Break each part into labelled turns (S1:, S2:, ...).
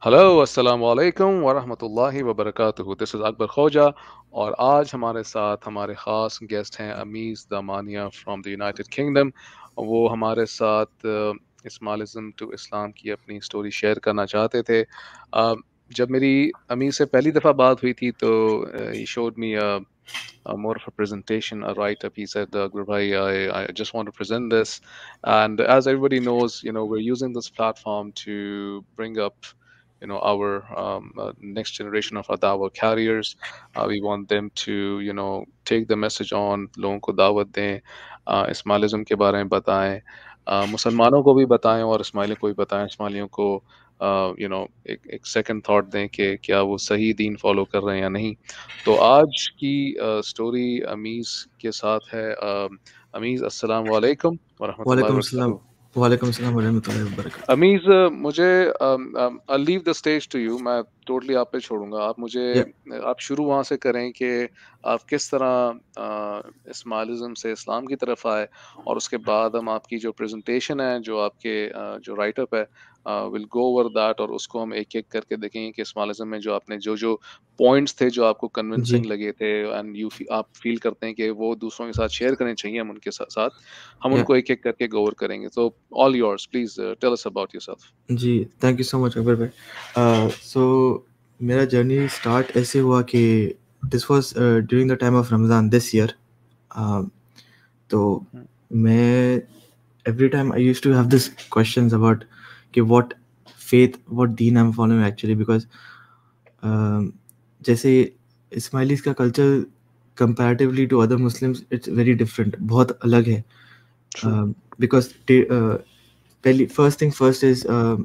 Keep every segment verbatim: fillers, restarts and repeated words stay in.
S1: Hello, अस्सलामु अलैकुम वरहमतुल्लाहि वबरकातुहू। दिस इज़ अकबर खोजा और आज हमारे साथ हमारे ख़ास गेस्ट हैं Amiz Damania from the United Kingdom. वो हमारे साथ इस्माइलिज़्म टू इस्लाम की अपनी स्टोरी शेयर करना चाहते थे। अ, जब मेरी अमीज़ से पहली दफ़ा बात हुई थी तो uh, he showed me a uh, more of a presentation, a write-up. He said, uh, "Guru bhai, I, I just want to present this." And as everybody knows, you know, we're using this platform to bring up, you know, our um, uh, next generation of Adawa carriers. Uh, we want them to, you know, take the message on, लोगों को दावत दें, uh, इस्माइलिज़्म के बारे में बताएं, uh, मुसलमानों को भी बताएं और इस्माइलियों को भी बताएं, इस्माइलियों को यू नो एक एक सेकंड थॉट दें कि क्या वो सही दीन फॉलो कर रहे हैं या नहीं। तो आज की अ, स्टोरी अमीज़ के साथ है। अ, अमीज़ अस्सलाम वालेकुम व रहमतुल्लाहि व
S2: वालेकुम सलाम
S1: बरकातहू।
S2: वालेकुम सलाम वरहमतुल्लाहि वबरकातुहू।
S1: अमीज़ अ, मुझे um, um, I leave the stage to you. मैं टोटली आप पे छोड़ूँगा। आप मुझे
S2: या
S1: आप शुरू वहाँ से करें कि आप किस तरह अ, इस्माइलिज़्म से इस्लाम की तरफ आए और उसके बाद हम आपकी जो प्रेज़ेंटेशन है, जो आपके अ, जो राइट-अप है, uh, will go over that और उसको हम एक-एक करके देखेंगे कि इस्माइलिज़्म में जो आपने जो-जो पॉइंट्स थे, जो आपको
S2: जी,
S1: कन्विंसिंग लगे थे एंड यू फी आप फ़ील करते हैं कि वो दूसरों के साथ शेयर करने चाहिए हम उनके सा साथ, हम
S2: या
S1: उनको एक-एक करके गो ओवर करेंगे। तो all yours, please tell us about yourself.
S2: जी, thank you so much Akbar भाई। अ, सो मेरा जर्नी स्टार्ट ऐसे हुआ कि this was uh, during the time of Ramzan this year. Uh, तो
S1: हुँ,
S2: मैं every time I used to have this questions about कि व्हाट फेथ, व्हाट दीन I am following actually because uh, जैसे इस्माइलीज़ का culture comparatively to other Muslims it's very different, बहुत अलग है।
S1: True.
S2: Uh, because they, uh, पहली first thing first is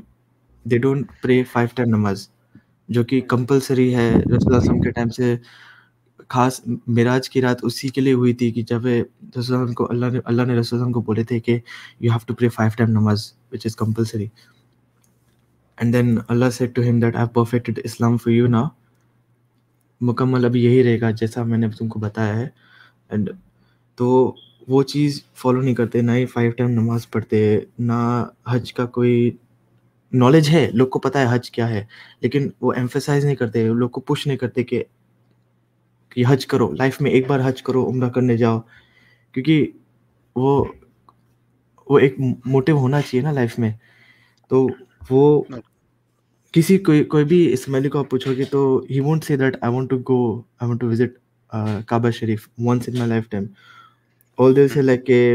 S2: they don't pray five time नमाज जो कि
S1: हुँ,
S2: कंपलसरी है रसूल वसल्लम के टाइम से। खास मेराज की रात उसी के लिए हुई थी कि जब रसूल वसल्लम को अल्लाह ने अल्लाह ने रसूल वसल्लम को बोले थे कि you have to pray five time नमाज which is compulsory. And then Allah said to him that I have perfected Islam for you now. मुकम्मल अभी यही रहेगा जैसा मैंने तुमको बताया है। एंड तो वो चीज़ फॉलो नहीं करते, ना ही फाइव टाइम नमाज पढ़ते, ना हज का कोई नॉलेज है, लोग को पता है हज क्या है, लेकिन वो एम्फसाइज़ नहीं करते, लोग को पुश नहीं करते कि कि हज करो, लाइफ में एक बार हज करो, उम्रा करने जाओ, क्योंकि वो वो एक मोटिव होना चाहिए ना लाइफ में। तो वो
S1: हुँ,
S2: किसी कोई कोई भी इस्माइली को आप पूछोगे तो he won't say that I want to go I want to visit Kaaba शरीफ once in my life time. All they
S1: hmm,
S2: say like के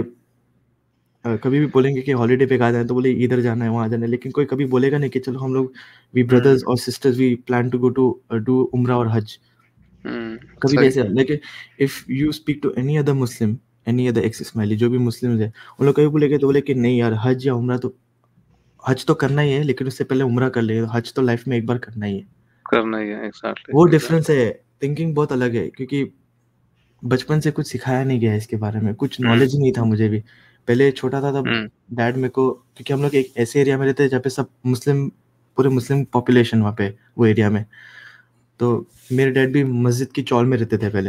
S2: अ, कभी भी बोलेंगे कि हॉलिडे पे कहाँ जाना है, तो बोले इधर जाना है, वहाँ जाना है, लेकिन कोई कभी बोलेगा नहीं कि चलो हम लोग वी
S1: हुँ,
S2: ब्रदर्स और sisters we plan to go to do उम्रा और हज।
S1: हुँ,
S2: कभी नहीं
S1: सही।
S2: ऐसा, लेकिन if you speak to any other Muslim, any other ex Ismaili जो भी मुस्लिम्स है, उन लोग कभी बोलेंगे तो बोले कि नहीं यार हज या उम्रा तो हज तो करना ही है, लेकिन उससे पहले उम्रा कर ले, हज तो लाइफ में एक बार करना ही है।
S1: करना ही है, एग्ज़ैक्टली,
S2: वो डिफरेंस
S1: एग्ज़ैक्टली।
S2: है, थिंकिंग बहुत अलग है, क्योंकि बचपन से कुछ सिखाया नहीं गया है इसके बारे में, कुछ
S1: हुँ,
S2: नॉलेज नहीं था मुझे भी। पहले छोटा था तब
S1: हुँ,
S2: डैड मेरे को, क्योंकि हम लोग एक ऐसे एरिया में रहते हैं जहाँ पे सब मुस्लिम, पूरे मुस्लिम पॉपुलेशन वहाँ पे वो एरिया में। तो मेरे डैड भी मस्जिद की चौल में रहते थे पहले,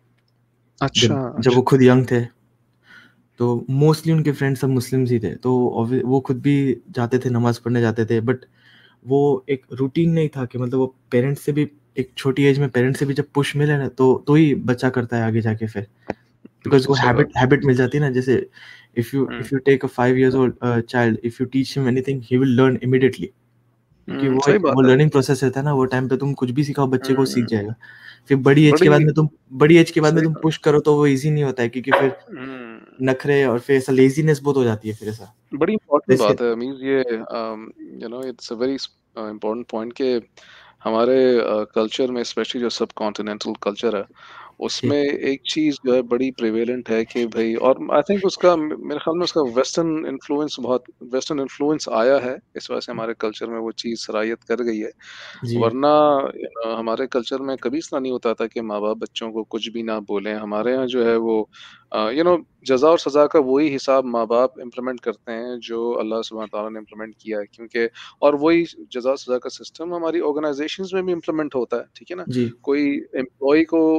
S1: अच्छा,
S2: जब जब वो
S1: अच्छा।
S2: खुद यंग थे। तो मोस्टली उनके फ्रेंड्स सब मुस्लिम्स ही थे, तो ऑब्विय वो खुद भी जाते थे, नमाज़ पढ़ने जाते थे, बट वो एक रूटीन नहीं था कि मतलब वो पेरेंट्स से भी, एक छोटी एज में पेरेंट्स से भी जब पुश मिले ना, तो तो ही बच्चा करता है आगे जाके फिर। बिकॉज़
S1: बिल्कुल
S2: वो
S1: सही बात।
S2: हैबिट हैबिट मिल जाती है ना, जैसे if you
S1: hmm,
S2: if you take a five years old uh, child, if you teach him anything he will learn immediately, क्योंकि
S1: हुँ,
S2: वो
S1: सही
S2: एक वो
S1: बात है।
S2: लर्निंग प्रोसेस रहता है ना, वो टाइम पे तुम कुछ भी सिखाओ बच्चे को सीख
S1: हुँ,
S2: जाएगा। फिर बड़ी एज के
S1: बड़ी
S2: बाद में तुम बड़ी एज के बाद में
S1: सही
S2: तुम
S1: बात।
S2: पुश करो तो वो ईज़ी नहीं होता है, क्योंकि फिर
S1: हुँ,
S2: नखरे और फिर ऐसा लेज़ीनेस बहुत हो जाती है फिर ऐसा।
S1: बड़ी इम्पोर्टेंट
S2: जैसे
S1: बात है अमीज़ ये um, you know it's a very स अ, इम्पोर्टेंट पॉइंट कि हमारे अ, कल्चर में स्पेशली जो सबकॉन्टिनेंटल कल्चर है,
S2: जी,
S1: उसमें एक चीज़ जो है बड़ी प्रिवेलेंट है कि भई और आई थिंक उसका म मेरे ख़्याल में उसका वेस्टर्न इन्फ्लुएंस बहुत वेस्टर्न इन्फ्लुएंस आया है, इस वजह से हमारे कल्चर में वो चीज़ सरायत कर गई है।
S2: जी,
S1: वरना अ, हमारे कल्चर में कभी ऐसा नहीं होता था कि माँ-बाप बच्चों को कुछ भी ना बोलें। हमारे यहाँ जो है वो अ, यू नो जज़ा और सज़ा का वही हिसाब माँ-बाप इम्प्लीमेंट करते हैं जो अल्लाह सुब्हान तआला ने इम्प्लीमेंट किया है, क्योंकि और वही जज़ा सज़ा का सिस्टम हमारी ऑर्गनाइज़ेशंस में भी इम्प्लीमेंट होता है, ठीक है ना?
S2: जी,
S1: कोई एम्प्लॉयी को ऐसा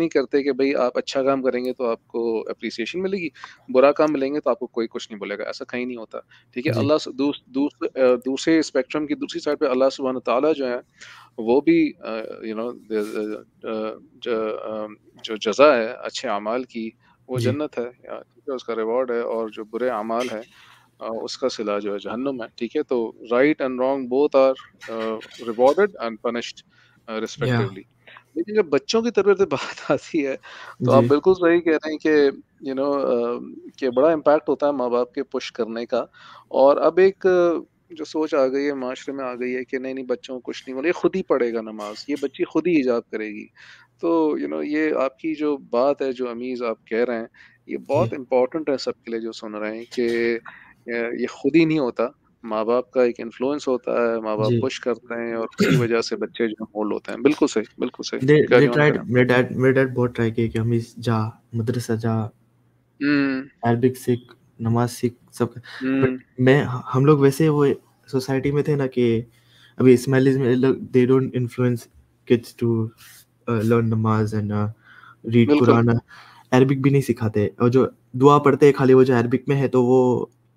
S1: नहीं करते कि भई आप अच्छा काम करेंगे तो आपको एप्रिसिएशन मिलेगी, बुरा काम मिलेंगे तो आपको कोई कुछ नहीं बोलेगा, ऐसा कहीं नहीं होता, ठीक है?
S2: जी,
S1: अल्लाह स दूस दूस अ, दूसरे स्पेक्ट्रम की दूसरी साइड पे अल्लाह सुब्हान तआला जो है, वो भी uh, you know the uh uh, ज अ, जो जज़ा है अच्छे अमाल की, वो
S2: जी,
S1: जन्नत है, या ठीक है, उसका रिवॉर्ड है, और जो बुरे अमाल है अ, उसका सिला जो है जहन्नुम है, ठीक है? तो right and wrong both are uh, rewarded and punished uh,
S2: या
S1: रिस्पेक्टिवली। लेकिन जब बच्चों की तरफ से बात आती है, तो आप
S2: जी,
S1: बिल्कुल सही कह रहे हैं कि यू नो अ, कि बड़ा इम्पैक्ट होता है माँ-बाप के पुश करने का। और अब एक अ, जो सोच आ गई है, माशरे में आ गई है कि नहीं, नहीं बच्चों को कुछ नहीं बोले, ये खुद ही पढ़ेगा नमाज़, ये बच्ची खुद ही हिजाब करेगी। तो यू नो ये आपकी जो बात है, जो अमीज़ आप कह रहे हैं, ये
S2: जी,
S1: बहुत इम्पोर्टेंट है सबके लिए जो सुन रहे हैं कि अ, ये खुद ही नहीं होता, माँ-बाप का एक इन्फ्लुएंस होता है, माँ-बाप
S2: जी।
S1: पुश करते हैं और उसी वजह से बच्चे जो हैं मोल्ड होते हैं। बिल्कुल सही, बिल्कुल सही।
S2: दे दे
S1: कैरी ऑन
S2: ट्राइड
S1: करें।
S2: मेरे डैड मेरे डैड बहुत ट्राई किए कि हम इस जा, मदरसा जा,
S1: हुँ,
S2: अरबिक सीख, नमाज़ सीख, सब। बट
S1: हुँ,
S2: मैं हम लोग वैसे वो सोसाइटी में थे ना कि अभी इस्माइलीज़ में लोग they don't influence kids to uh, learn namaz and uh, read
S1: बिल्कुल।
S2: कुरान। अरबिक भी नहीं सिखाते, और जो दुआ पढ़ते हैं खाली वो जो अरबिक में है, तो वो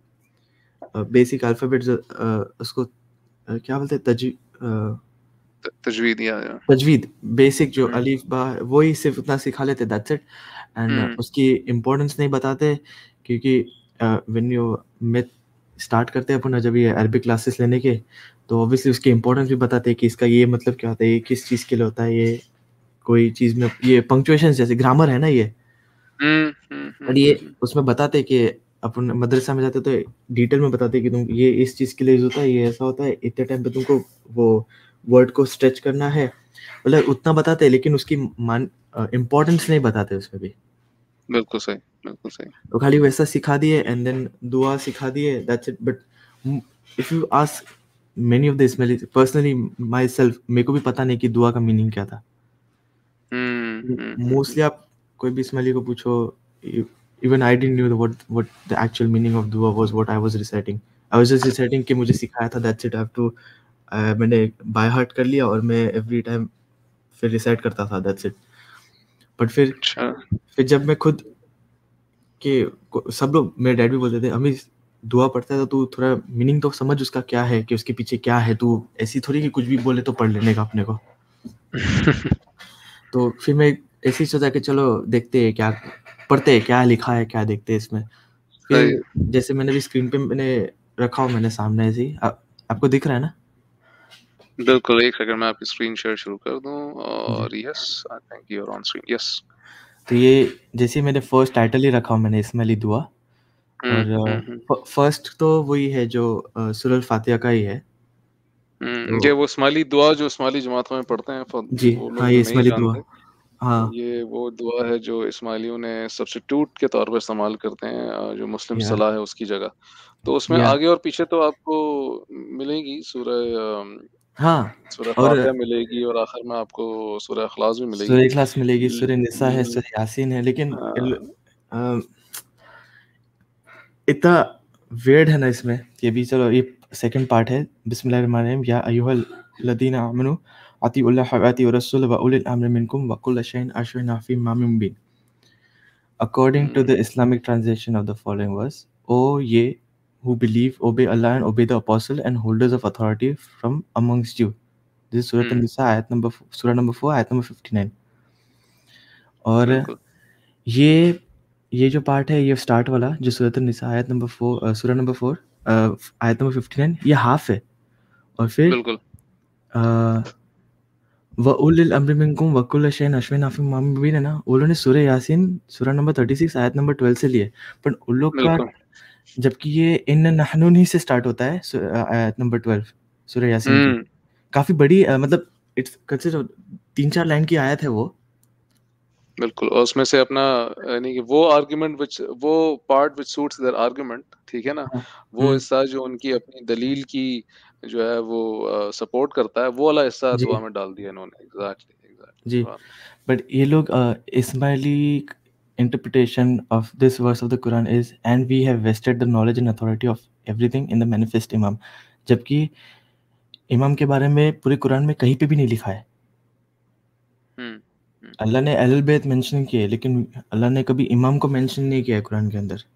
S2: अ, बेसिक अल्फ़ाबेट जो अ, उसको अ, क्या बोलते हैं, तजी अ
S1: त तजवीद या या
S2: तजवीद, बेसिक जो
S1: हुँ,
S2: अलीफ बा वो ही सिर्फ़ उतना सिखा लेते, दैट्स इट। एंड
S1: हुँ,
S2: उसकी इम्पोर्टेंस नहीं बताते, क्योंकि अ, व्हेन यू में स्टार्ट करते हैं अपन जब ये अरबिक क्लासेस लेने के, तो ऑब्वियसली उसकी इम्पोर्टेंस भी बताते हैं कि इसका ये मतलब क्या होता है, ये किस चीज़ के लिए होता है, ये कोई चीज़ में ये पंक्चुएशंस जैसे ग्रामर है ना ये,
S1: हुँ, हुँ, हुँ,
S2: बट ये
S1: हुँ, हुँ।
S2: उसमें बताते हैं कि अपन मदरसा में जाते हैं तो डिटेल में बताते हैं कि तुम ये इस चीज़ के लिए यूज़ होता है, ये ऐसा होता है, इतने टाइम पे तुमको वो वर्ड को स्ट्रेच करना है। मतलब उतना बताते हैं, लेकिन उसकी मान अ, इम्पोर्टेंस नहीं बताते उसमें भी।
S1: बिल्कुल सही, बिल्कुल सही।
S2: तो खाली वैसा सिखा दिए एंड देन दुआ सिखा दिए, that's it. But if you ask many of the Ismailis, personally myself, मेरे को भी पता नहीं कि दुआ का मीनिंग क्या था।
S1: हुँ, हुँ, हुँ, हुँ।
S2: मोस्टली आप कोई भी इस्माइली को पूछो, even I didn't knew what what the actual meaning of dua was, what I was reciting. I was just reciting कि मुझे सिखाया था, that's it. I have to uh, मैंने बाय हार्ट कर लिया और मैं एवरी टाइम फिर रिसाइट करता था, दैट्स इट। बट फिर
S1: अच्छा।
S2: फिर जब मैं खुद कि को सब लोग, मेरे डैड भी बोलते थे, "अमीर, दुआ पढ़ता है तो तू थोड़ा मीनिंग तो समझ उसका क्या है, कि उसके पीछे क्या है, तू ऐसी थोड़ी कि कुछ भी बोले तो पढ़ लेने का अपने को।" तो फिर मैं ऐसे ही सोचा कि चलो देखते हैं क्या पढ़ते हैं, क्या लिखा है, क्या देखते हैं इसमें।
S1: सही।
S2: फिर जैसे मैंने भी स्क्रीन पे मैंने रखा हो, मैंने सामने ऐसे ही, आ आपको दिख रहा है ना?
S1: बिल्कुल, एक सेकंड मैं आपकी स्क्रीन शेयर शुरू कर दूँ,
S2: जी।
S1: और yes, I think you are on screen, yes.
S2: तो ये जैसे ही मैंने फर्स्ट टाइटल ही रखा हो मैंने, इसमें अली दुआ।
S1: हुँ,
S2: और
S1: हुँ, हुँ,
S2: फ फर्स्ट तो वही है जो अ, सूरह अल-फातिहा का ही है।
S1: हुँ। ये
S2: तो
S1: वो इस्माइली दुआ जो इस्माइली जमातों में पढ़ते हैं, फ
S2: जी,
S1: वो
S2: हाँ,
S1: लोग
S2: ये
S1: जो नहीं
S2: इस्माइली दुआ।
S1: जानते,
S2: हाँ,
S1: ये वो दुआ है जो इस्माइलियों ने सब्स्टिट्यूट के तौर पर इस्तेमाल करते हैं, अ, जो मुस्लिम
S2: या
S1: सलाह है उसकी जगह। तो उसमें
S2: या
S1: आगे और पीछे तो आपको मिलेगी सूरह अम,
S2: हाँ,
S1: सूरह
S2: और
S1: फातिहा मिलेगी, और आखिर में आपको सूरह इखलास भी मिलेगी।
S2: सूरह इखलास मिलेगी,
S1: ल
S2: सूरह निसा है,
S1: ल
S2: सूरह यासीन है, लेकिन इल
S1: हाँ,
S2: अ, इतना वियर्ड है ना इसमें कि अभी चलो ये सेकंड पार्ट है। बिस्मिल्लाहिर्रहमानिर्रहीम, या अय्युहल लदीना आमनू अतीउल्लाह व अतीउर रसूल व उलिल अम्रि मिनकुम व कुल्ल शैइन अशरना फी इमामिम मुबीन। According to
S1: hmm,
S2: the Islamic translation of the following verse, O ye who believe, obey Allah and obey the apostle and holders of authority from amongst you. This is Surah
S1: hmm,
S2: An-Nisa, ayat number f- Surah number four, ayat number fifty-nine. और
S1: बिल्कुल,
S2: ये ये जो part है, ये start वाला जो सूरह अन-निसा आयत नंबर फोर, सूरह नंबर फोर, आयत नंबर फिफ्टी नाइन, ये हाफ है। और फिर
S1: बिल्कुल,
S2: अ, व उलिल अम्रि मिनकुम व कुल्ल शैइन अशरना फी इमामिम मुबीन है ना, वो लोगों ने सूरह यासीन सूरह नंबर थर्टी सिक्स आयत नंबर ट्वेल्व से लिए। पर उन लोग का,
S1: बिल्कुल।
S2: जबकि ये इन्ना नहनुन ही से स्टार्ट होता है, सू अ, आयत नंबर ट्वेल्व सूरह यासीन की।
S1: हुँ,
S2: काफ़ी बड़ी अ, मतलब इट्स कंसिडर तीन चार लाइन की आयत है वो।
S1: बिल्कुल, और उसमें से अपना यानी कि वो आर्गुमेंट व्हिच वो part which suits their argument, ठीक है ना?
S2: हाँ।
S1: वो
S2: हुँ,
S1: हिस्सा जो उनकी अपनी दलील की जो है वो अ, सपोर्ट करता है, वो वाला हिस्सा
S2: जी,
S1: दुआ में डाल दिया इन्होंने। एग्ज़ैक्टली, एग्ज़ैक्टली,
S2: जी।
S1: सुभान अल्लाह।
S2: बट ये लोग uh, Ismaili interpretation of this verse of the Quran is, and we have vested the knowledge and authority of everything in the manifest Imam। जबकि इमाम के बारे में पूरे कुरान में कहीं पे भी नहीं लिखा है।
S1: हुँ, हुँ,
S2: अल्लाह ने अहल बैत मेंशन किए, लेकिन अल्लाह ने कभी इमाम को मेंशन नहीं किया है कुरान के अंदर।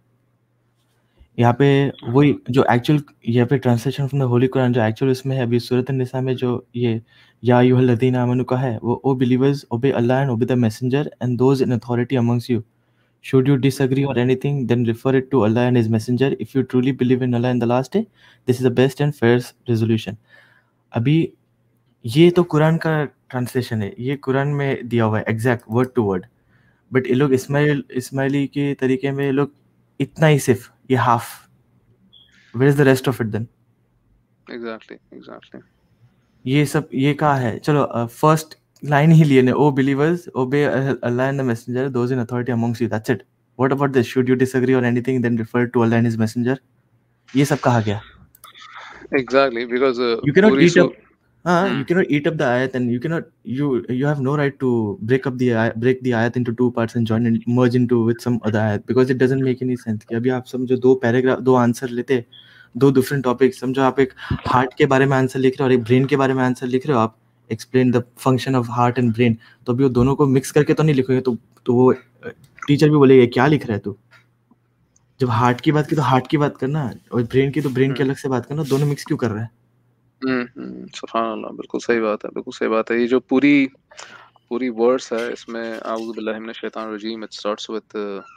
S2: यहाँ पे वही जो एक्चुअल यहाँ पे translation from the holy Quran जो एक्चुअल इसमें है अभी सूरत अन-निसा में जो ये या अय्युहल्लज़ीना आमनू का है, वो O believers obey Allah and obey the messenger and those in authority amongst you. Should you disagree or anything, then refer it to Allah and His Messenger. If you truly believe in Allah and the last day, this is the best and fairest resolution. अभी ये तो कुरान का translation है, ये कुरान में दिया हुआ है exact word to word, but ये लोग इस्माइल इस्माइली के तरीके में ये लोग इतना ही सिर्फ ये half, where is the rest of it then?
S1: Exactly exactly
S2: ये सब ये कहा है, चलो फर्स्ट लाइन ही लिए ने, O believers obey Allah and the messenger those in authority amongst you, that's it. What about this, should you disagree और anything then refer to Allah and his messenger, ये सब कहा गया।
S1: एग्जैक्टली बिकॉज़
S2: You cannot
S1: पूरी
S2: eat
S1: सु
S2: up, uh, you
S1: hmm
S2: cannot eat up the ayat, and you cannot you you have no right to break up the ay- break the ayat into two parts and join and merge into with some other ayat, because it doesn't make any sense। कि अभी आप समझो दो paragraph दो answer लेते, दो different topic, समझो आप एक हार्ट के बारे में आंसर लिख रहे हो और एक ब्रेन के बारे में आंसर लिख रहे हो, आप explain the function of heart and brain, तो अभी वो दोनों को मिक्स करके तो नहीं लिखोगे, तो तो वो टीचर भी बोलेगा क्या लिख रहा है तू। जब हार्ट की बात की तो हार्ट की बात करना, और ब्रेन की तो ब्रेन की अलग से बात करना, दोनों मिक्स क्यों कर रहा है?
S1: हम्म हम्म, सुभान अल्लाह, बिल्कुल सही बात है, बिल्कुल सही बात है। ये जो पूरी पूरी वर्ड्स है इसमें आऊज़ु बिल्लाहि मिनश शैतानिर रजीम, इट स्टार्ट्स विद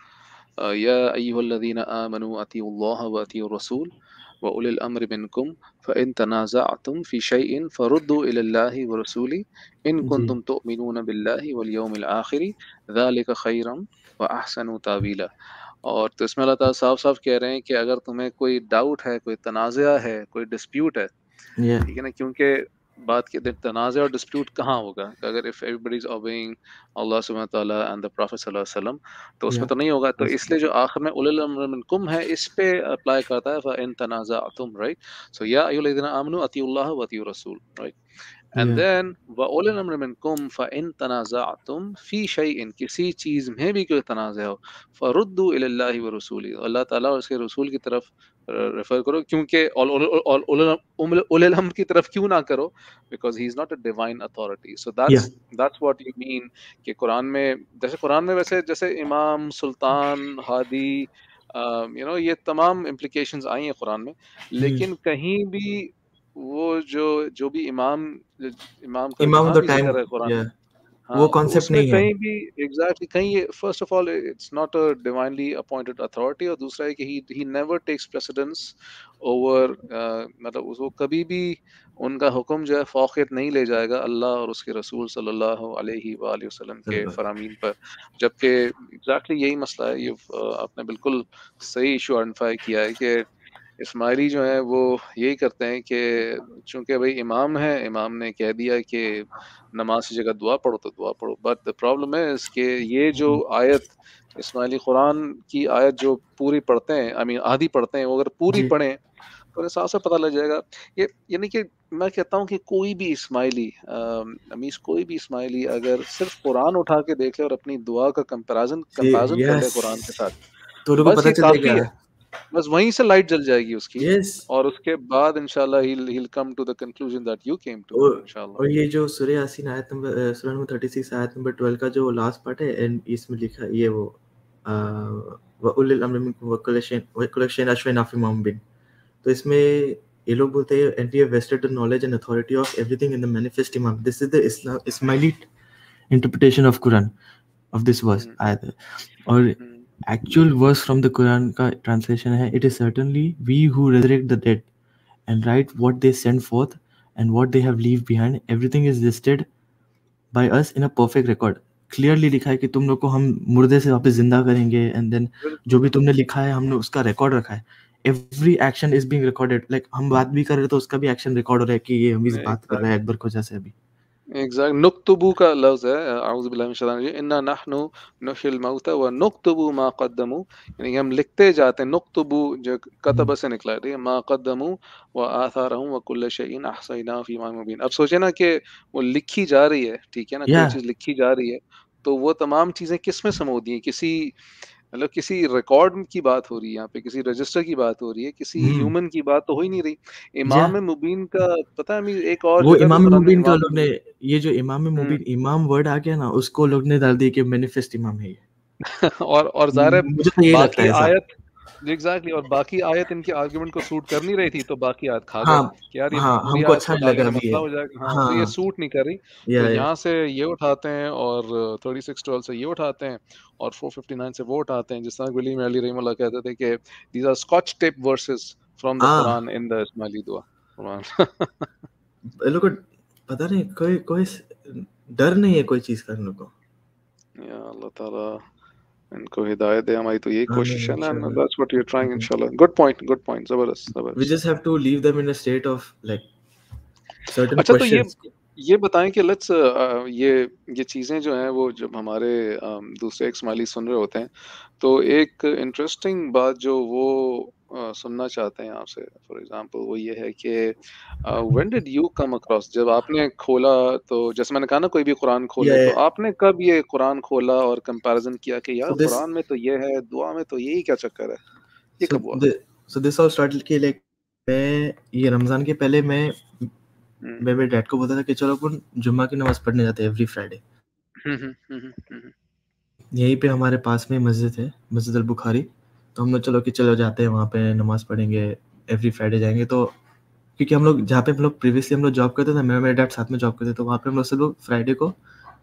S1: या अय्युहल्लज़ीना आमनू अतीउल्लाह व अतीउर रसूल व उलिल अम्रि मिनकुम फ़इन तनाज़अतुम फ़ी शैइन फ़रुद्दू इलल्लाहि व रसूली इन
S2: जी
S1: कुंतुम तुअमिनून बिल्लाहि वल यौमिल आखिर ज़ालिका खैरन व अहसनु तावीला। और तो इसमें अल्लाह ताला साफ-साफ कह रहे हैं कि अगर तुम्हें कोई डाउट है, कोई तनाज़ा है, कोई डिस्प्यूट है,
S2: या
S1: ठीक है ना? क्योंकि बात की तनाज़ा और डिस्प्यूट कहाँ होगा? अगर if everybody is obeying Allah सुब्हानहू व तआला एंड द प्रॉफेट सल्लल्लाहु अलैहि वसल्लम, तो उसमें
S2: या
S1: तो नहीं होगा। तो
S2: बस
S1: इसलिए जो आखिर में उलिल अम्र मिनकुम है, इस पे अप्लाई करता है, फ़इन तनाज़अतुम, राइट? सो या अय्युहल्लज़ीना आमनू अतीउल्लाह व अतीउर रसूल, राइट? एंड
S2: या
S1: देन व उलिल अम्र मिनकुम फ़इन तनाज़अतुम फ़ी शैइन, किसी चीज़ में भी कोई तनाज़ा हो, फ़रुद्दू इलल्लाहि व रसूली, अल्लाह ताला और उसके रसूल की तरफ रेफर करो। क्योंकि और और उलिल उलिल अम्र की तरफ क्यों ना करो? Because he is not a divine authority. So
S2: या
S1: that's that's what you mean कि कुरान में, जैसे कुरान में वैसे जैसे इमाम, सुल्तान, हादी, यू नो ये तमाम इम्प्लीकेशंस आई हैं कुरान में,
S2: हम्म
S1: लेकिन कहीं भी वो जो जो भी इमाम इमाम का
S2: इमाम
S1: जहाँ
S2: द
S1: भी
S2: टाइम,
S1: जिक्र है कुरान
S2: या
S1: में,
S2: वो
S1: हाँ, तो
S2: कॉन्सेप्ट
S1: उसमें
S2: नहीं है।
S1: कहीं भी एग्ज़ैक्टली कहीं ये first of all it's not a divinely appointed authority, और दूसरा है कि he he never takes precedence over, uh, मतलब उसको कभी भी उनका हुक्म जो है फ़ौक़ियत नहीं ले जाएगा अल्लाह और उसके रसूल सल्लल्लाहु अलैहि वआलिहि वसल्लम के
S2: सल्लल्लाहु
S1: फ़रामीन पर। जबकि एग्ज़ैक्टली यही मसला है, ये अ, आपने बिल्कुल सही इश्यू आइडेंटिफ़ाई किया है कि इस्माइली जो हैं वो यही करते हैं कि चूँकि भई इमाम है, इमाम ने कह दिया कि नमाज़ की जगह दुआ पढ़ो तो दुआ पढ़ो। बट द प्रॉब्लम इज़ कि ये जो
S2: अलैहि
S1: आयत इस्माइली कुरान की आयत जो पूरी पढ़ते हैं, आई मीन आधी पढ़ते हैं, वो अगर पूरी
S2: जी
S1: पढ़ें तो उन्हें साफ-साफ पता लग जाएगा। ये यानी कि मैं कहता हूँ कि कोई भी इस्माइली अ, अमीस कोई भी इस्माइली अगर सिर्फ़ कुरान उठा के देख ले और अपनी दुआ का कंपैरिज़न
S2: जी
S1: कंपैरिज़न कर ले
S2: यस,
S1: कुरान के साथ,
S2: तो लोगों को
S1: बस
S2: पता
S1: ये काफ़ी
S2: चलेगा।
S1: है। बस वहीं से लाइट जल जाएगी उसकी,
S2: यस,
S1: और उसके बाद इंशाल्लाह he he will come to the conclusion that you came to
S2: और
S1: इंशाल्लाह।
S2: और ये जो सूरह यासीन आयत नंबर अ, सूरह नंबर छत्तीस आयत नंबर बारह का जो लास्ट पार्ट है, एंड इसमें लिखा ये वो अ, व उलिल अम्र मिनकुम व कुल्लु शैइन व कुल्लु शैइन अशरफना फी मोहम्मिन। तो इसमें ये लोग बोलते हैं and we have vested the knowledge and authority of everything in the manifest imam. This is the Islam Ismaili interpretation of Quran of this verse
S1: hmm,
S2: आयत। और
S1: hmm,
S2: actual verse from the Quran का translation है, it is certainly we who resurrect the dead and write what they send forth and what they have leave behind, everything is listed by us in a perfect record। Clearly लिखा है कि तुम लोग को हम मुर्दे से वापस जिंदा करेंगे, एंड देन
S1: बिल्कुल,
S2: जो भी तुमने
S1: बिल्कुल।
S2: लिखा है हमने उसका रिकॉर्ड रखा है। Every action is being recorded, like हम बात भी कर रहे हैं तो उसका भी एक्शन रिकॉर्ड हो रहा है कि ये हम इस बात कर रहे हैं
S1: एग्ज़ैक्टली,
S2: अकबर खोजा से अभी।
S1: एग्ज़ैक्ट नुक्तुबु का लफ्ज़ है, अऊज़ु बिल्लाहि मिनश शैतानिर रजीम, इन्ना नहनु नुह्यिल मौता व नुक्तुबु मा क़द्दमू, यानी कि हम लिखते जाते हैं। नुक्तुबु जो
S2: हम्म,
S1: कतब से निकला है, ठीक है? मा क़द्दमू व आथारहुम व कुल्ल शैइन अहसैनाहु फ़ी इमाम मुबीन। अब सोचिए ना कि वो लिखी जा रही है, ठीक है ना?
S2: या
S1: कोई चीज़ लिखी जा रही है, तो वो तमाम चीज़ें किसमें समो दी हैं? किसी मतलब किसी रिकॉर्ड की बात हो रही है यहाँ पे, किसी रजिस्टर की बात हो रही है, किसी
S2: हम्म,
S1: ह्यूमन की बात तो हो ही नहीं रही।
S2: या
S1: इमाम मुबीन का पता है, अमीर एक और
S2: वो
S1: जगह भी
S2: इमाम
S1: कुरान में
S2: मुबीन का
S1: इमाम
S2: लोग ने ये जो इमाम
S1: हम्म।
S2: मुबीन इमाम वर्ड आ गया ना, उसको लोग ने डाल दिया कि मैनिफेस्ट इमाम है ये।
S1: और और ज़ाहिर है
S2: मुझे तो यही लगता
S1: बाकी
S2: है ऐसा।
S1: आयत एग्जैक्टली, और बाकी आयत इनकी आर्गुमेंट को सूट कर नहीं रही थी, तो बाकी आयत खा गए
S2: हाँ,
S1: कि यार ये
S2: हाँ,
S1: पूरी
S2: हमको
S1: आयत
S2: अच्छा
S1: को
S2: नहीं
S1: डालने
S2: लगा
S1: से
S2: अभी ये।
S1: मसला हो जाएगा, हाँ, तो ये
S2: हाँ,
S1: सूट नहीं कर रही। तो
S2: या या
S1: यहाँ से ये उठाते हैं और थर्टी सिक्स ट्वेल्व से ये उठाते हैं और फोर फिफ्टी नाइन से वो उठाते हैं, जिस तरह गुली में अली रहीमहुल्लाह कहते थे कि these are Scotch tape verses from the
S2: हाँ,
S1: कुरान इन द इस्माइली दुआ कुरान।
S2: ये लोग को पता नहीं, कोई कोई डर नहीं है कोई चीज करने को।
S1: या अल्लाह ताला इनको हिदायत दे, हमारी तो यही
S2: आमीन
S1: कोशिश है ना,
S2: इंशाल्लाह।
S1: That's what we are trying
S2: आमीन।
S1: इंशाल्लाह। गुड पॉइंट, गुड पॉइंट, जबरदस्त
S2: We
S1: जबरदस्त।
S2: just have to leave them in a state of like certain
S1: अच्छा, तो ये
S2: questions.
S1: ये बताएं कि लेट्स ये ये चीज़ें जो हैं वो जब हमारे अम, दूसरे एक स्माइली सुन रहे होते हैं, तो एक इंटरेस्टिंग बात जो वो अ, सुनना चाहते हैं आपसे, फॉर एग्जांपल वो ये है कि when did you come across, जब आपने खोला, तो जैसे मैंने कहा ना कोई भी कुरान खोले,
S2: Yeah,
S1: तो
S2: yeah.
S1: आपने कब ये कुरान खोला और कंपैरिजन किया कि
S2: So
S1: यार
S2: this
S1: कुरान में तो ये है, दुआ में तो यही क्या चक्कर है, ये
S2: so
S1: कब हुआ?
S2: the so this all started कि like मैं ये रमजान के पहले मैं
S1: हम्म
S2: मैं मेरे डैड को बोलता था कि चलो अपन जुम्मा की नमाज पढ़ने जाते हैं एवरी फ्राइडे।
S1: हम्म हम्म हम्म हम्म
S2: यहीं पे हमारे पास में मस्जिद है, मस्जिद अल बुखारी। तो हम लोग चलो कि चलो जाते हैं वहाँ पे नमाज पढ़ेंगे, एवरी फ्राइडे जाएंगे। तो क्योंकि हम लोग जहाँ पे हम लोग प्रीवियसली हम लोग जॉब करते थे, मेरा मेरे डैड साथ में जॉब करते थे, तो वहाँ पे हम लोग सब लोग फ्राइडे को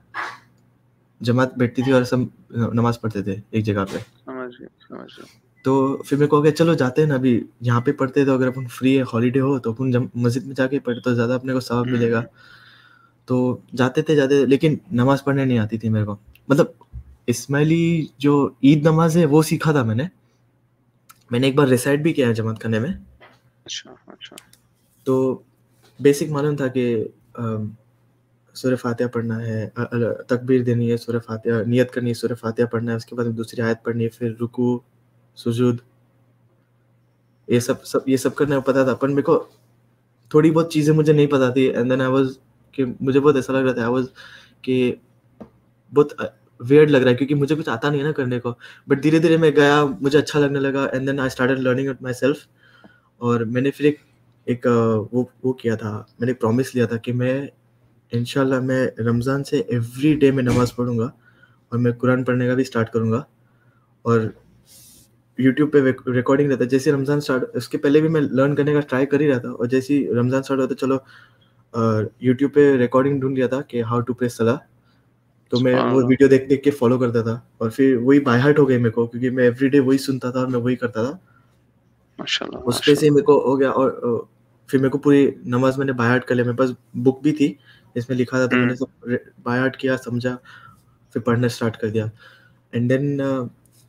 S2: जमात बैठती थी और सब नमाज पढ़ते थे एक जगह पे।
S1: समझ गया समझ गया।
S2: तो फिर मेरे को हो गया चलो जाते हैं ना, अभी यहाँ पे पढ़ते तो अगर अपन फ्री है, हॉलीडे हो, तो अपन जब मस्जिद में जाके पढ़े तो ज़्यादा अपने को सवाब मिलेगा।
S1: हम्म
S2: तो जाते थे जाते थे, लेकिन नमाज पढ़ने नहीं आती थी मेरे को। मतलब इस्माइली जो ईद नमाज है वो सीखा था मैंने मैंने एक बार रिसाइट भी किया है जमात खाने में।
S1: अच्छा अच्छा।
S2: तो बेसिक मालूम था कि अम, सूरह फातिहा पढ़ना है, अ- अ- तकबीर देनी है, सूरह फातिहा नियत करनी है, सूरह फातिहा पढ़ना है, उसके बाद दूसरी आयत पढ़नी है, फिर रुकू, सुजूद, ये सब सब ये सब करना पता था। पर मेरे को थोड़ी बहुत चीज़ें मुझे नहीं पता थी, एंड देन आई वाज कि मुझे बहुत ऐसा लग रहा था, आई वाज कि बहुत वियर्ड लग रहा है क्योंकि मुझे कुछ आता नहीं है ना करने को। बट धीरे धीरे मैं गया, मुझे अच्छा लगने लगा, and then I started learning it myself. और मैंने फिर एक एक अ, वो वो किया था, मैंने प्रॉमिस लिया था कि मैं इंशाल्लाह मैं रमज़ान से एवरी डे में नमाज़ पढ़ूंगा और मैं कुरान पढ़ने का भी स्टार्ट करूंगा। और यूट्यूब पे रिकॉर्डिंग रहता है, जैसे रमज़ान स्टार्ट, उसके पहले भी मैं लर्न करने का ट्राई कर ही रहा था, और जैसे ही रमज़ान स्टार्ट होता चलो यूट्यूब पे रिकॉर्डिंग ढूंढ लिया था कि हाउ टू प्रे सला। तो मैं
S1: सुभान
S2: वो
S1: अल्लाह।
S2: वीडियो देख देख के फॉलो करता था, और फिर वही बाय हार्ट हो गई मेरे को, क्योंकि मैं एवरीडे वही सुनता था और मैं वही करता था।
S1: माशाल्लाह
S2: उस पे से
S1: माशाल्लाह।
S2: मेरे को हो गया। और अ, फिर मेरे को पूरी नमाज मैंने बाय हार्ट कर लिया। मेरे पास बुक भी थी जिसमें लिखा था, तो
S1: हम्म
S2: मैंने सब बाय हार्ट किया, समझा, फिर पढ़ना स्टार्ट कर दिया। एंड देन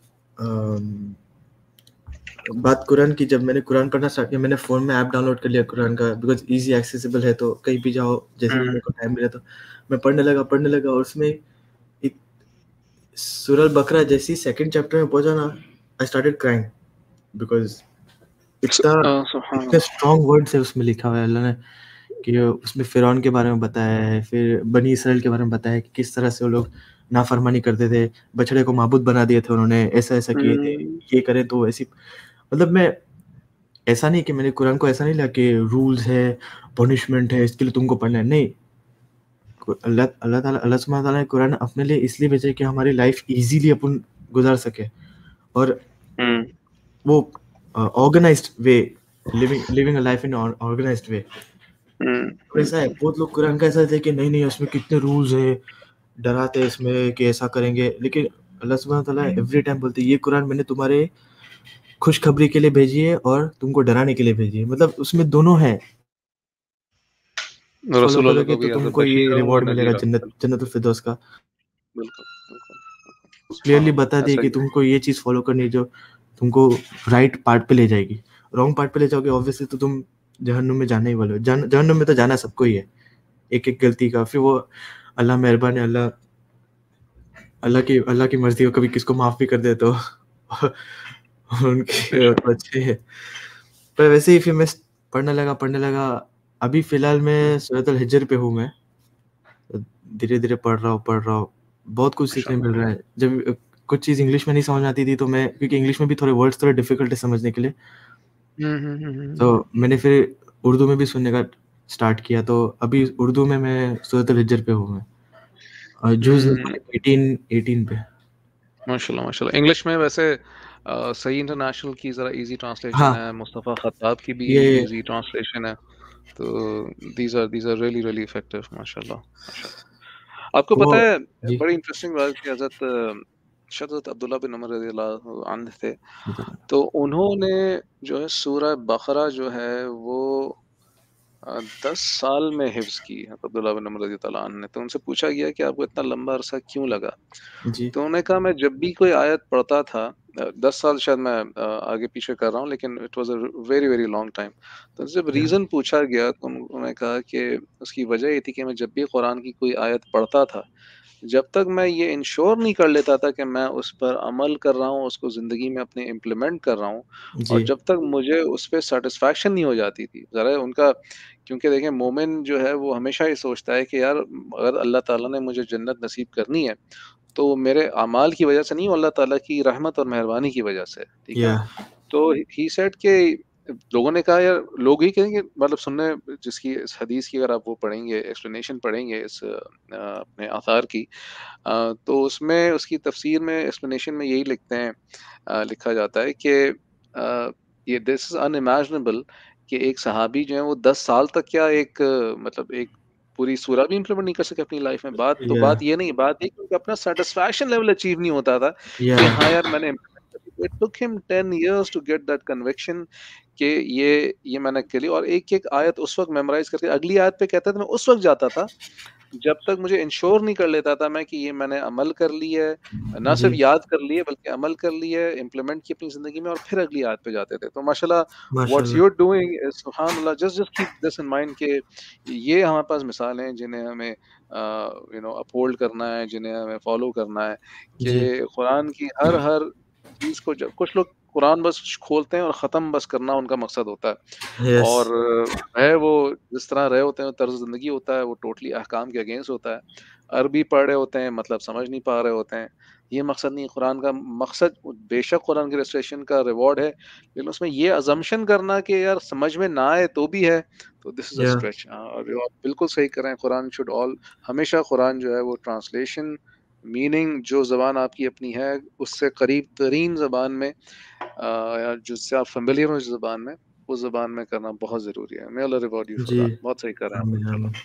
S2: बात कुरान की, जब मैंने कुरान पढ़ना स्टार्ट किया, मैंने फ़ोन में ऐप डाउनलोड कर लिया कुरान का, बिकॉज़ ईज़ी एक्सेसिबल है, तो कहीं भी जाओ, जैसे भी
S1: हम्म
S2: मेरे को टाइम मिला तो मैं पढ़ने लगा पढ़ने लगा और उसमें एक सूरह बकरा जैसे ही सेकंड चैप्टर में पहुंचा ना, आई स्टार्टेड क्राइंग, बिकॉज़
S1: सु-
S2: इतना
S1: अ, सुभान
S2: इतने
S1: अल्लाह।
S2: स्ट्रॉन्ग वर्ड्स है उसमें लिखा हुआ है। अल्लाह ने कि उसमें फ़िरौन के बारे में बताया है, फिर बनी इसराइल के बारे में बताया है कि किस तरह से वो लोग नाफरमानी करते थे, बछड़े को माबूद बना दिए थे उन्होंने, ऐसा-ऐसा किए थे,
S1: हम्म
S2: ये करें तो ऐसी। मतलब मैं ऐसा नहीं कि मैंने कुरान को ऐसा नहीं लिया कि रूल्स है, पनिशमेंट है, इसके लिए तुमको पढ़ना है, नहीं। कु- अल्लाह अल्लाह ताला अल्लाह सुब्हानहू व तआला ने कुरान अपने लिए इसलिए भेजा है कि हमारी लाइफ इजीली अपन गुजार सके, और
S1: हम्म
S2: वो organised way, living living a life in organised way.
S1: हम्म
S2: और ऐसा है,
S1: हम्म
S2: बहुत लोग कुरान का ऐसा थे कि नहीं नहीं उसमें कितने रूल्स है, डराते हैं इसमें कि ऐसा करेंगे, लेकिन अल्लाह सुब्हानहू व तआला एवरी टाइम बोलते हैं ये कुरान मैंने तुम्हारे खुशखबरी के लिए भेजी है और तुमको डराने के लिए भेजी है। मतलब उसमें दोनों है, फॉलो
S1: रसूल अल्लाह
S2: करोगे
S1: को
S2: तो
S1: भी एज अ
S2: तुमको ये
S1: बशीरा व
S2: रिवॉर्ड मिलेगा,
S1: नज़ीरा।
S2: जन्नत जन्नतुल फिरदौस का।
S1: बिल्कुल बिल्कुल। सुभान
S2: क्लियरली बता
S1: अल्लाह,
S2: दिए
S1: ऐसा
S2: कि
S1: ही है।
S2: तुमको ये चीज़ फॉलो करनी है जो तुमको राइट पार्ट पे ले जाएगी। रॉन्ग पार्ट पे ले जाओगे ऑब्वियसली तो तुम जहन्नुम में जाने ही वाले हो। जहन जहन्नुम में तो जाना सबको ही है, एक-एक गलती का। फिर वो अल्लाह मेहरबान है, अल्लाह अल्लाह की अल्लाह की मर्ज़ी हो, कभी किसको माफ़ भी कर दे तो उनके
S1: बेशक।
S2: तो अच्छे है। पर वैसे ही फिर मैं पढ़ने लगा पढ़ने लगा। अभी फ़िलहाल मैं सूरत अल हिज्र पे हूँ मैं। धीरे-धीरे पढ़ रहा हूँ पढ़ रहा हूँ। बहुत कुछ सीखने
S1: माशाल्लाह।
S2: मिल रहा है। जब अ, कुछ चीज़ इंग्लिश में नहीं समझ में आती थी तो मैं, क्योंकि इंग्लिश में भी थोड़े वर्ड्स थोड़े डिफ़िकल्ट है समझने के लिए,
S1: हम्म हम्म हम्म
S2: तो
S1: हम्म
S2: मैंने फिर उर्दू में भी सुनने का स्टार्ट किया, तो अभी उर्दू में मैं सूरत अल-हिज्र पे हूँ मैं, और जुज़
S1: हम्म,
S2: नंबर एटीन एटीन पे।
S1: माशाल्लाह माशाल्लाह। इंग्लिश में वैसे अ, सही इंटरनेशनल की ज़रा इजी ट्रांसलेशन
S2: हाँ,
S1: है, मुस्तफ़ा खत्ताब की भी
S2: ये
S1: इजी ट्रांसलेशन है। तो these are these are really really effective माशाल्लाह माशाल्लाह। आपको
S2: वो
S1: पता है
S2: जी,
S1: बड़ी इंटरेस्टिंग बात कि हज़रत हज़रत अब्दुल्ला बिन उमर रज़ियल्लाहु अन्हु थे,
S2: बताना।
S1: तो उन्होंने जो है सूरह बक़रा जो है वो अ, दस साल में हिफ्ज़ की है अब्दुल्ला बिन उमर रज़ियल्लाहु अन्हु ने। तो उनसे पूछा गया कि आपको इतना लंबा अरसा क्यों लगा?
S2: जी,
S1: तो उन्होंने कहा मैं जब भी कोई आयत पढ़ता था, अ, दस साल शायद मैं अ, आगे पीछे कर रहा हूँ, लेकिन it was a very very long time. तो जब
S2: या
S1: रीज़न पूछा गया तो उन उन्होंने कहा कि उसकी वजह ये थी कि मैं जब भी कुरान की कोई आयत पढ़ता था, जब तक मैं ये इंश्योर नहीं कर लेता था कि मैं उस पर अमल कर रहा हूँ, उसको ज़िंदगी में अपने इम्प्लीमेंट कर रहा हूँ, और
S2: जी,
S1: जब तक मुझे उस पे सैटिस्फैक्शन नहीं हो जाती थी। ज़रा उनका, क्योंकि देखिए मोमिन जो है वो हमेशा ये सोचता है कि यार अगर अल्लाह ताला ने मुझे जन्नत नसीब करनी है, तो मेरे अमाल की वज़ह से नहीं, वो अल्लाह ताला की रहमत और मेहरबानी की वज़ह से, ठीक है?
S2: या
S1: तो ही सेड कि लोगों ने कहा यार, लोग ही कहेंगे, मतलब सुनने जिसकी इस हदीस की अगर आप वो पढ़ेंगे, एक्सप्लेनेशन पढ़ेंगे इस अ, अपने आसार की, अ, तो उसमें उसकी तफसीर में एक्सप्लेनेशन में यही लिखते हैं, अ, लिखा जाता है कि अ, ये दिस इज़ अनइमेजिनेबल कि एक सहाबी जो है वो दस साल तक क्या एक अ, मतलब एक पूरी सूरा भी इम्प्लीमेंट नहीं कर सके अपनी लाइफ में। बात तो
S2: या
S1: बात ये नहीं, बात ये कि उनका अपना सैटिस्फैक्शन लेवल अचीव नहीं होता था
S2: या
S1: कि हाँ यार मैंने इम्प्लीमेंट कर दी। It took him ten years to get that conviction कि ये ये मैंने कर ली, और एक-एक आयत उस वक़्त मेमोराइज़ करके अगली आयत पे कहता था, मैं उस वक़्त जाता था जब तक मुझे इंश्योर नहीं कर लेता था मैं कि ये मैंने अमल कर ली है, ना सिर्फ़
S2: जी,
S1: याद कर ली है बल्कि अमल कर ली है, इम्प्लीमेंट की अपनी ज़िंदगी में, और फिर अगली आयत पे जाते थे। तो माशाल्लाह व्हाट्स
S2: माशाल्लाह।
S1: यू आर डूइंग इज़ सुभान अल्लाह, just just keep this in mind कि ये हमारे पास मिसालें हैं जिन्हें हमें अ, यू नो अपहोल्ड करना है, जिन्हें हमें फ़ॉलो करना है,
S2: जी,
S1: कि कुरान की हर हर चीज़ को, जब कुछ लोग कुरान बस खोलते हैं और ख़त्म बस करना उनका मकसद होता है।
S2: यस,
S1: और है वो जिस तरह रहे होते हैं, तर्ज़ ज़िंदगी होता है, वो टोटली अहकाम के अगेंस्ट होता है। अरबी पढ़ रहे होते हैं, मतलब समझ नहीं पा रहे होते हैं। ये मकसद नहीं है कुरान का। मकसद बेशक कुरान की रेस्ट्रिक्शन का रिवॉर्ड है, लेकिन उसमें ये अज़म्पशन करना कि यार समझ में ना आए तो भी है, तो दिस इज़ अ
S2: या
S1: स्ट्रेच। अ, और जो आप बिल्कुल सही कर रहे हैं, कुरान शुड ऑल हमेशा कुरान जो है वो ट्रांसलेशन, मीनिंग जो ज़बान आपकी अपनी है, उससे करीब तरीन ज़बान में, अ, या जिससे आप फ़ैमिलियर हो जिस ज़बान में, उस ज़बान में करना बहुत ज़रूरी है। May Allah reward you for
S2: जी,
S1: दैट। बहुत सही कर रहे हैं आप
S2: आमीन,
S1: माशाल्लाह।
S2: आमीन।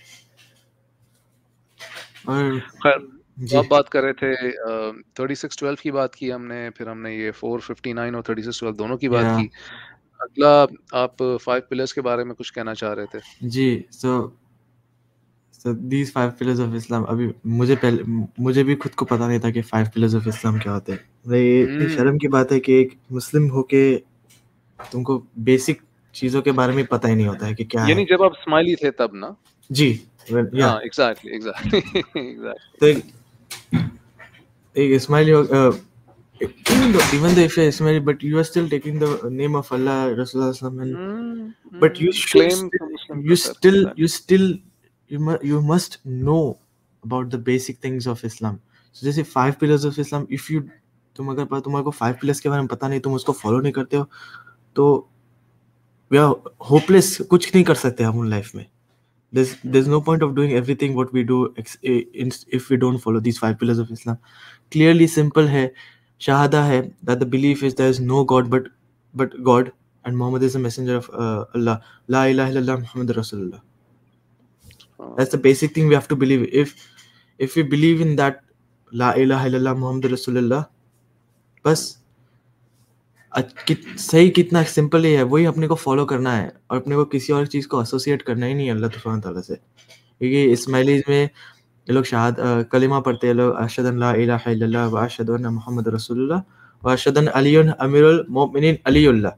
S2: और
S1: खैर, तो
S2: जी,
S1: आप बात कर रहे थे अ, थर्टी सिक्स ट्वेल्व की बात की हमने, फिर हमने ये फ़ोर फ़िफ़्टी नाइन और थर्टी सिक्स ट्वेल्व दोनों की बात
S2: या
S1: की। अगला आप फ़ाइव पिलर्स के बारे में कुछ कहना चाह रहे थे?
S2: जी, so so these five pillars of Islam, अभी मुझे पहले मुझे भी खुद को पता नहीं था कि फाइव पिलर्स ऑफ इस्लाम क्या होते हैं। मतलब ये इतनी
S1: हुँ,
S2: शर्म की बात है कि एक मुस्लिम होके तुमको बेसिक चीज़ों के बारे में पता ही नहीं होता है कि क्या है।
S1: यानी जब आप स्माइली थे तब ना?
S2: जी, व या
S1: हाँ, एग्ज़ैक्टली, एग्ज़ैक्टली, एग्ज़ैक्टली।
S2: तो एक एक इस्माइली हो uh, even though even though if you're Ismaili, but you are still taking the name of Allah, Rasulullah sallallahu alaihi wasallam,
S1: हुँ,
S2: and but you
S1: हुँ,
S2: should
S1: क्लेम
S2: still,
S1: तो Muslim
S2: you
S1: करता है,
S2: still, you
S1: exactly.
S2: still, you mu you must know about the basic things of Islam. So जैसे five pillars of Islam, if you तुम अगर प तुम्हारे को five pillars के बारे में पता नहीं, तुम उसको फॉलो नहीं करते हो, तो we are hopeless, कुछ नहीं कर सकते हम उन लाइफ में। There's there's no
S1: hmm,
S2: point of doing everything what we do ex i in if we don't follow these five pillars of Islam. Clearly simple है, shahada है, that the belief is there is no God but but God, and Muhammad is a messenger of uh, Allah. La ilaha illallah Muhammad Rasulullah. That's the
S1: हाँ,
S2: basic thing we have to believe. If if we believe in that La ilaha illallah Muhammad Rasulullah, बस अच- कित, सही कितना simple ही है, वही अपने को फॉलो करना है, और अपने को किसी और चीज़ को एसोसिएट करना ही नहीं है अल्लाह सुब्हानहू तआला से। क्योंकि इस्माइलीज़ में ये लोग शहाद अ, कलिमा पढ़ते हैं लोग, अशहदु अन ला इलाहा इल्लल्लाह व अशहदु अन्ना मुहम्मद रसूलुल्लाह व अशहदु अन अलीयुन अमीरुल मोमिनीन अलीउल्लाह।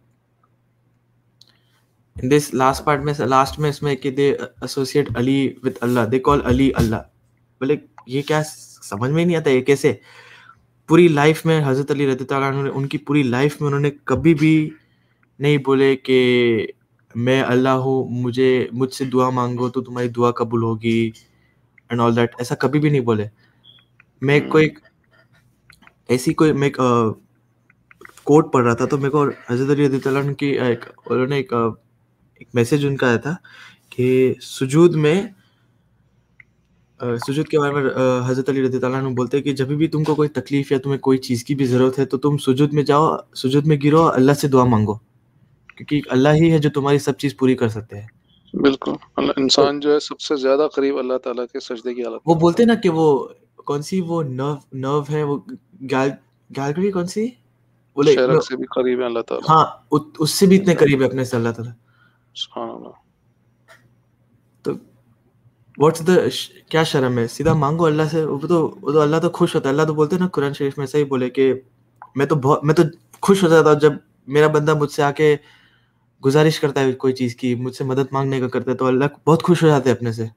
S2: इन दिस लास्ट पार्ट में लास्ट में इसमें कि they associate Ali with Allah, they call Ali Allah. बोले ये क्या, समझ में ही नहीं आता ये कैसे। पूरी लाइफ में हज़रत अली रज़ी अल्लाह अन्हु ने, उनकी पूरी लाइफ में उन्होंने कभी भी नहीं बोले कि मैं अल्लाह हूँ, मुझे मुझसे दुआ माँगो तो तुम्हारी दुआ कबूल होगी एंड ऑल दैट, ऐसा कभी भी नहीं बोले। मैं
S1: हुँ,
S2: कोई ऐसी कोई मैं एक अ, कोट पढ़ रहा था, तो मेरे को हज़रत अली रज़ी अल्लाह अन्हु की एक उन्होंने एक अ, एक मैसेज उनका आया था कि सुजूद में अ, सुजूद के बारे में अ, हज़रत अली रज़ी अल्लाह अन्हु बोलते हैं कि जब भी तुमको कोई तकलीफ या तुम्हें कोई चीज़ की भी ज़रूरत है तो तुम सुजूद में जाओ, सुजूद में गिरो, अल्लाह से दुआ मांगो, क्योंकि अल्लाह ही है जो तुम्हारी सब चीज़ पूरी कर सकते हैं।
S1: बिल्कुल, अल्लाह
S2: तो
S1: इंसान जो है सबसे ज़्यादा करीब अल्लाह ताला के सजदे की हालत
S2: वो
S1: में
S2: बोलते
S1: होता
S2: हैं
S1: है।
S2: ना कि वो कौन-सी वो नर्व नर्व है वो गैल गैलरी कौन-सी? बोले मैं
S1: शरक से भी करीब है अल्लाह ताला।
S2: हाँ, उ उससे भी इतने
S1: अच्छा,
S2: करीब है अपने से अल्लाह ताला।
S1: सुभान अल्लाह।
S2: तो व्हाट्स द श क्या शर्म है? सीधा माँगो अल्लाह से, वो तो वो तो अल्लाह तो खुश होता है। अल्लाह तो बोलते हैं ना कुरान शरीफ में सही बोले कि मैं तो बहुत मैं तो खुश हो जाता हूँ जब मेरा बंदा मुझसे आके गुज़ारिश करता है कोई चीज़ की, मुझसे मदद माँगने का करता है, तो अल्लाह बहुत खुश हो जाते हैं अपने से।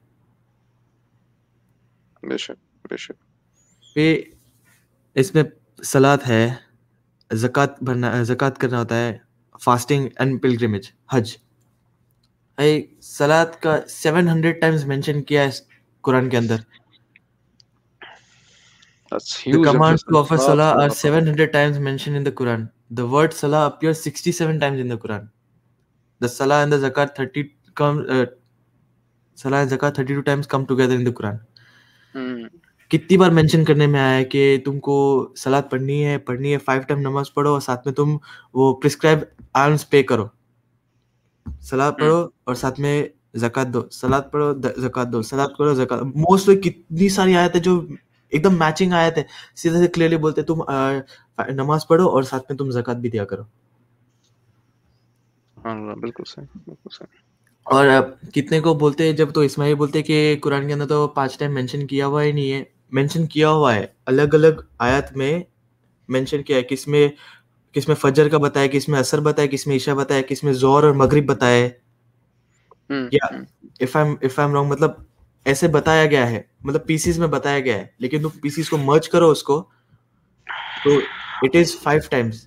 S1: बेशक, बेशक।
S2: फिर इसमें सलात है, ज़कात भरना अ, ज़कात करना होता है, फास्टिंग एंड पिलग्रिमेज, हज। भाई सलात का सेवन हंड्रेड टाइम्स मेंशन किया है इस कुरान के अंदर।
S1: That's
S2: The
S1: huge
S2: commands to
S1: emphasis
S2: offer
S1: बहुत
S2: salah are
S1: बड़ा रकम है।
S2: seven hundred times mentioned in the Quran. The word salah appears sixty-seven times in the Quran. The salah and the zakat thirty come uh, salah and zakat thirty-two times come together in the Quran.
S1: हुँ,
S2: कितनी बार mention करने में आया है कि तुमको सलात पढ़नी है पढ़नी है फाइव टाइम नमाज पढ़ो और साथ में तुम वो प्रिस्क्राइब आर्म्स पे करो, सलात
S1: हुँ,
S2: पढ़ो और साथ में ज़कात दो, सलात पढ़ो द ज़कात दो, सलात पढ़ो ज़कात। मोस्टली कितनी सारी आयत है जो एकदम मैचिंग आयत है, सीधे से क्लियरली बोलते हैं तुम अ, नमाज पढ़ो और साथ में तुम ज़कात भी दिया करो।
S1: सुभान अल्लाह, बिल्कुल सही, बिल्कुल सही।
S2: और अ, कितने को बोलते हैं जब तो इस्माइल बोलते हैं कि कुरान के अंदर तो पाँच टाइम मेंशन किया हुआ ही नहीं है। मेंशन किया हुआ है, अलग-अलग आयत में मेंशन किया है, किसमें किसमें फजर का बताया, किसमें असर बताया, किसमें ईशा बताया, किसमें ज़ोहर और मगरिब बताया है।
S1: हुँ,
S2: या
S1: hmm,
S2: if I am if I am wrong, मतलब ऐसे बताया गया है, मतलब पीसेस में बताया गया है, लेकिन तुम पीसेस को मर्ज करो उसको तो इट इज़ फाइव टाइम्स।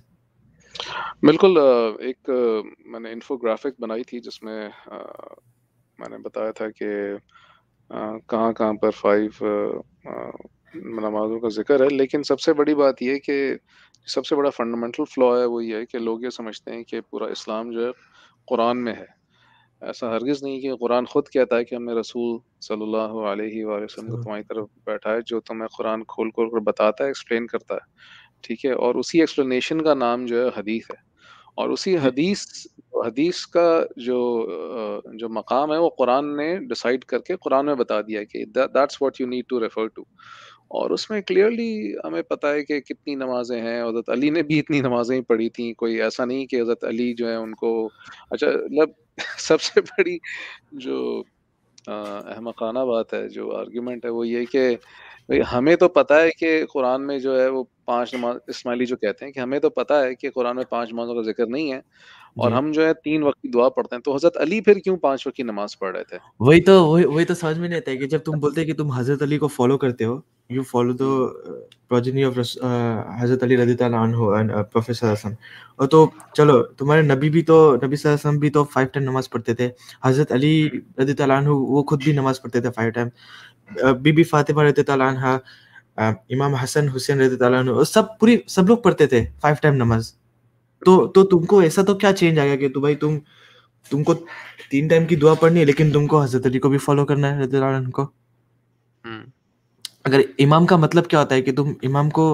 S1: बिल्कुल अ, एक अ, मैंने इन्फोग्राफिक बनाई थी जिसमें अ, मैंने बताया था कि अ, कहाँ-कहाँ पर फ़ाइव अ अ, नमाज़ों का ज़िक्र है, लेकिन सबसे बड़ी बात ये है कि सबसे बड़ा फंडामेंटल फ्लॉ है वो ये है कि लोग ये समझते हैं कि पूरा इस्लाम जो है कुरान में है। ऐसा हरगिज़ नहीं कि कुरान खुद कहता है कि हमने रसूल सल्लल्लाहु अलैहि वसल्लम को तुम्हारी तरफ बैठाया जो तुम्हें कुरान खोल-खोल कर बताता है, एक्सप्लेन करता है, ठीक है? और उसी एक्सप्लेनेशन का नाम जो है हदीस है और उसी
S2: जी,
S1: हदीस हदीस का जो अ, जो मकाम है वो कुरान ने डिसाइड करके कुरान में बता दिया है कि that that's what you need to refer to और उसमें क्लियरली हमें पता है कि कितनी नमाज़ें हैं, हज़रत अली ने भी इतनी नमाज़ें ही पढ़ी थी, कोई ऐसा नहीं कि हज़रत अली जो है उनको अच्छा मतलब सबसे बड़ी जो अ, अहमकाना बात है, जो आर्गुमेंट है वो ये है कि भई हमें तो पता है कि कुरान में जो है वो पाँच नमाज़ इस्माइली जो कहते हैं कि हमें तो पता है कि कुरान में पाँच नमाज़ों का ज़िक्र नहीं है और
S2: जी।
S1: हम जो है तीन वक़्त की दुआ पढ़ते हैं, तो हज़रत अली फिर क्यों पाँच वक़्त की नमाज़ पढ़ रहे थे?
S2: वही तो वही वही तो समझ में नहीं आता है कि जब तुम बोलते हैं कि तुम हज़रत अली को फ़ॉलो करते हो, you follow the
S1: hmm,
S2: uh, progeny of रस अ, हज़रत अली रज़ी अल्लाह अन्हु एंड अ, प्रोफेट सल्लल्लाहु अलैहि वसल्लम। और तो चलो तुम्हारे नबी भी तो नबी सल्लल्लाहु अलैहि वसल्लम भी तो फाइव टाइम नमाज़ पढ़ते थे। हज़रत अली
S1: हुँ,
S2: रज़ी अल्लाह अन्हु वो खुद भी नमाज़ पढ़ते थे फाइव टाइम। अ, बीबी फातिमा रज़ी अल्लाह अन्हा, अ, इमाम हसन हुसैन रज़ी अल्लाह अन्हु सब पूरी सब लोग पढ़ते थे फाइव टाइम नमाज़। तो
S1: बिल्कुल।
S2: तो तुमको ऐसा तो क्या चेंज आ गया कि तो भाई तुम तुमको तीन टाइम की दुआ पढ़नी है लेकिन तुमको हज़रत अली को भी फ़ॉलो करना है रज़ी अल्लाह अन्हु को।
S1: हुँ,
S2: अगर इमाम का मतलब क्या होता है कि तुम इमाम को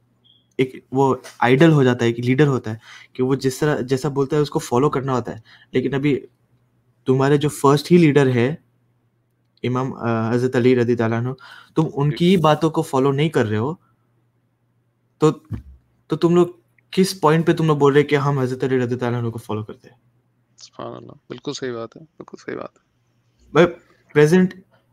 S2: एक वो आइडल हो जाता है कि लीडर होता है कि वो जिस तरह जैसा बोलता है उसको फ़ॉलो करना होता है। लेकिन अभी तुम्हारे जो फर्स्ट ही लीडर है इमाम अ, हज़रत अली रज़ी अल्लाह अन्हु, तुम
S1: जी,
S2: उनकी ही बातों को फ़ॉलो नहीं कर रहे हो, तो तो तुम लोग किस पॉइंट पे तुम लोग बोल रहे हो कि हम हज़रत अली रज़ी अल्लाह अन्हु को फ़ॉलो करते हैं?
S1: सुभान अल्लाह, बिल्कुल सही बात है, बिल्कुल सही बात है।
S2: मैं प्रेज़ेंट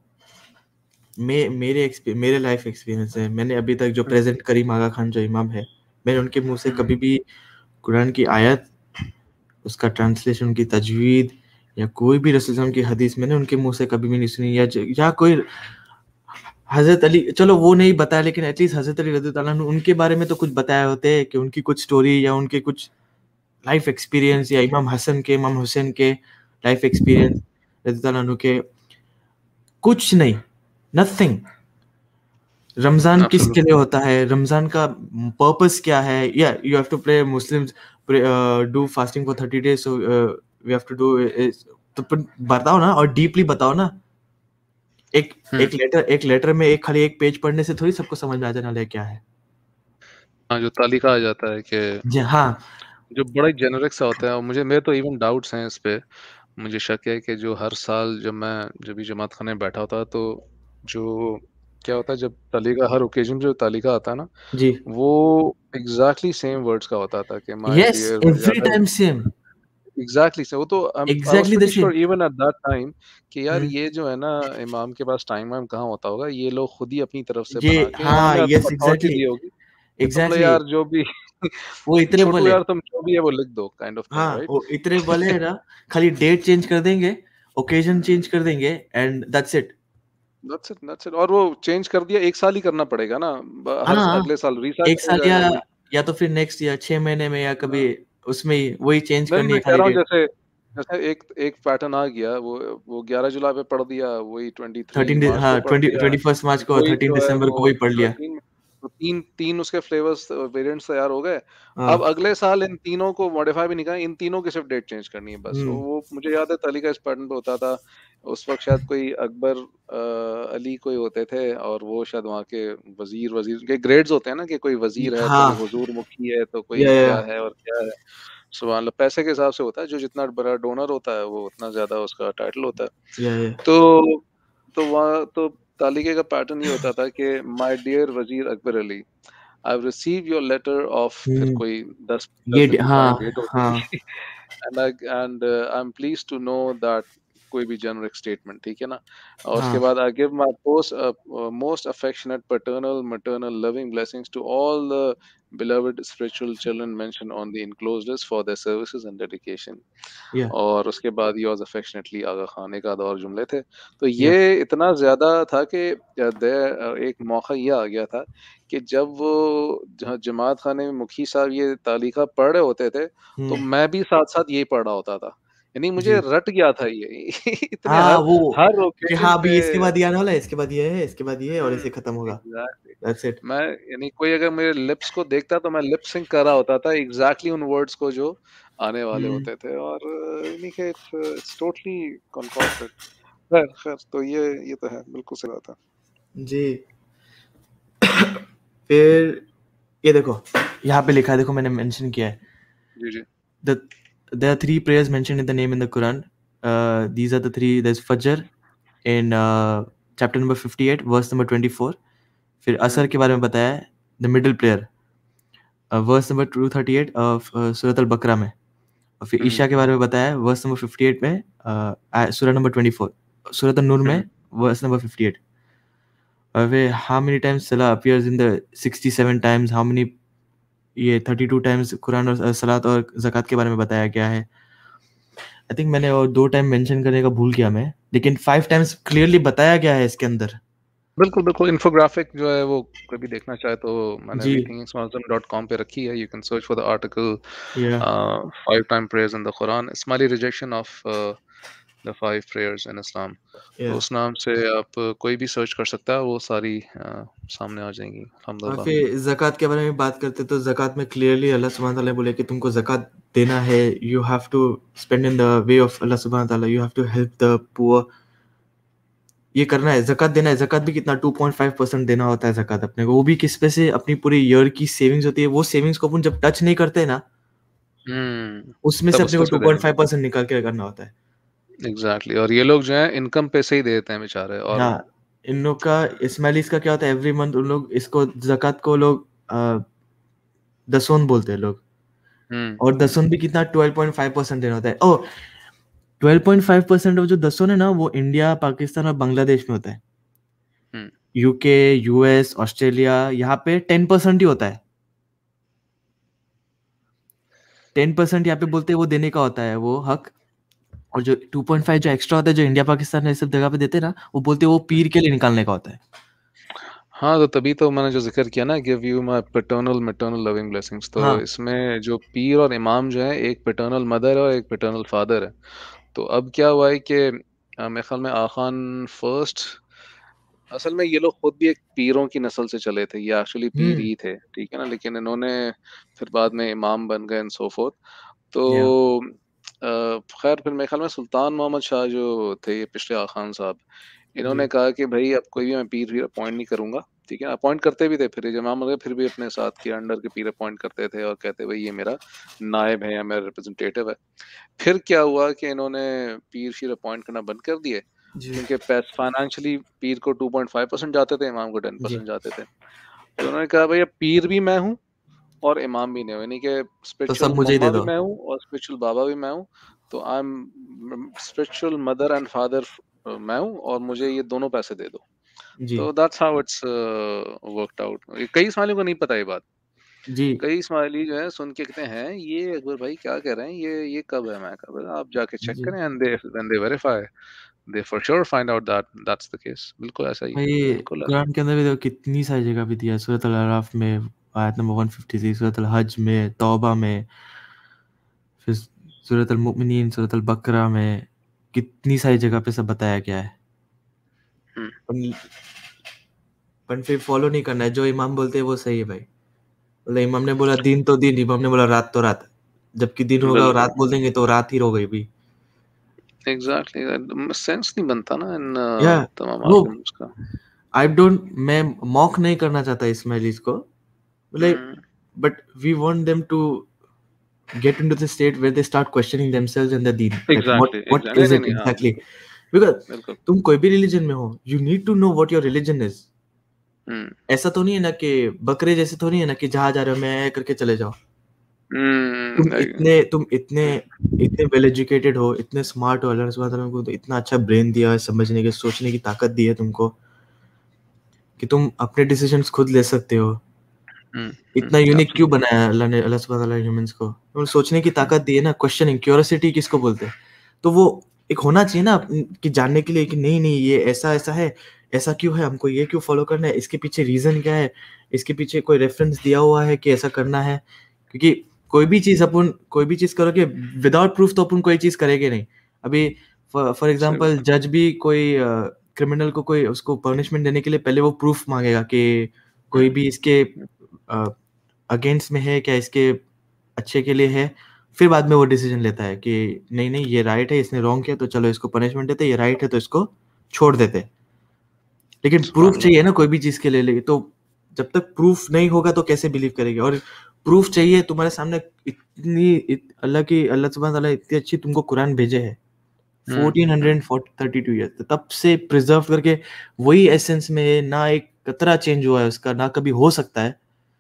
S2: मे मेरे एक्सपी मेरे लाइफ़ एक्सपीरियंस है। मैंने अभी तक जो
S1: हुँ,
S2: प्रेज़ेंट करीम आगा खान जो इमाम है, मैंने उनके मुँह से
S1: हुँ,
S2: कभी भी कुरान की आयत, उसका ट्रांसलेशन, उनकी तजवीद या कोई भी रसूल सल्लल्लाहु अलैहि वसल्लम की हदीस मैंने उनके मुँह से कभी भी नहीं सुनी या ज या कोई हज़रत अली चलो वो नहीं बताया लेकिन एट लीस्ट हज़रत अली रज़ी अल्लाह अन्हु उनके बारे में तो कुछ बताए होते कि उनकी कुछ स्टोरी या उनके कुछ लाइफ़ एक्सपीरियंस या इमाम हसन के, इमाम हुसैन के लाइफ़ एक्सपीरियंस रज़ी अल्लाह अन्हु के, कुछ नहीं, नथिंग। रमज़ान किसके लिए
S1: एब्सोल्युटली।
S2: होता है? रमज़ान का पर्पस क्या है? या you have to pray Muslims pray uh, do fasting for thirty days so uh, we have to do इस तो फिर बताओ ना, और डीपली बताओ ना। एक
S1: हम्म
S2: एक लेटर एक लेटर में एक खाली एक पेज पढ़ने से थोड़ी सबको समझ में आ जाने वाला है क्या है।
S1: हाँ, जो तालिका आ जाता है कि
S2: जी हाँ।
S1: जो बड़ा जेनेरिक सा होता है, और मुझे मेरे तो इवन डाउट्स हैं इस पे। मुझे शक है कि जो हर साल जब मैं जब भी जमात खाने में बैठा होता तो जो क्या होता है, जब तालिका हर ओकेजन जो तालिका आता है ना,
S2: जी।
S1: वो एग्जैक्टली सेम वर्ड्स का होता था कि माय
S2: यस,
S1: डियर
S2: एवरी
S1: यार,
S2: टाइम सेम,
S1: एग्जैक्टली से वो तो I was
S2: exactly the
S1: pretty
S2: same.
S1: Sure even at that time कि यार
S2: हम्म।
S1: ये जो है ना, इमाम के पास टाइम वाइम कहाँ होता होगा, ये लोग खुद ही अपनी तरफ से
S2: ये
S1: बना के इमाम
S2: हाँ,
S1: ने
S2: यस,
S1: अथॉरिटी
S2: एग्जैक्टली,
S1: दी होगी कि तुम लोग
S2: एग्जैक्टली।
S1: यार जो भी
S2: वो इतने
S1: छोटू
S2: बोले,
S1: यार तुम जो भी है वो लिख दो, काइंड ऑफ थिंग,
S2: हाँ,
S1: राइट?
S2: वो इतने बोले है ना, खाली डेट चेंज कर देंगे, ओकेजन चेंज कर देंगे, and that's it.
S1: That's it, that's it. और वो चेंज कर दिया, एक साल ही करना पड़ेगा ना, ब हर स
S2: हाँ,
S1: अगले साल रीसेट
S2: एक
S1: हो
S2: साल या
S1: जाएगा वही।
S2: या तो फिर नेक्स्ट या छह महीने में या कभी
S1: हाँ।
S2: उसमें ही वही चेंज
S1: नहीं,
S2: करनी है
S1: मैं कह
S2: खाली
S1: रहा हूँ
S2: डेट।
S1: जैसे जैसे एक एक पैटर्न आ गया, वो वो ग्यारह जुलाई पे पढ़ दिया, वही तेईस
S2: थर्टीन,
S1: मार्च
S2: हाँ,
S1: को पढ़
S2: ट्वेंटी
S1: दिया,
S2: ट्वेंटी फर्स्ट मार्च को,
S1: वही
S2: थर्टीन
S1: जो है
S2: दिसंबर
S1: वो
S2: को वही पढ़ लिया।
S1: थर्टीन तो तीन तीन उसके फ्लेवर्स वेरिएंट्स तैयार हो गए। अब
S2: हाँ।
S1: अगले साल इन तीनों को मॉडिफाई भी नहीं करना, इन तीनों की सिर्फ डेट चेंज करनी है बस। वो
S2: हम्म।
S1: वो मुझे याद है तालिका इस पैटर्न पे होता था। उस वक़्त शायद कोई अकबर अ, अली कोई होते थे, और वो शायद वहाँ के वज़ीर वज़ीर के ग्रेड्स होते हैं ना, कि कोई वज़ीर है तो
S2: हाँ।
S1: कोई हुज़ूर मुखी है तो
S2: या
S1: कोई क्या
S2: या
S1: है और क्या है। सुभान अल्लाह, पैसे के हिसाब से होता है, जो जितना बड़ा डोनर होता है वो उतना ज़्यादा उसका टाइटल होता है।
S2: या या
S1: तो तो वहाँ तो तालिके का पैटर्न ये होता था कि my dear Wazir Akbar Ali, I have received your letter of, फिर
S2: हम्म।
S1: कोई दस
S2: ये
S1: दस दिन
S2: डे-
S1: की
S2: हाँ,
S1: पुरानी डेट होती
S2: हाँ,
S1: थी। And I and I am pleased to know that कोई भी जेनेरिक स्टेटमेंट, ठीक है ना? और उसके
S2: हाँ।
S1: बाद I give my post most affectionate paternal maternal loving blessings to all the beloved spiritual children mentioned on the enclosed list for their services and dedication।
S2: या
S1: और उसके बाद yours affectionately आगा खान, एक आध और जुमले थे। तो
S2: या
S1: ये इतना ज़्यादा था कि अ, दे अ, एक मौका ये आ गया था कि जब वो ज जमात खाने में मुखी साहब ये तालिका पढ़ रहे होते थे, तो
S2: हम्म।
S1: मैं भी साथ-साथ यही पढ़ रहा होता था। यानी मुझे
S2: जी।
S1: रट गया था ये। इतने
S2: हाँ,
S1: हर
S2: वो
S1: हर
S2: कि
S1: ओकेज़न
S2: हाँ,
S1: पे।
S2: अभी इसके बाद ये आने वाला है, इसके बाद ये है, इसके बाद ये है, और
S1: हुँ,
S2: ऐसे खत्म होगा।
S1: एग्ज़ैक्टली।
S2: That's it.
S1: मैं यानी कोई अगर मेरे लिप्स को देखता तो मैं लिप सिंक कर रहा होता था एग्ज़ैक्टली उन वर्ड्स को जो आने वाले
S2: हम्म।
S1: होते थे, और यानी कि इट्स इट्स टोटली कॉन्कॉर्डेंट। खैर, खैर तो ये ये तो है, बिल्कुल सही बात है।
S2: जी। फिर ये देखो, यहाँ पे लिखा है, देखो मैंने मेंशन किया है,
S1: जी, जी।
S2: the there are three prayers mentioned in the name in the Quran. Uh, these are the three. There's Fajr in uh, chapter number fifty-eight, verse number twenty-four. फिर
S1: हुँ,
S2: असर के बारे में बताया है, the middle prayer, uh, verse number two thirty-eight of uh, सूरत अल बकरा में। और फिर
S1: हुँ,
S2: ईशा के बारे में बताया है, verse number fifty-eight में, uh, सूरह नंबर twenty-four, सूरत अन-नूर में,
S1: हुँ।
S2: verse number fifty-eight। और फिर how many times Salah appears in the sixty-seven times, how many, ये thirty-two times कुरान और सलात और ज़कात के बारे में बताया गया है। आई थिंक मैंने और दो टाइम मेंशन करने का भूल किया मैं, लेकिन फाइव टाइम्स क्लियरली बताया गया है इसके अंदर।
S1: बिल्कुल, बिल्कुल इन्फोग्राफिक जो है वो कभी देखना चाहे तो मैंने
S2: जी।
S1: अभी थिंकिंग मुस्लिम डॉट कॉम पे रखी है। You can search for the article
S2: या
S1: uh, five time prayers in the Quran, Ismaili rejection of uh, the five prayers in Islam। तो
S2: या
S1: उस नाम से आप कोई भी सर्च कर सकता है, वो सारी अ, सामने आ जाएंगी
S2: और
S1: अल्हम्दुलिल्लाह।
S2: फिर ज़कात के बारे में बात करते तो ज़कात में क्लियरली अल्लाह सुब्हान ताला बोले कि तुमको ज़कात देना है, you have to spend in the way of Allah सुब्हान ताला, you have to help the poor. ये करना है, ज़कात देना है। ज़कात भी कितना टू पॉइंट फाइव परसेंट देना होता है ज़कात अपने को, वो भी किस पे से, अपनी पूरी ईयर की सेविंग्स होती है, वो सेविंग्स को अपन जब टच नहीं करते ना,
S1: हम्म।
S2: उसमें से
S1: तब
S2: अपने
S1: उस
S2: को
S1: पे से देना
S2: टू पॉइंट फाइव परसेंट निकाल के करना होता है।
S1: एग्जैक्टली। और ये लोग जो है इनकम पे से ही देते हैं बेचारे। और
S2: हाँ, इन लोग का इस्माइलीज का क्या होता है, एवरी मंथ उन लोग इसको ज़कात को लोग अ, दसोन बोलते हैं लोग,
S1: हम्म,
S2: और दसोन भी कितना ट्वेल्व पॉइंट फाइव परसेंट देना होता है। Oh, twelve point five percent of जो दसोन है ना, वो इंडिया, पाकिस्तान और बांग्लादेश में होता है।
S1: हम्म।
S2: यूके, यूएस, ऑस्ट्रेलिया, यहाँ पे टेन परसेंट ही होता है। टेन परसेंट यहाँ पे बोलते हैं वो देने का होता है वो हक, और जो टू पॉइंट फाइव जो एक्स्ट्रा होता है, जो इंडिया पाकिस्तान ये सब जगह पे देते हैं ना, वो बोलते हैं वो पीर के लिए निकालने का होता है।
S1: हाँ, तो तभी तो मैंने जो ज़िक्र किया ना, give you my paternal maternal loving blessings. तो
S2: हाँ।
S1: इसमें जो पीर और इमाम जो है, एक पैटर्नल मदर है और एक पैटर्नल फादर है। तो अब क्या हुआ है कि अ, मेरे ख्याल में आखान फर्स्ट, असल में ये लोग खुद भी एक पीरों की नस्ल से चले थे, ये एक्चुअली पीर
S2: हम्म।
S1: ही थे, ठीक है ना? लेकिन इन्होंने फिर बाद में इमाम बन गए एंड सो फोर्थ। तो
S2: या
S1: अ, अ, खैर फिर मेरे ख्याल में सुल्तान मोहम्मद शाह जो थे पिछले आगा खान साहब, इन्होंने
S2: जी।
S1: कहा कि भई अब कोई भी मैं पीर भी अपॉइंट नहीं करूँगा, ठीक है? अपॉइंट करते भी थे फिर ये इमाम वगैरह फिर भी अपने साथ के अंडर के पीर अपॉइंट करते थे और कहते भई ये मेरा नायब है या मेरा रिप्रेजेंटेटिव है। फिर क्या हुआ कि इन्होंने पीर-शीर अपॉइंट करना बंद कर दिए,
S2: जी।
S1: क्योंकि पैस फाइनेंशियली पीर को टू पॉइंट फाइव परसेंट जाते थे, इमाम को टेन
S2: जी।
S1: परसेंट जाते थे। तो उन्होंने कहा भई अब पीर भी मैं हूँ और इमाम भी नहीं हूँ, यानी कि
S2: तो
S1: स्पिरिचुअल
S2: सब मुझे ही दे
S1: मम्मा भी
S2: दो।
S1: मैं हूँ और स्पिरिचुअल बाबा भी मैं हूँ। तो I am spiritual mother and father uh, मैं हूँ और मुझे ये दोनों पैसे दे दो।
S2: जी।
S1: तो that's how it's uh, worked out. ये कई इस्माइलियों को नहीं पता ये बात।
S2: जी।
S1: कई इस्माइली जो है सुन के कहते हैं, "ये अकबर भाई क्या कह रहे हैं? ये ये कब है?" मैं कहा, "बोला आप जाके चेक
S2: जी।
S1: करें and they when they verify, they for sure find out that that's the case." बिल्कुल ऐसा ही है।
S2: भाई
S1: बिल्कुल है।
S2: कुरान के अंदर भी देखो कितनी सारी जगह पे दिया है, सूरत अल-अराफ में आयत नंबर वन फिफ्टी सिक्स, सूरत अल-हज में, तौबा में, फिर सूरत अल-मुमिनीन, सूरत अल-बकरा में, कितनी सारी जगह पे सब बताया गया है।
S1: हुँ,
S2: पन पर फिर फॉलो नहीं करना है, जो इमाम बोलते हैं वो सही है भाई। मतलब इमाम ने बोला दिन तो दिन, इमाम ने बोला रात तो रात। जबकि दिन होगा और
S1: बिल्कुल।
S2: रात बोल देंगे तो रात ही हो गई भी।
S1: एग्ज़ैक्टली अ, सेंस नहीं बनता ना इन
S2: या
S1: तमाम
S2: नो,
S1: आर्गुमेंट्स का।
S2: आई डोंट मैं मॉक नहीं करना चाहता इस्माइलीज़ को, मतलब
S1: हुँ,
S2: but we want them to get into the state where they start questioning themselves and the deen, that what
S1: exactly,
S2: what
S1: exact नहीं,
S2: is
S1: नहीं,
S2: it
S1: नहीं, हाँ,
S2: exactly,
S1: बिल्कुल,
S2: because
S1: बिल्कुल।
S2: तुम कोई भी रिलीजन में हो, you need to know what your religion is।
S1: हुँ,
S2: ऐसा तो नहीं है ना कि बकरे जैसे तो नहीं है ना कि जहाँ जा रहे हो मैं करके चले जाओ।
S1: हुँ,
S2: तुम
S1: नहीं,
S2: इतने तुम इतने इतने वेल एजुकेटेड हो, इतने स्मार्ट हो, अल्लाह सुब्हानहू तआला को तो इतना अच्छा ब्रेन दिया है, समझने की, सोचने की ताकत दी है तुमको कि तुम अपने डिसीजंस खुद ले सकते हो।
S1: हुँ, हुँ,
S2: इतना यूनिक क्यों
S1: एब्सोल्यूटली।
S2: बनाया है अल्लाह ने, अल्लाह सुब्हानहू तआला ह्यूमंस को? तो सोचने की ताकत दी है ना, क्वेश्चनिंग, क्यूरियोसिटी किसको बोलते हैं? तो वो एक होना चाहिए ना उम, कि जानने के लिए कि नहीं, नहीं ये ऐसा-ऐसा है, ऐसा क्यों है? हमको ये क्यों फॉलो करना है? इसके पीछे रीज़न क्या है? इसके पीछे कोई रेफरेंस दिया हुआ है कि ऐसा करना है? क्योंकि कोई भी चीज़ अपन कोई भी चीज़ करोगे विदाउट प्रूफ तो अपन कोई चीज़ करेंगे नहीं। अभी फ फॉर
S1: सही
S2: एग्ज़ाम्पल
S1: बात है।
S2: जज भी कोई अ, क्रिमिनल को कोई उसको पनिशमेंट देने के लिए पहले वो प्रूफ माँगेगा कि
S1: हुँ,
S2: कोई भी इसके
S1: हुँ,
S2: अ, अगेंस्ट में है, क्या इसके अच्छे के लिए है? फिर बाद में वो डिसीज़न लेता है कि नहीं, नहीं ये राइट है, इसने रॉन्ग किया तो चलो इसको पनिशमेंट देते हैं, ये राइट है तो इसको छोड़ देते हैं। लेकिन
S1: सुभान
S2: प्रूफ
S1: अल्लाह।
S2: चाहिए ना कोई भी चीज़ के लिए ले तो जब तक प्रूफ नहीं होगा तो कैसे बिलीव करेंगे? और प्रूफ चाहिए तुम्हारे सामने इतनी इत अल्लाह की अल्लाह सुब्हानहू तआला इतनी अच्छी तुमको कुरान भेजे है।
S1: हुँ, हुँ,
S2: फोर्टीन थर्टी टू ईयर्स तब से प्रिज़र्व करके वही एसेंस में है, ना एक कतरा चेंज हुआ है उसका, ना कभी हो सकता है।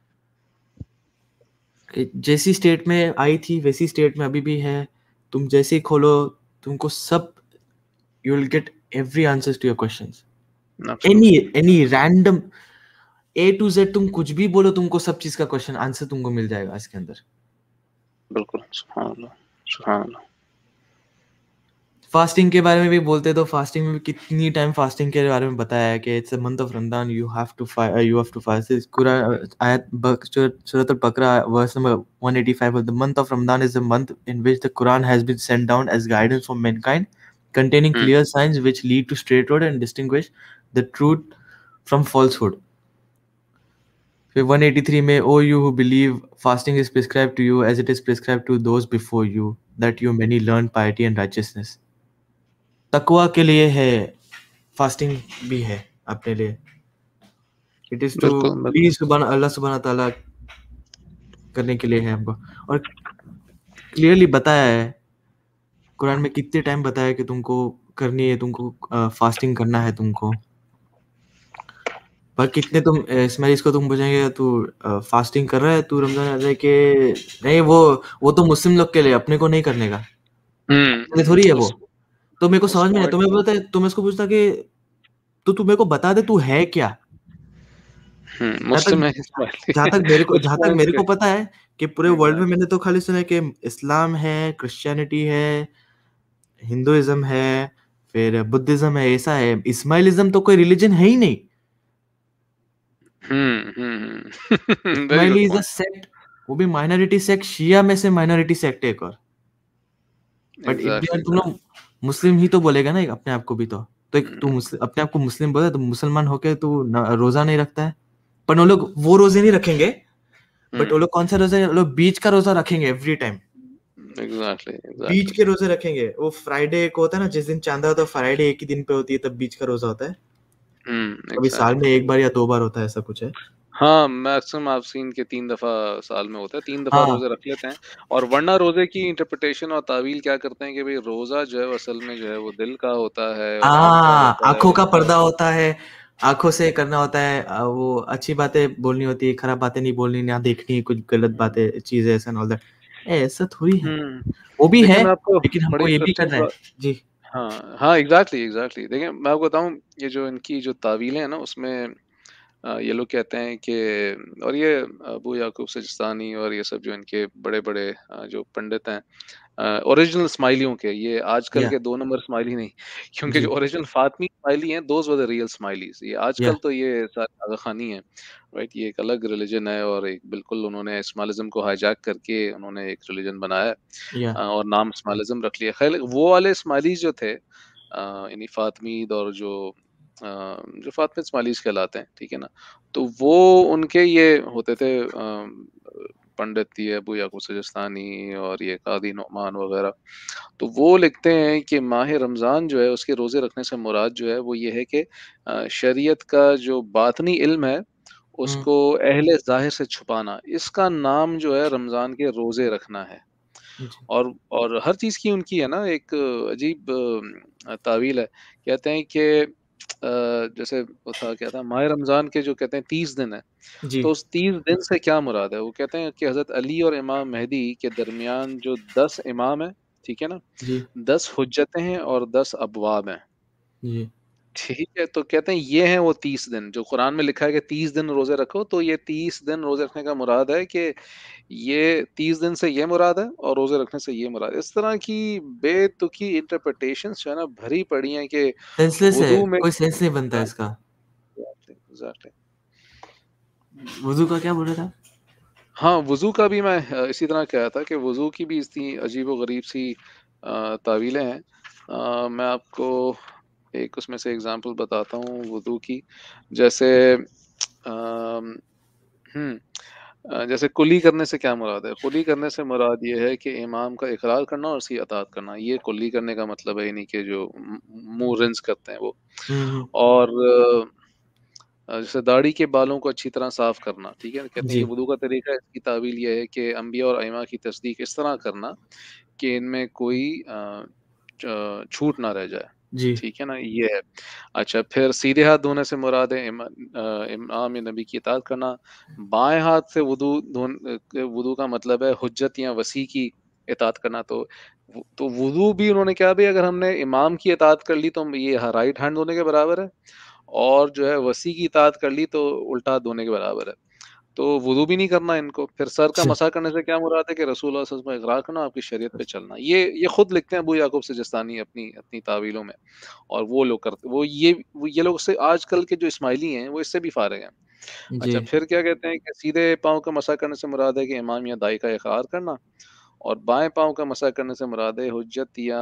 S2: कि जैसी स्टेट में आई थी वैसी स्टेट में अभी भी है। तुम जैसे ही खोलो तुमको सब you will get every answers to your questions. Any
S1: absolutely.
S2: Any random A to Z तुम कुछ भी बोलो तुमको सब चीज़ का क्वेश्चन आंसर तुमको मिल जाएगा इसके अंदर।
S1: बिल्कुल, सुभान अल्लाह, सुभान अल्लाह।
S2: फास्टिंग के बारे में भी बोलते तो फास्टिंग में भी कितनी टाइम फास्टिंग के बारे में बताया है कि इट्स अ मंथ ऑफ रमज़ान, यू हैव टू फा you have to fast this कुरान आयत बक सूरत अल-बकरा verse number one eighty-five of the month of Ramadan is the month in which the Quran has been sent down as guidance for mankind, containing
S1: hmm,
S2: clear signs which lead to straight road and distinguish the truth from falsehood। फिर one eighty-three में ओ you who believe fasting is prescribed to you as it is prescribed to those before you, that you many learn piety and righteousness। तकवा के लिए है, fasting भी है अपने लिए। इट इज़ टू
S1: बिल्कुल, बिल्कुल।
S2: प्लीज़ सुभान अल्लाह सुब्हानहू तआला करने के लिए है हमको और क्लियरली बताया है, कुरान में कितने टाइम बताया है कि तुमको करनी है, तुमको अ, फास्टिंग करना है तुमको। पर कितने तुम अ, इसमें इसको तुम पूछेंगे तू अ, फास्टिंग कर रहा है, तू रमज़ान रोज़े के नहीं वो वो तो मुस्लिम लोग के लिए, अपने को नहीं करने का।
S1: हुँ,
S2: अपने लिए थोड़ी है
S1: हुँ,
S2: वो।
S1: उस
S2: तो मेरे को
S1: उस
S2: समझ में नहीं तो
S1: पॉइंट
S2: मैं
S1: पे
S2: बोलता है तो मैं उसको पूछता कि तो तू मेरे को बता दे तू है क्या?
S1: हुँ,
S2: जहाँ तक
S1: मुस्लिम है इस्माइली
S2: जहाँ तक मेरे को
S1: उस
S2: जहाँ तक
S1: पॉइंट
S2: मेरे
S1: पे
S2: को पता है कि पूरे वर्ल्ड में
S1: एग्ज़ैक्टली।
S2: मैंने तो खाली सुना है कि इस्लाम है, क्रिश्चियनिटी है, हिंदुइज़्म है, फिर बुद्धिज़्म है, ऐसा है। इस्माइलिज़्म तो कोई रिलिजन है ही नहीं।
S1: Hmm, hmm, hmm. Very good
S2: Ismaili is a
S1: point.
S2: Sect, वो भी माइनॉरिटी सेक्ट, शिया में से माइनॉरिटी सेक्ट है एक और। But in the
S1: exactly,
S2: and तुम
S1: एग्ज़ैक्टली।
S2: लोग मुस्लिम ही तो बोलेगा ना अपने आप को भी तो। तो एक तू
S1: हुँ,
S2: मुस्लिम अपने आप को मुस्लिम बोले तो मुसलमान होके तू न रोज़ा नहीं रखता है। पर वो लोग वो रोज़े नहीं रखेंगे, बट
S1: हुँ,
S2: वो लोग कौन-सा रोज़ा वो लोग बीच का रोज़ा रखेंगे एवरी टाइम।
S1: एग्जैक्टली
S2: बीच
S1: एग्जैक्टली
S2: के रोजे रखेंगे, वो फ्राइडे को होता है ना, जिस दिन चांदा होता है फ्राइडे एक ही दिन पे होती है, तब बीच का रोजा होता है।
S1: हम्म
S2: कभी साल में
S1: एग्जैक्टली
S2: एक बार या दो बार होता है, ऐसा कुछ है।
S1: हाँ, मैक्सिमम आप सीन के तीन दफ़ा साल में होता है, तीन दफ़ा
S2: हाँ,
S1: रोज़े रख लेते हैं। और वरना रोज़े की इंटरप्रिटेशन और तावील क्या करते हैं कि भई रोज़ा जो है वो असल में जो है वो दिल का होता है और आँख का
S2: हाँ,
S1: होता है,
S2: आँखों का
S1: उसका
S2: पर्दा होता है, आँखों से करना होता है, अ, वो अच्छी बातें बोलनी होती है, खराब बातें नहीं बोलनी, ना देखनी, कुछ गलत
S1: हुँ,
S2: बातें, चीज़ें ऐसा एंड ऑल दैट। ए, ऐसा थोड़ी है।
S1: हुँ।
S2: वो भी है,
S1: लेकिन आपको
S2: लेकिन
S1: बड़ी
S2: हमको ये भी
S1: इंटरेस्टिंग
S2: करना है।
S1: बात
S2: जी,
S1: हाँ, हाँ, एग्ज़ैक्टली, एग्ज़ैक्टली। देखिए, मैं आपको बताऊँ ये जो इनकी जो तावीलें हैं ना उसमें अ, ये लोग कहते हैं कि और ये अबू याकूब सिजिस्तानी और ये सब जो इनके बड़े-बड़े अ, जो पंडित हैं अ, ओरिजिनल स्माइलियों के, ये आजकल
S2: या,
S1: के दो नंबर स्माइली नहीं, क्योंकि जो
S2: जी,
S1: ओरिजिनल फ़ातिमी स्माइली हैं, those were the real Ismailis. ये
S2: या,
S1: आजकल तो ये सारे आगा खानी है, राइट? ये एक अलग रिलिजन है और एक बिल्कुल उन्होंने इस्माइलिज़्म को हाइजैक करके उन्होंने एक रिलिजन बनाया है
S2: या,
S1: अ, और नाम इस्माइलिज़्म रख लिया। ख़ैर वो वाले स्माइलीज़ जो थे अ, यानी फ़ातिमीद और जो अ, जो फ़ातिमी इस्माइलीज़ कहलाते हैं, ठीक है ना? तो वो उनके ये होते थे अ, पंडित ये अबू याकूब सिजिस्तानी और ये कादी नुअमान वग़ैरह। तो वो लिखते हैं कि माह रमज़ान जो है उसके रोज़े रखने से मुराद जो है वो ये है कि अ, शरीयत का जो बातनी इल्म है
S2: हुँ,
S1: उसको अहले ज़ाहिर से छुपाना, इसका नाम जो है रमज़ान के रोज़े रखना है।
S2: जी,
S1: और और हर चीज़ की उनकी है ना एक अजीब अ, तावील है। कहते हैं कि अ, जैसे वो था क्या था माह रमज़ान के जो कहते हैं तीस दिन है,
S2: जी,
S1: तो उस तीस दिन से क्या मुराद है? वो कहते हैं कि हज़रत अली और इमाम मेहदी के दरमियान जो दस इमाम हैं, ठीक है ना?
S2: जी,
S1: दस हुज्जतें हैं और दस अबवाब हैं।
S2: जी,
S1: ठीक है, तो कहते हैं ये हैं वो तीस दिन, जो कुरान में लिखा है कि तीस दिन रोज़े रखो, तो ये तीस दिन रोज़े रखने का मुराद है कि ये तीस दिन से ये मुराद है और रोज़े रखने से ये मुराद है। इस तरह की बेतुकी इंटरप्रिटेशंस जो है ना भरी पड़ी हैं कि
S2: सेंसलेस है,
S1: वुदू में
S2: कोई सेंस नहीं बनता इसका।
S1: Exactly, exactly.
S2: वुज़ू का क्या बोल रहे थे आप?
S1: हाँ, वुज़ू का भी मैं अ, इसी तरह कह रहा था कि वुज़ू की भी इतनी अजीब-ओ-गरीब सी अ, तावीलें हैं। अ, मैं आपको एक उसमें से एग्ज़ाम्पल बताता हूँ वुज़ू की। जैसे अम, हुँ, अ, जैसे कुली करने से क्या मुराद है? कुली करने से मुराद ये है कि इमाम का इकरार करना और उसकी अताअत करना। ये कुली करने का मतलब है, यानी कि जो मु मुँह रिंस करते हैं वो।
S2: हुँ, हुँ,
S1: और अ, जैसे दाढ़ी के बालों को अच्छी तरह साफ करना, ठीक है? कहते हैं कि
S2: जी,
S1: वुदू का तरीका इसकी तावील ये है कि अंबिया और अइम्मा की तस्दीक इस तरह करना कि इनमें कोई अ, च छूट ना रह जाए,
S2: जी,
S1: ठीक है ना? ये है। अच्छा, फिर सीधे हाथ धोने से मुराद है इमा अ, इमाम नबी की इताअत करना। बाएँ हाथ से वुदू धोन अ, वुदू का मतलब है हुज्जत या वसी की इताअत करना। तो वो तो वुदू भी उन्होंने क्या भी अगर हमने इमाम की इताअत कर ली तो ये ह राइट हैंड धोने के बराबर है। और जो है वसी की इताअत कर ली तो उल्टा धोने के बराबर है। तो वुज़ू भी नहीं करना इनको। फिर सर का
S2: अच्छा,
S1: मसा करने से क्या मुराद है कि रसूलुल्लाह सल्लल्लाहु अलैहि वसल्लम का इक़रार करना, आपकी शरीयत पे चलना। ये ये खुद लिखते हैं अबू याकूब सिजिस्तानी अपनी अपनी तावीलों में और वो लोग करते वो ये वो ये लोग से आजकल के जो इस्माइली हैं, वो इससे भी फ़ारिग हैं।
S2: जी।
S1: अच्छा, फिर क्या कहते हैं कि सीधे पाँव का मसा करने से मुराद है कि इमाम या दाई का इक़रार करना और बाएँ पाँव का मसा करने से मुराद है हुज्जत या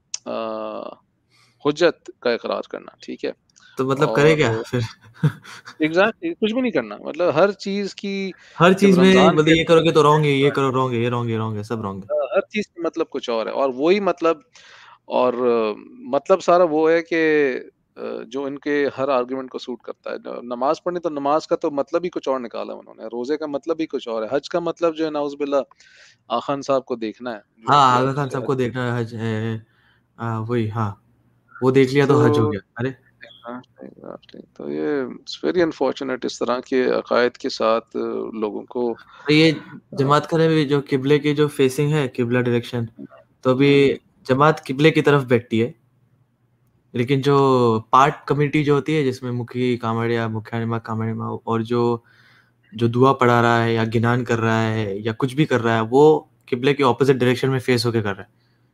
S1: अ, हुज्जत का इक़रार करना, ठीक है?
S2: तो मतलब करें
S1: और
S2: क्या फिर?
S1: एग्ज़ैक्टली कुछ भी नहीं करना मतलब हर चीज़ की
S2: हर
S1: जब
S2: चीज़ में
S1: रमज़ान
S2: बोलते
S1: के
S2: ये करोगे तो रॉन्ग है, ये करो रॉन्ग है, ये रॉन्ग है, रॉन्ग है, सब रॉन्ग है।
S1: अ, हर चीज़ का मतलब कुछ और है और वही मतलब और अ, मतलब सारा वो है कि अ, जो इनके हर आर्गुमेंट को सूट करता है। न नमाज़ पढ़नी तो नमाज़ का तो मतलब ही कुछ और निकाला उन्होंने, रोज़े का मतलब ही कुछ और है, हज का मतलब जो है नाउज़ुबिल्लाह अ, खान साहब को देखना है, जो
S2: हाँ,
S1: इंडिया
S2: आगा
S1: में
S2: खान
S1: उससे
S2: साहब
S1: हज
S2: को देखना है हज है अ, वही हाँ, वो देख लिया तो
S1: तो
S2: हज हो गया। अरे!
S1: एग्ज़ैक्टली, एग्ज़ैक्टली तो ये इट्स वेरी अनफॉर्च्यूनेट इस तरह के अकायद के साथ अ, लोगों को
S2: तो ये
S1: अ,
S2: जमात खाने में जो किबले की जो फेसिंग है, किबला डायरेक्शन, तो अभी
S1: हुँ, हुँ।
S2: जमात किबले की तरफ बैठती है, लेकिन जो पार्ट कमिटी जो होती है जिसमें मुखी कामड़िया, मुखिया कामड़िया और जो जो दुआ पढ़ा रहा है या गिनान कर रहा है या कुछ भी कर रहा है, वो किबले के ऑपोज़िट डायरेक्शन में फेस होके कर रहा है।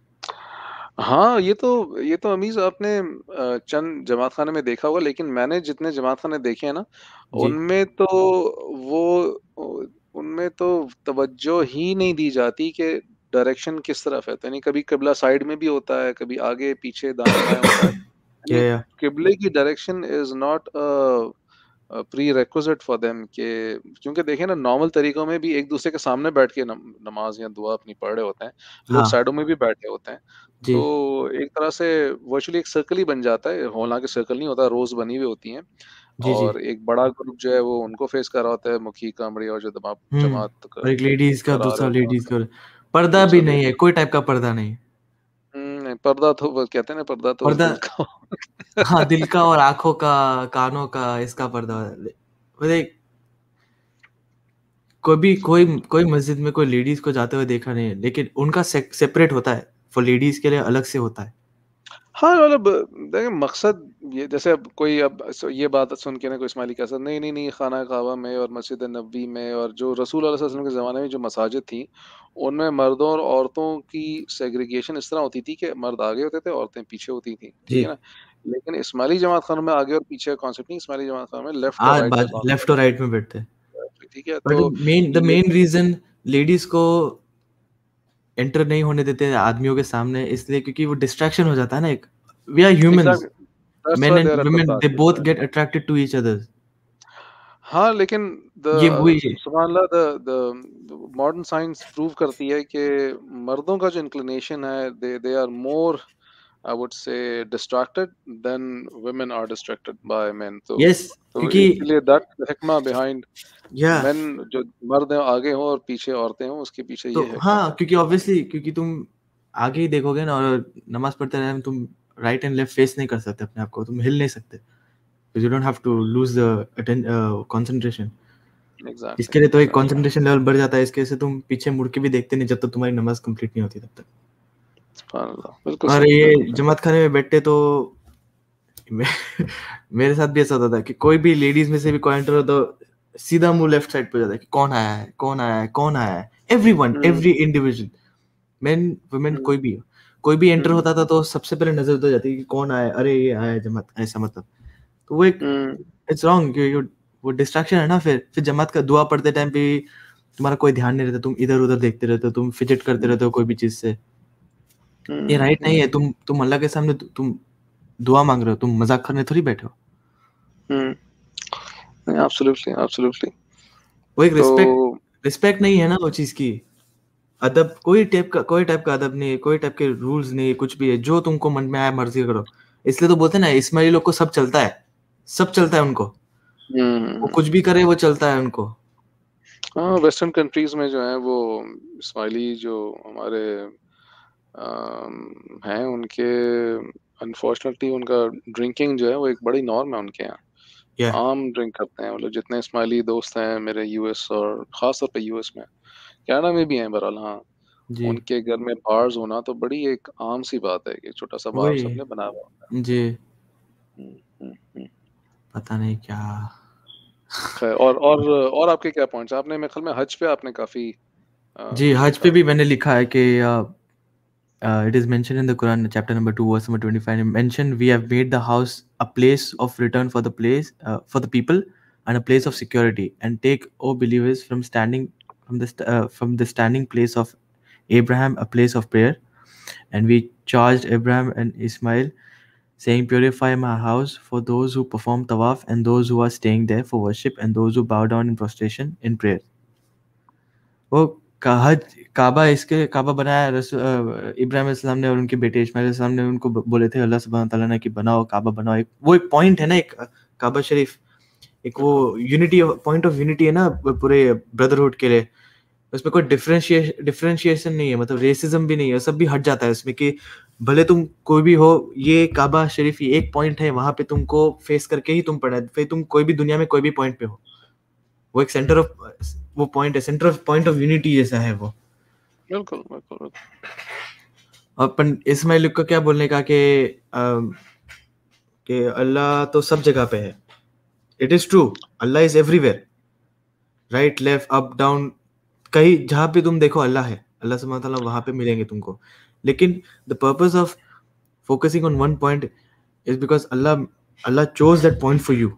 S1: हाँ, ये तो ये तो अमीज़ आपने अ, चंद जमात-खाने में देखा होगा, लेकिन मैंने जितने जमात-खाने देखे हैं ना,
S2: जी,
S1: उनमें तो वो अ, उनमें तो तवज्जो ही नहीं दी जाती कि डायरेक्शन किस तरफ है। तो यानी कभी किबला साइड में भी होता है, कभी आगे, पीछे, दाएँ-बाएँ होता है।
S2: या
S1: यानी
S2: या
S1: किबले की direction is not a prerequisite for them कि क्योंकि देखिए ना नॉर्मल तरीकों में भी एक दूसरे के सामने बैठ के नम, नमाज या दुआ अपनी पढ़ रहे होते हैं, लोग
S2: हाँ
S1: साइडों में भी बैठे होते हैं,
S2: जी
S1: तो एक तरह से वर्चुअली एक सर्कल ही बन जाता है, हालांकि सर्कल नहीं होता, रोज बनी हुई होती हैं,
S2: जी जी
S1: और एक बड़ा ग्रुप जो है वो उनको फेस कर रहा होता है, मुखी कामड़ी और जो जमात
S2: हम्म
S1: जमात क-
S2: और एक लेडीज का
S1: करा रहे
S2: दूसरा
S1: होते हैं
S2: लेडीज
S1: उनका,
S2: का पर्दा भी
S1: दूसरा
S2: नहीं
S1: लेडी।
S2: है, कोई टाइप का पर्दा नहीं।
S1: हम्म, नहीं, पर्दा तो वो कहते हैं ना, पर्दा तो उस
S2: पर्दा
S1: दिल का
S2: हाँ दिल का और आंखों का कानों का इसका पर्दा। मतलब कोई भी कोई कोई मस्जिद में कोई लेडीज को जाते हुए देखा नहीं है, लेकिन उनका से, सेपरेट होता है, फॉर लेडीज के लिए अलग से होता है।
S1: हाँ, मतलब देखिए मकसद ये, जैसे अब कोई अब स ये बात सुन के ना कोई इस्माइली कह सकता नहीं, नहीं, नहीं, खाना काबा में और मस्जिद नबवी में और जो रसूल सल्लल्लाहु अलैहि वसल्लम के ज़माने में जो मसाजिद थी, उनमें मर्दों और औरतों की सेग्रीगेशन इस तरह होती थी कि मर्द आगे होते थे, औरतें पीछे होती थीं, ठीक
S2: जी
S1: है ना? लेकिन इस्माइली जमात खानों में आगे और पीछे का कॉन्सेप्ट नहीं, इस्माइली जमात खानों में लेफ्ट और
S2: आज
S1: राइट का
S2: बाजू लेफ्ट और राइट में बैठते हैं।
S1: कॉन्सेप्ट है, ठीक है?
S2: बट
S1: तो
S2: मेन द
S1: ये
S2: मेन रीजन लेडीज को एंटर नहीं होने देते आदमियों के सामने, इसलिए क्योंकि वो डिस्ट्रैक्शन हो जाता है ना एक। We are humans,
S1: exactly, that's
S2: main
S1: why they
S2: and
S1: are at the
S2: women
S1: back,
S2: they both
S1: exactly.
S2: Get attracted to each other.
S1: हाँ, लेकिन द
S2: ये
S1: अ,
S2: वही है।
S1: सुभान अल्लाह, the the modern science prove करती है कि मर्दों का जो इंक्लिनेशन है, they they are more, I would say, distracted than women are distracted by men. तो
S2: यस
S1: तो
S2: क्योंकि
S1: इसीलिए दैट्स द हिकमा बिहाइंड
S2: या
S1: मेन, जो मर्द हैं आगे हों और पीछे औरतें हों, उसके पीछे
S2: तो
S1: ये हिकमत
S2: हाँ
S1: है।
S2: क्योंकि ऑब्वियसली क्योंकि तुम आगे ही देखोगे ना, और नमाज पढ़ते रहे तुम राइट एंड लेफ्ट फेस नहीं कर सकते अपने आप को, तुम हिल नहीं सकते, you don't have to lose the concentration.
S1: Exactly,
S2: इसके लिए तो एक
S1: एग्ज़ैक्टली।
S2: कंसंट्रेशन लेवल बढ़ जाता है, इसके से तुम पीछे मुड़ के भी देखते नहीं जब तक तुम्हारी नमाज कंप्लीट नहीं होती तब तक।
S1: सुभान अल्लाह, बिल्कुल
S2: और
S1: सही,
S2: ये
S1: बिल्कुल सही।
S2: जमात खाने में बैठते तो मे- मेरे साथ भी ऐसा होता था कि कोई भी लेडीज में से भी कोई एंटर हो तो सीधा मुंह लेफ्ट साइड पे हो जाता है कि कौन आया है, कौन आया है, कौन आया है। Everyone,
S1: hmm,
S2: every individual, men women,
S1: hmm,
S2: कोई भी हो, कोई भी एंटर
S1: हुँ,
S2: होता था तो सबसे पहले नजर उधर जाती है कि कौन आया है, अरे ये आया है जमात, ऐसा मतलब। तो वो एक
S1: हुँ,
S2: इट्स रॉन्ग, वो डिस्ट्रैक्शन है ना। फिर फिर जमात का दुआ पढ़ते टाइम भी तुम्हारा कोई ध्यान नहीं रहता, तुम इधर उधर देखते रहते हो, तुम फिजिट करते रहते हो कोई भी चीज से। ये
S1: हुँ,
S2: राइट नहीं है।
S1: हुँ,
S2: तुम तुम अल्लाह के सामने तु- तुम दुआ मांग रहे हो, तुम मजाक करने थोड़ी बैठे हो।
S1: हुँ। नहीं, एब्सोल्युटली, एब्सोल्युटली।
S2: वो एक
S1: तो
S2: रिस्पेक्ट रिस्पेक्ट नहीं है ना वो चीज की। अदब कोई टाइप का कोई टाइप का अदब नहीं है, कोई टाइप के रूल्स नहीं है, कुछ भी है जो तुमको मन में आया मर्जी करो। इसलिए तो बोलते हैं ना इस्माइली लोग को सब चलता है, सब चलता है उनको, वो
S1: हुँ,
S2: कुछ भी करे वो चलता है उनको।
S1: हाँ, वेस्टर्न कंट्रीज़ में जो है वो इस्माइली जो हमारे अम, हैं, उनके अनफॉर्चुनेटली उनका ड्रिंकिंग जो है वो एक बड़ी नॉर्म है उनके यहाँ।
S2: या
S1: आम ड्रिंक करते हैं, मतलब जितने इस्माइली दोस्त हैं मेरे यूएस और ख़ास तौर पे यूएस में, कनाडा में भी हैं बहरहाल, हाँ,
S2: जी
S1: उनके घर में बार्स होना तो बड़ी एक आम सी बात है कि छोटा-सा बार
S2: वही
S1: सबने बनाया हुआ होता
S2: जी
S1: है। हुँ, हुँ, हुँ।
S2: पता नहीं क्या।
S1: खैर, और और और आपके क्या पॉइंट्स हैं? आपने मेरे ख़्याल में हज पे आपने काफ़ी अ,
S2: जी
S1: कुछ
S2: हज
S1: लिखा
S2: पे भी
S1: था।
S2: मैंने लिखा है कि Uh, it is mentioned in the Quran, chapter number two, verse number twenty-five. It mentioned, "We have made the house a place of return for the place uh, for the people, and a place of security. And take, O believers, from standing from the st- uh, from the standing place of Abraham, a place of prayer. And we charged Abraham and Ismail, saying, Purify my house for those who perform tawaf, and those who are staying there for worship, and those who bow down in prostration in prayer." वो का हज काबा इसके काबा बनाया रसू अ, इब्राहिम अलैहिस्सलाम ने और उनके बेटे इस्माइल अलैहिस्सलाम ने उनको ब बोले थे अल्लाह सुब्हानहू तआला ने कि बनाओ काबा बनाओ। एक वो एक पॉइंट है ना, एक अ, काबा शरीफ, एक वो
S1: बिल्कुल।
S2: यूनिटी पॉइंट ऑफ यूनिटी है ना प पूरे ब्रदरहुड के लिए। उसमें कोई डिफरेंशिए डिफरेंशिएशन नहीं है, मतलब रेसिज़्म भी नहीं है, सब भी हट जाता है उसमें कि भले तुम कोई भी हो, ये काबा शरीफ ये एक पॉइंट है, वहाँ पे तुमको फेस करके ही तुम पढ़ना है। फिर तुम कोई भी दुनिया में कोई भी पॉइंट पे हो। वो एक सेंटर ऑफ वो पॉइंट है, centre of point of unity जैसा है वो।
S1: बिल्कुल, बिल्कुल, बिल्कुल।
S2: और पन इसमाइल लुक का क्या बोलने का कि अम, कि अल्लाह तो सब जगह पे है। इट इज ट्रू, अल्लाह is everywhere, right left up down, कहीं जहाँ पे तुम देखो अल्लाह है, अल्लाह सुब्हानहू तआला वहां पे मिलेंगे तुमको। लेकिन the purpose of focusing on one point is because अल्लाह अल्लाह chose that point for you.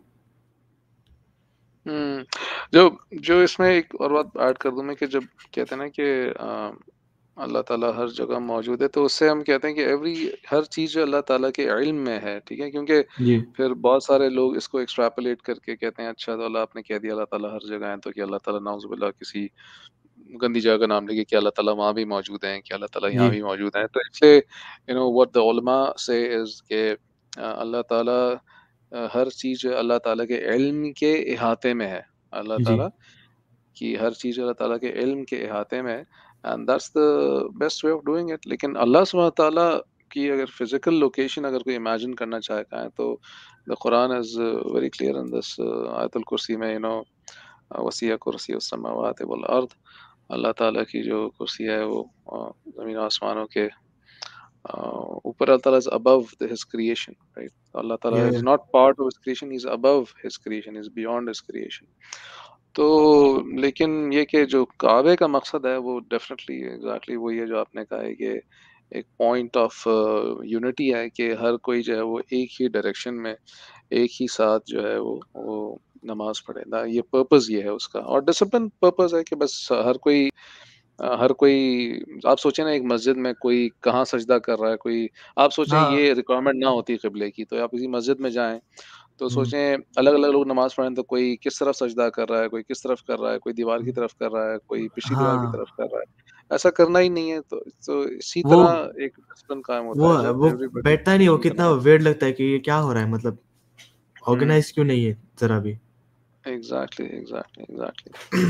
S1: Hmm, जो जो इसमें एक और बात ऐड कर दूँ मैं कि जब कहते हैं ना कि अ, अल्लाह ताला हर जगह मौजूद है, तो उससे हम कहते हैं कि एवरी हर चीज़ जो अल्लाह ताला के इल्म में है, ठीक है? क्योंकि
S2: जी,
S1: फिर बहुत सारे लोग इसको एक्सट्रापोलेट करके कहते हैं, अच्छा तो अल्लाह आपने कह दिया अल्लाह ताला हर जगह है, तो क्या अल्लाह ताला नाउज़ुबिल्लाह किसी गंदी जगह का नाम लेके क्या अल्लाह ताला वहाँ भी मौजूद हैं, क्या अल्लाह ताला यहाँ
S2: जी,
S1: भी मौजूद हैं? तो इसलिए यू नो व्हाट द उलमा से इज़ के अ, अल्लाह ताला अ, हर चीज़ जो है अल्लाह ताला के इल्म के इहाते में है। अल्लाह
S2: जी,
S1: ताला कि हर चीज़ अल्लाह ताला के इल्म के इहाते में है and that's the best way of doing it. लेकिन अल्लाह सुब्हानहू व तआला की अगर फिज़िकल लोकेशन अगर कोई इमेजिन करना चाहता है तो द कुरान is very clear in this आयतुल कुर्सी में यू नो वसिअ कुर्सियुस समावाति वल अर्द। अल्लाह ताला की जो कुर्सी है वो अ, ज़मीन आसमानों के अ, ऊपर अल्लाह ताला is above the his creation, right? अल्लाह ताला
S2: या
S1: is not part of his creation, he is above his creation, he is beyond his creation. तो लेकिन ये कि जो काबे का मकसद है वो डेफ़िनेटली एग्ज़ैक्टली वही है जो आपने कहा है कि एक पॉइंट ऑफ यूनिटी है कि हर कोई जो है वो एक ही डायरेक्शन में, एक ही साथ जो है वो वो नमाज़ पढ़े ना, ये पर्पस ये है उसका। और डिसिप्लिन पर्पस है कि बस हर कोई अ, हर कोई आप सोचें ना एक मस्जिद में कोई कहाँ सजदा कर रहा है, कोई आप सोचें
S2: हाँ,
S1: ये रिक्वायरमेंट ना होती क़िबले की, तो आप किसी मस्जिद में जाएँ, तो
S2: हुँ,
S1: सोचें अलग-अलग लोग नमाज़ पढ़ें तो कोई किस तरफ सजदा कर रहा है, कोई किस तरफ कर रहा है, कोई दीवार की
S2: हुँ,
S1: तरफ कर रहा है, कोई पिछली दीवार की
S2: हाँ,
S1: तरफ कर रहा है। ऐसा करना ही नहीं है, तो तो इसी
S2: वो
S1: तरह एक डिसिप्लिन कायम होता
S2: वो
S1: है जो
S2: वो
S1: एवरीबॉडी
S2: बैठता ही नहीं, वो
S1: उनका
S2: कितना
S1: नमाज़
S2: वियर्ड लगता है कि ये क्या हो रहा है, मतलब
S1: हुँ,
S2: ऑर्गेनाइज़ क्यों नहीं है ज़रा भी?
S1: Exactly, exactly, exactly.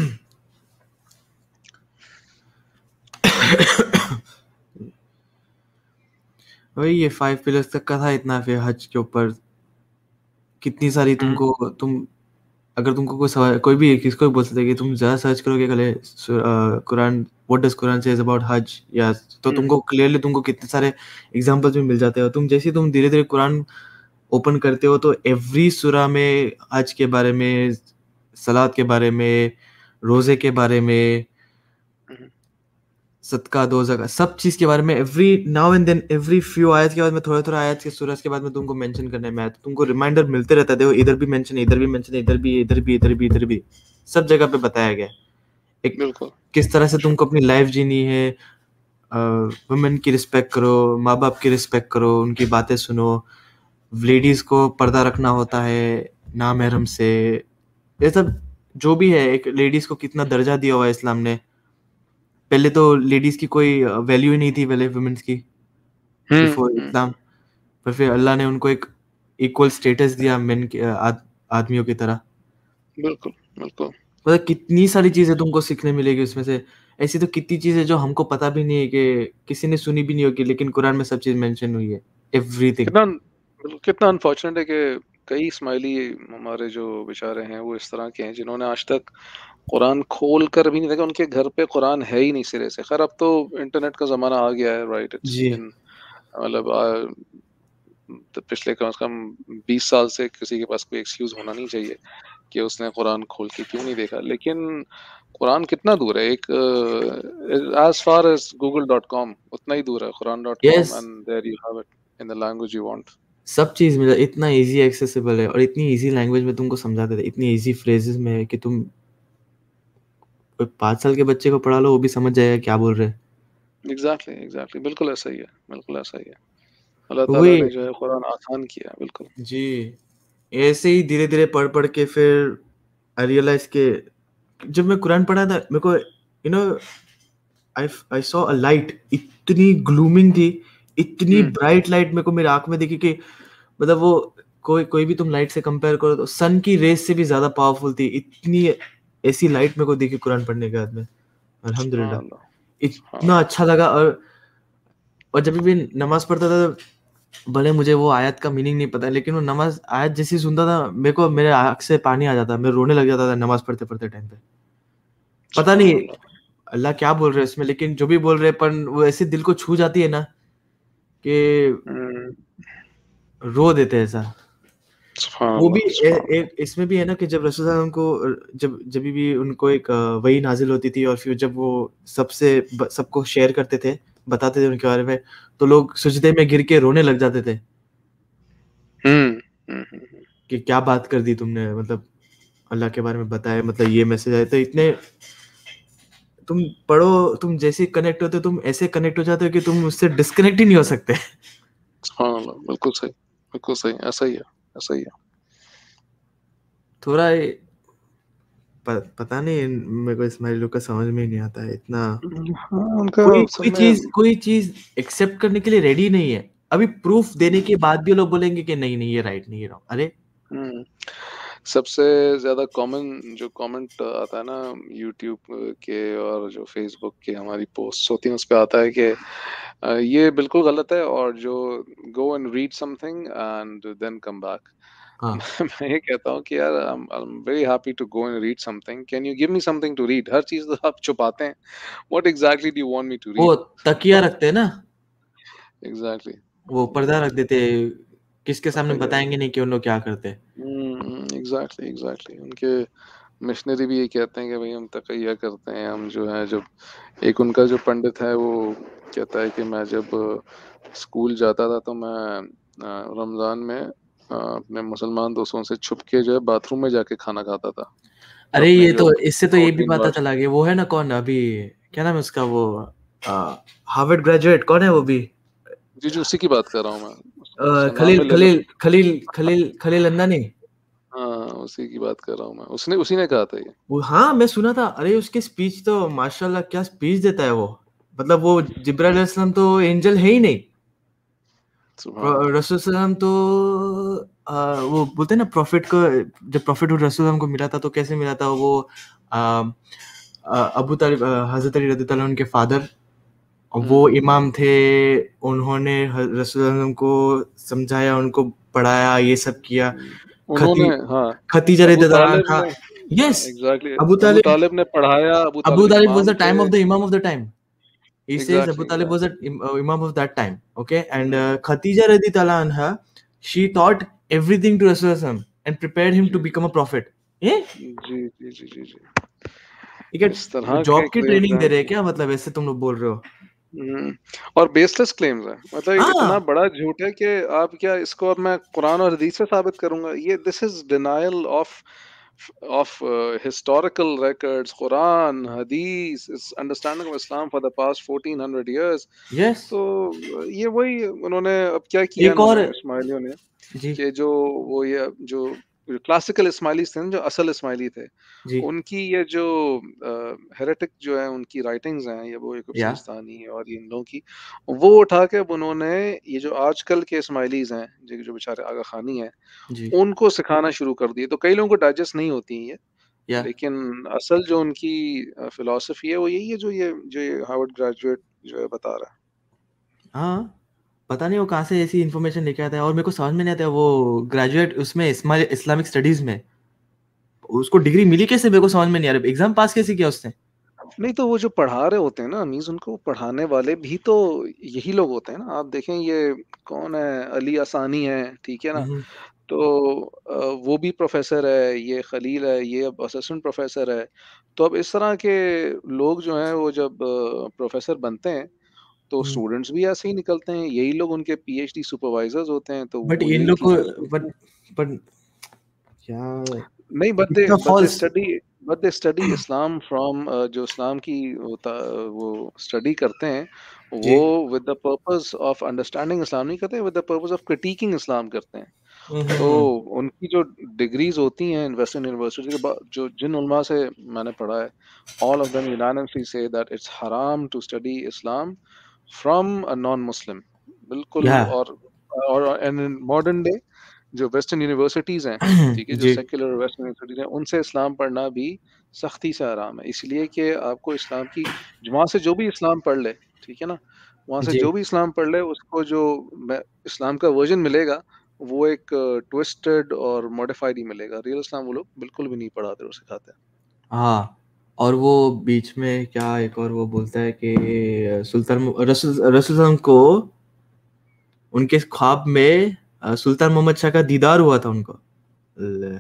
S2: वही ये फ़ाइव पिलर्स तक का था इतना, फिर हज के ऊपर कितनी सारी
S1: हुँ,
S2: तुमको तुम अगर तुमको कोई सवाल कोई भी किसको भी बोल सकता है कि तुम ज़रा सर्च करोगे पहले सु अ, कुरान व्हाट डज़ कुरान सेज़ अबाउट हज या तो
S1: हुँ,
S2: तुमको क्लियरली तुमको कितने सारे एग्ज़ाम्पल्स भी मिल जाते हैं। और तुम जैसे ही तुम धीरे-धीरे कुरान ओपन करते हो तो एवरी सूरा में हज के बारे में, सलात के बारे में, रोज़े के बारे में,
S1: हुँ,
S2: सदका, दो ज़का सब चीज़ के बारे में every now and then every few आयत के बाद में थोड़ा-थोड़ा आयत के सूरज के बाद में तुमको मेंशन करने में आया, तो तुमको रिमाइंडर मिलते रहता है। देखो इधर भी मेंशन है, इधर भी मेंशन है, इधर भी, इधर भी, इधर भी, इधर भी। सब जगह पे बताया गया है। एक
S1: बिल्कुल।
S2: किस तरह से तुमको अपनी लाइफ़ जीनी है, अ, वुमेन की रिस्पेक्ट करो, माँ-बाप की रिस्पेक्ट करो, उनकी बातें सुनो, लेडीज़ को पर्दा रखना होता है नामहरम से। ये सब जो भी है, एक लेडीज़ को कितना दर्जा दिया हुआ है इस्लाम ने। पहले तो लेडीज़ की कोई अ, वैल्यू ही नहीं थी पहले वुमेन्स की,
S1: हुँ,
S2: बिफोर
S1: हुँ,
S2: इस्लाम। पर फिर अल्लाह ने उनको एक इक्वल स्टेटस दिया मेन के आद आदमियों की तरह।
S1: बिल्कुल, बिल्कुल।
S2: मतलब कितनी सारी चीज़ें तुमको सीखने मिलेगी उसमें से। ऐसी तो कितनी चीज़ें जो हमको पता भी नहीं है, कि किसी ने सुनी भी नहीं होगी, लेकिन कुरान में सब चीज़ मेंशन हुई है, एवरीथिंग।
S1: कितना बिल्कुल, कितना अनफॉर्चुनेट है कि कई इस्माइली हमारे जो बेचारे हैं वो इस तरह के हैं जिन्होंने आज तक कुरान खोल कर भी नहीं देखा, उनके घर पे कुरान है ही नहीं सिरे से। ख़ैर अब तो इंटरनेट का ज़माना आ गया है, राइट? इट्स
S2: जी।
S1: बिन मतलब अ, तो पिछले कम से कम बीस साल से किसी के पास कोई एक्सक्यूज़ होना नहीं चाहिए कि उसने कुरान खोल के क्यों नहीं देखा। लेकिन कुरान कितना दूर है, एक uh, as far as Google dot com उतना ही दूर है कुरान dot com
S2: yes,
S1: and there you have it in the language you want.
S2: सब चीज़ मिला, इतना ईज़ी एक्सेसिबल है और इतनी ईज़ी लैंग्वेज में तुमको समझा देते हैं, इतनी ईज़ी फ्रेजेज़ में है कि तुम कोई पाँच साल के बच्चे को पढ़ा लो, वो भी समझ जाएगा क्या बोल रहे हैं।
S1: एग्ज़ैक्टली, एग्ज़ैक्टली बिल्कुल ऐसा ही है, बिल्कुल ऐसा ही है। अल्लाह ताला
S2: वही
S1: ने जो है कुरान आसान किया है, बिल्कुल।
S2: जी, ऐसे ही धीरे-धीरे पढ़-पढ़ के फिर आई रियलाइज़ कि जब मैं कुरान पढ़ा था मेरे को यू नो आई फ आई सॉ अ लाइट, इतनी ग्लूमिंग थी, इतनी
S1: हुँ,
S2: ब्राइट लाइट मेरे को मेरी आँख में दिखी कि मतलब वो कोई कोई भी तुम लाइट से कंपेयर करो तो सन की रेज़ से भी ज़्यादा पावरफुल थी। इतनी ऐसी लाइट मेरे को दिखी कुरान पढ़ने के बाद में,
S1: सुभान
S2: अल्हम्दुलिल्लाह।
S1: अल्लाह, सुभान
S2: इतना
S1: अल्लाह।
S2: अच्छा लगा। और और जब भी नमाज़ पढ़ता था तो भले मुझे वो आयत का मीनिंग नहीं पता है, लेकिन वो नमाज़ आयत जैसी सुनता था, मेरे को मेरे आँख से पानी आ जाता, मैं रोने लग जाता था नमाज़ पढ़ते-पढ़ते टाइम पे। पता
S1: सुभान
S2: नहीं
S1: अल्लाह।
S2: अल्लाह क्या बोल रहे हैं इसमें, लेकिन जो भी बोल रहे हैं, पर वो ऐसे दिल को छू जाती है ना कि
S1: हुँ,
S2: रो देते हैं ऐसा।
S1: सुभान
S2: वो भी
S1: अल्लाह,
S2: ए
S1: सुभान
S2: ए इसमें भी है ना कि जब रसूल सल्लल्लाहु अलैहि वसल्लम को अ, जब जभी भी उनको एक अ, वही नाज़िल होती थी और फिर जब वो सबसे ब सबको शेयर करते थे, बताते थे उनके बारे में, तो लोग सजदे में गिर के रोने लग जाते थे
S1: हुँ, हुँ, हुँ, हुँ।
S2: कि क्या बात कर दी तुमने, मतलब अल्लाह के बारे में बताया, मतलब ये मैसेज आया, तो इतने तुम पढ़ो, तुम जैसे कनेक्ट होते हो तुम ऐसे कनेक्ट हो जाते हो कि तुम उससे डिस्कनेक्ट ही नहीं हो सकते।
S1: हाँ बिल्कुल सही, बिल्कुल सही, ऐसा ही है, ऐसा ही है।
S2: थोड़ा ये प, पता नहीं, मेरे को इस्माइल लोग का समझ में ही नहीं आता है इतना।
S1: हाँ उनका
S2: कोई
S1: असल
S2: कोई
S1: में।
S2: चीज कोई चीज एक्सेप्ट करने के लिए रेडी नहीं है। अभी प्रूफ देने के बाद भी लोग बोलेंगे कि नहीं नहीं ये राइट नहीं, ये रॉन्ग। अरे
S1: हम्म, सबसे ज़्यादा कॉमन जो कमेंट आता है ना यूट्यूब के और जो फेसबुक के हमारी पोस्ट होती हैं उस पे आता है कि अ, ये बिल्कुल गलत है और जो go and read something and then come back.
S2: हाँ,
S1: मैं ये कहता हूँ कि यार I am very happy to go and read something, can you give me something to read? हर चीज़ तो आप छुपाते हैं, what exactly do you want me to
S2: वो
S1: रीड?
S2: तकिया रखते हैं ना,
S1: एग्जैक्टली,
S2: वो पर्दा रख देते हैं, किसके सामने
S1: एग्जैक्टली,
S2: बताएंगे नहीं कि उन लोग क्या करते हैं।
S1: Exactly, exactly. उनके मिशनरी भी ये कहते हैं कि भाई हम तकैया करते हैं, हम जो है जब एक उनका जो पंडित है वो कहता है कि मैं जब स्कूल जाता था तो मैं अ, रमज़ान में अ, अपने मुसलमान दोस्तों से छुप के जो है बाथरूम में जाके खाना खाता था
S2: अरे
S1: अपने
S2: ये
S1: जो
S2: तो, इससे तो ये भी
S1: प्रोटीन
S2: पता
S1: बार।
S2: चला कि वो है ना, कौन अभी, क्या नाम है उसका, वो हार्वर्ड ग्रेजुएट कौन है वो भी,
S1: जी जी उसी की बात कर रहा हूँ मैं, उसका,
S2: अ,
S1: उसका नाम
S2: खलील
S1: मैं ले
S2: खलील
S1: लेता
S2: खलील खलील खलील अंदानी।
S1: हूँ। हाँ उसी की बात कर रहा हूँ मैं, उसने उसी ने कहा था ये।
S2: वो, हाँ मैं सुना था। अरे उसकी स्पीच तो माशाल्लाह क्या स्पीच देता है वो। मतलब वो जिब्राइल अलैहिस्सलाम तो एंजल है ही नहीं।
S1: सुभान अल्लाह।
S2: रसूल सल्लम तो आ, वो बोलते हैं ना प्रॉफिट को, जब प्रॉफिट रसूल सल्लम को मिला था तो कैसे मिला था वो, आ, आ, अबू तालिब, हजरत अली रज़ी अल्लाह अन्हु उनके फादर, वो
S1: हम्म
S2: इमाम थे। उन्होंने ह- रसूल सल्लम को समझाया, उनको पढ़ाया, ये सब किया।
S1: उन्होंने,
S2: खती
S1: हाँ
S2: खतीजा
S1: अबू
S2: रज़ी अल्लाह
S1: तालिब
S2: अन्हा,
S1: ने, हाँ
S2: यस।
S1: एग्जैक्टली,
S2: अबू
S1: अबू
S2: तालिब
S1: तालिब ने पढ़ाया, अबू
S2: अबू
S1: तालिब
S2: तालिब was
S1: इमाम
S2: the
S1: थे।
S2: time of the imam of the time. He says
S1: exactly
S2: Abu Talib was
S1: exactly.
S2: a im- uh, imam of that time. Okay, and uh, Khadija radhiyallahu anha, she taught everything to Rasulullah and prepared him to
S1: जी
S2: become a prophet. ये
S1: जी जी जी जी जी,
S2: ये क्या
S1: इस तरह के
S2: job की
S1: claims
S2: training दे
S1: हैं।
S2: रहे हैं क्या? मतलब ऐसे तुम लोग बोल रहे हो?
S1: हम्म, और बेसलेस क्लेम्स हैं, मतलब ये इतना
S2: हाँ,
S1: बड़ा झूठ है कि आप क्या इसको अब मैं कुरान और हदीस से साबित करूंगा? ये this is denial of of uh, historical records, Quran, Hadith, is understanding of Islam for the past fourteen hundred years.
S2: Yes.
S1: तो ये वही उन्होंने अब क्या किया
S2: एक और,
S1: इन्होंने इस्माइलियों ने
S2: जी
S1: कि जो वो ये जो क्लासिकल इस्माइलीज थे ना, जो असल इस्माइली थे,
S2: जी,
S1: उनकी ये जो हेरेटिक जो है उनकी राइटिंग्स हैं, ये वो एक
S2: या
S1: सिस्तानी और इन लोगों की, वो उठा के अब उन्होंने ये जो आजकल के इस्माइलीज हैं, जो जो बेचारे आगा खानी हैं,
S2: जी,
S1: उनको सिखाना शुरू कर दिए। तो कई लोगों को डाइजेस्ट नहीं होती हैं ये,
S2: या
S1: लेकिन असल जो उनकी अ, फ़िलॉसफ़ी है वो यही है जो ये जो ये हार्वर्ड ग्रेजुएट जो है बता रहा है।
S2: हाँ, पता नहीं वो कहाँ से ऐसी इन्फॉर्मेशन लेके आता है, और मेरे को समझ में नहीं आता। वो ग्रेजुएट उसमें इस्लामिक स्टडीज में उसको डिग्री मिली कैसे, मेरे को समझ में नहीं आ रहा। एग्जाम पास कैसे किया उसने?
S1: नहीं तो वो जो पढ़ा रहे होते हैं ना अमीज़, उनको पढ़ाने वाले भी तो यही लोग होते हैं ना। आप देखें ये कौन है, अली असानी है, ठीक है ना?
S2: हम्म,
S1: तो अ, वो भी प्रोफ़ेसर है, ये खलील है, ये अब असिस्टेंट प्रोफ़ेसर है। तो अब इस तरह के लोग जो हैं वो जब प्रोफ़ेसर बनते हैं तो
S2: हम्म।
S1: स्टूडेंट्स भी ऐसे ही निकलते हैं, यही लोग उनके पीएचडी सुपरवाइजर्स होते हैं, तो
S2: बट
S1: वो
S2: इन
S1: यही
S2: लोग को,
S1: टीचिंग्स
S2: बट
S1: करते हैं।
S2: बट क्या,
S1: नहीं, बट दे
S2: इतना
S1: but they
S2: falls.
S1: Study but they study इस्लाम फ्रॉम जो इस्लाम की होता वो स्टडी करते हैं,
S2: जी।
S1: वो with the purpose of understanding इस्लाम नहीं करते, with the purpose of critiquing इस्लाम करते हैं। तो
S2: हम्म,
S1: उनकी जो डिग्रीज होती हैं वेस्टर्न यूनिवर्सिटी के बाद, जो जिन उलमा से मैंने पढ़ा है, all of them unanimously say that it's हराम टू स्टडी इस्लाम फ्रॉम अ नॉन मुस्लिम,
S2: या
S1: बिल्कुल। और और एंड इन मॉडर्न डे जो वेस्टर्न यूनिवर्सिटीज हैं, ठीक है, जो
S2: जी
S1: सेक्युलर वेस्टर्न यूनिवर्सिटीज हैं, उनसे इस्लाम पढ़ना भी सख्ती से हराम है, इसलिए कि आपको इस्लाम की, वहाँ से जो भी इस्लाम पढ़ ले, ठीक है ना, वहाँ से
S2: जी।
S1: जो भी इस्लाम पढ़ ले उसको जो मैं- इस्लाम का वर्जन मिलेगा वो एक ट्विस्टेड और मॉडिफाइड ही मिलेगा। रियल इस्लाम वो लोग बिल्कुल भी नहीं पढ़ाते और सिखाते।
S2: हाँ, और वो बीच में क्या एक और वो बोलता है कि सुल्तान रसूल रसूल को उनके ख्वाब में अ, सुल्तान मोहम्मद शाह का दीदार हुआ था उनको। ले,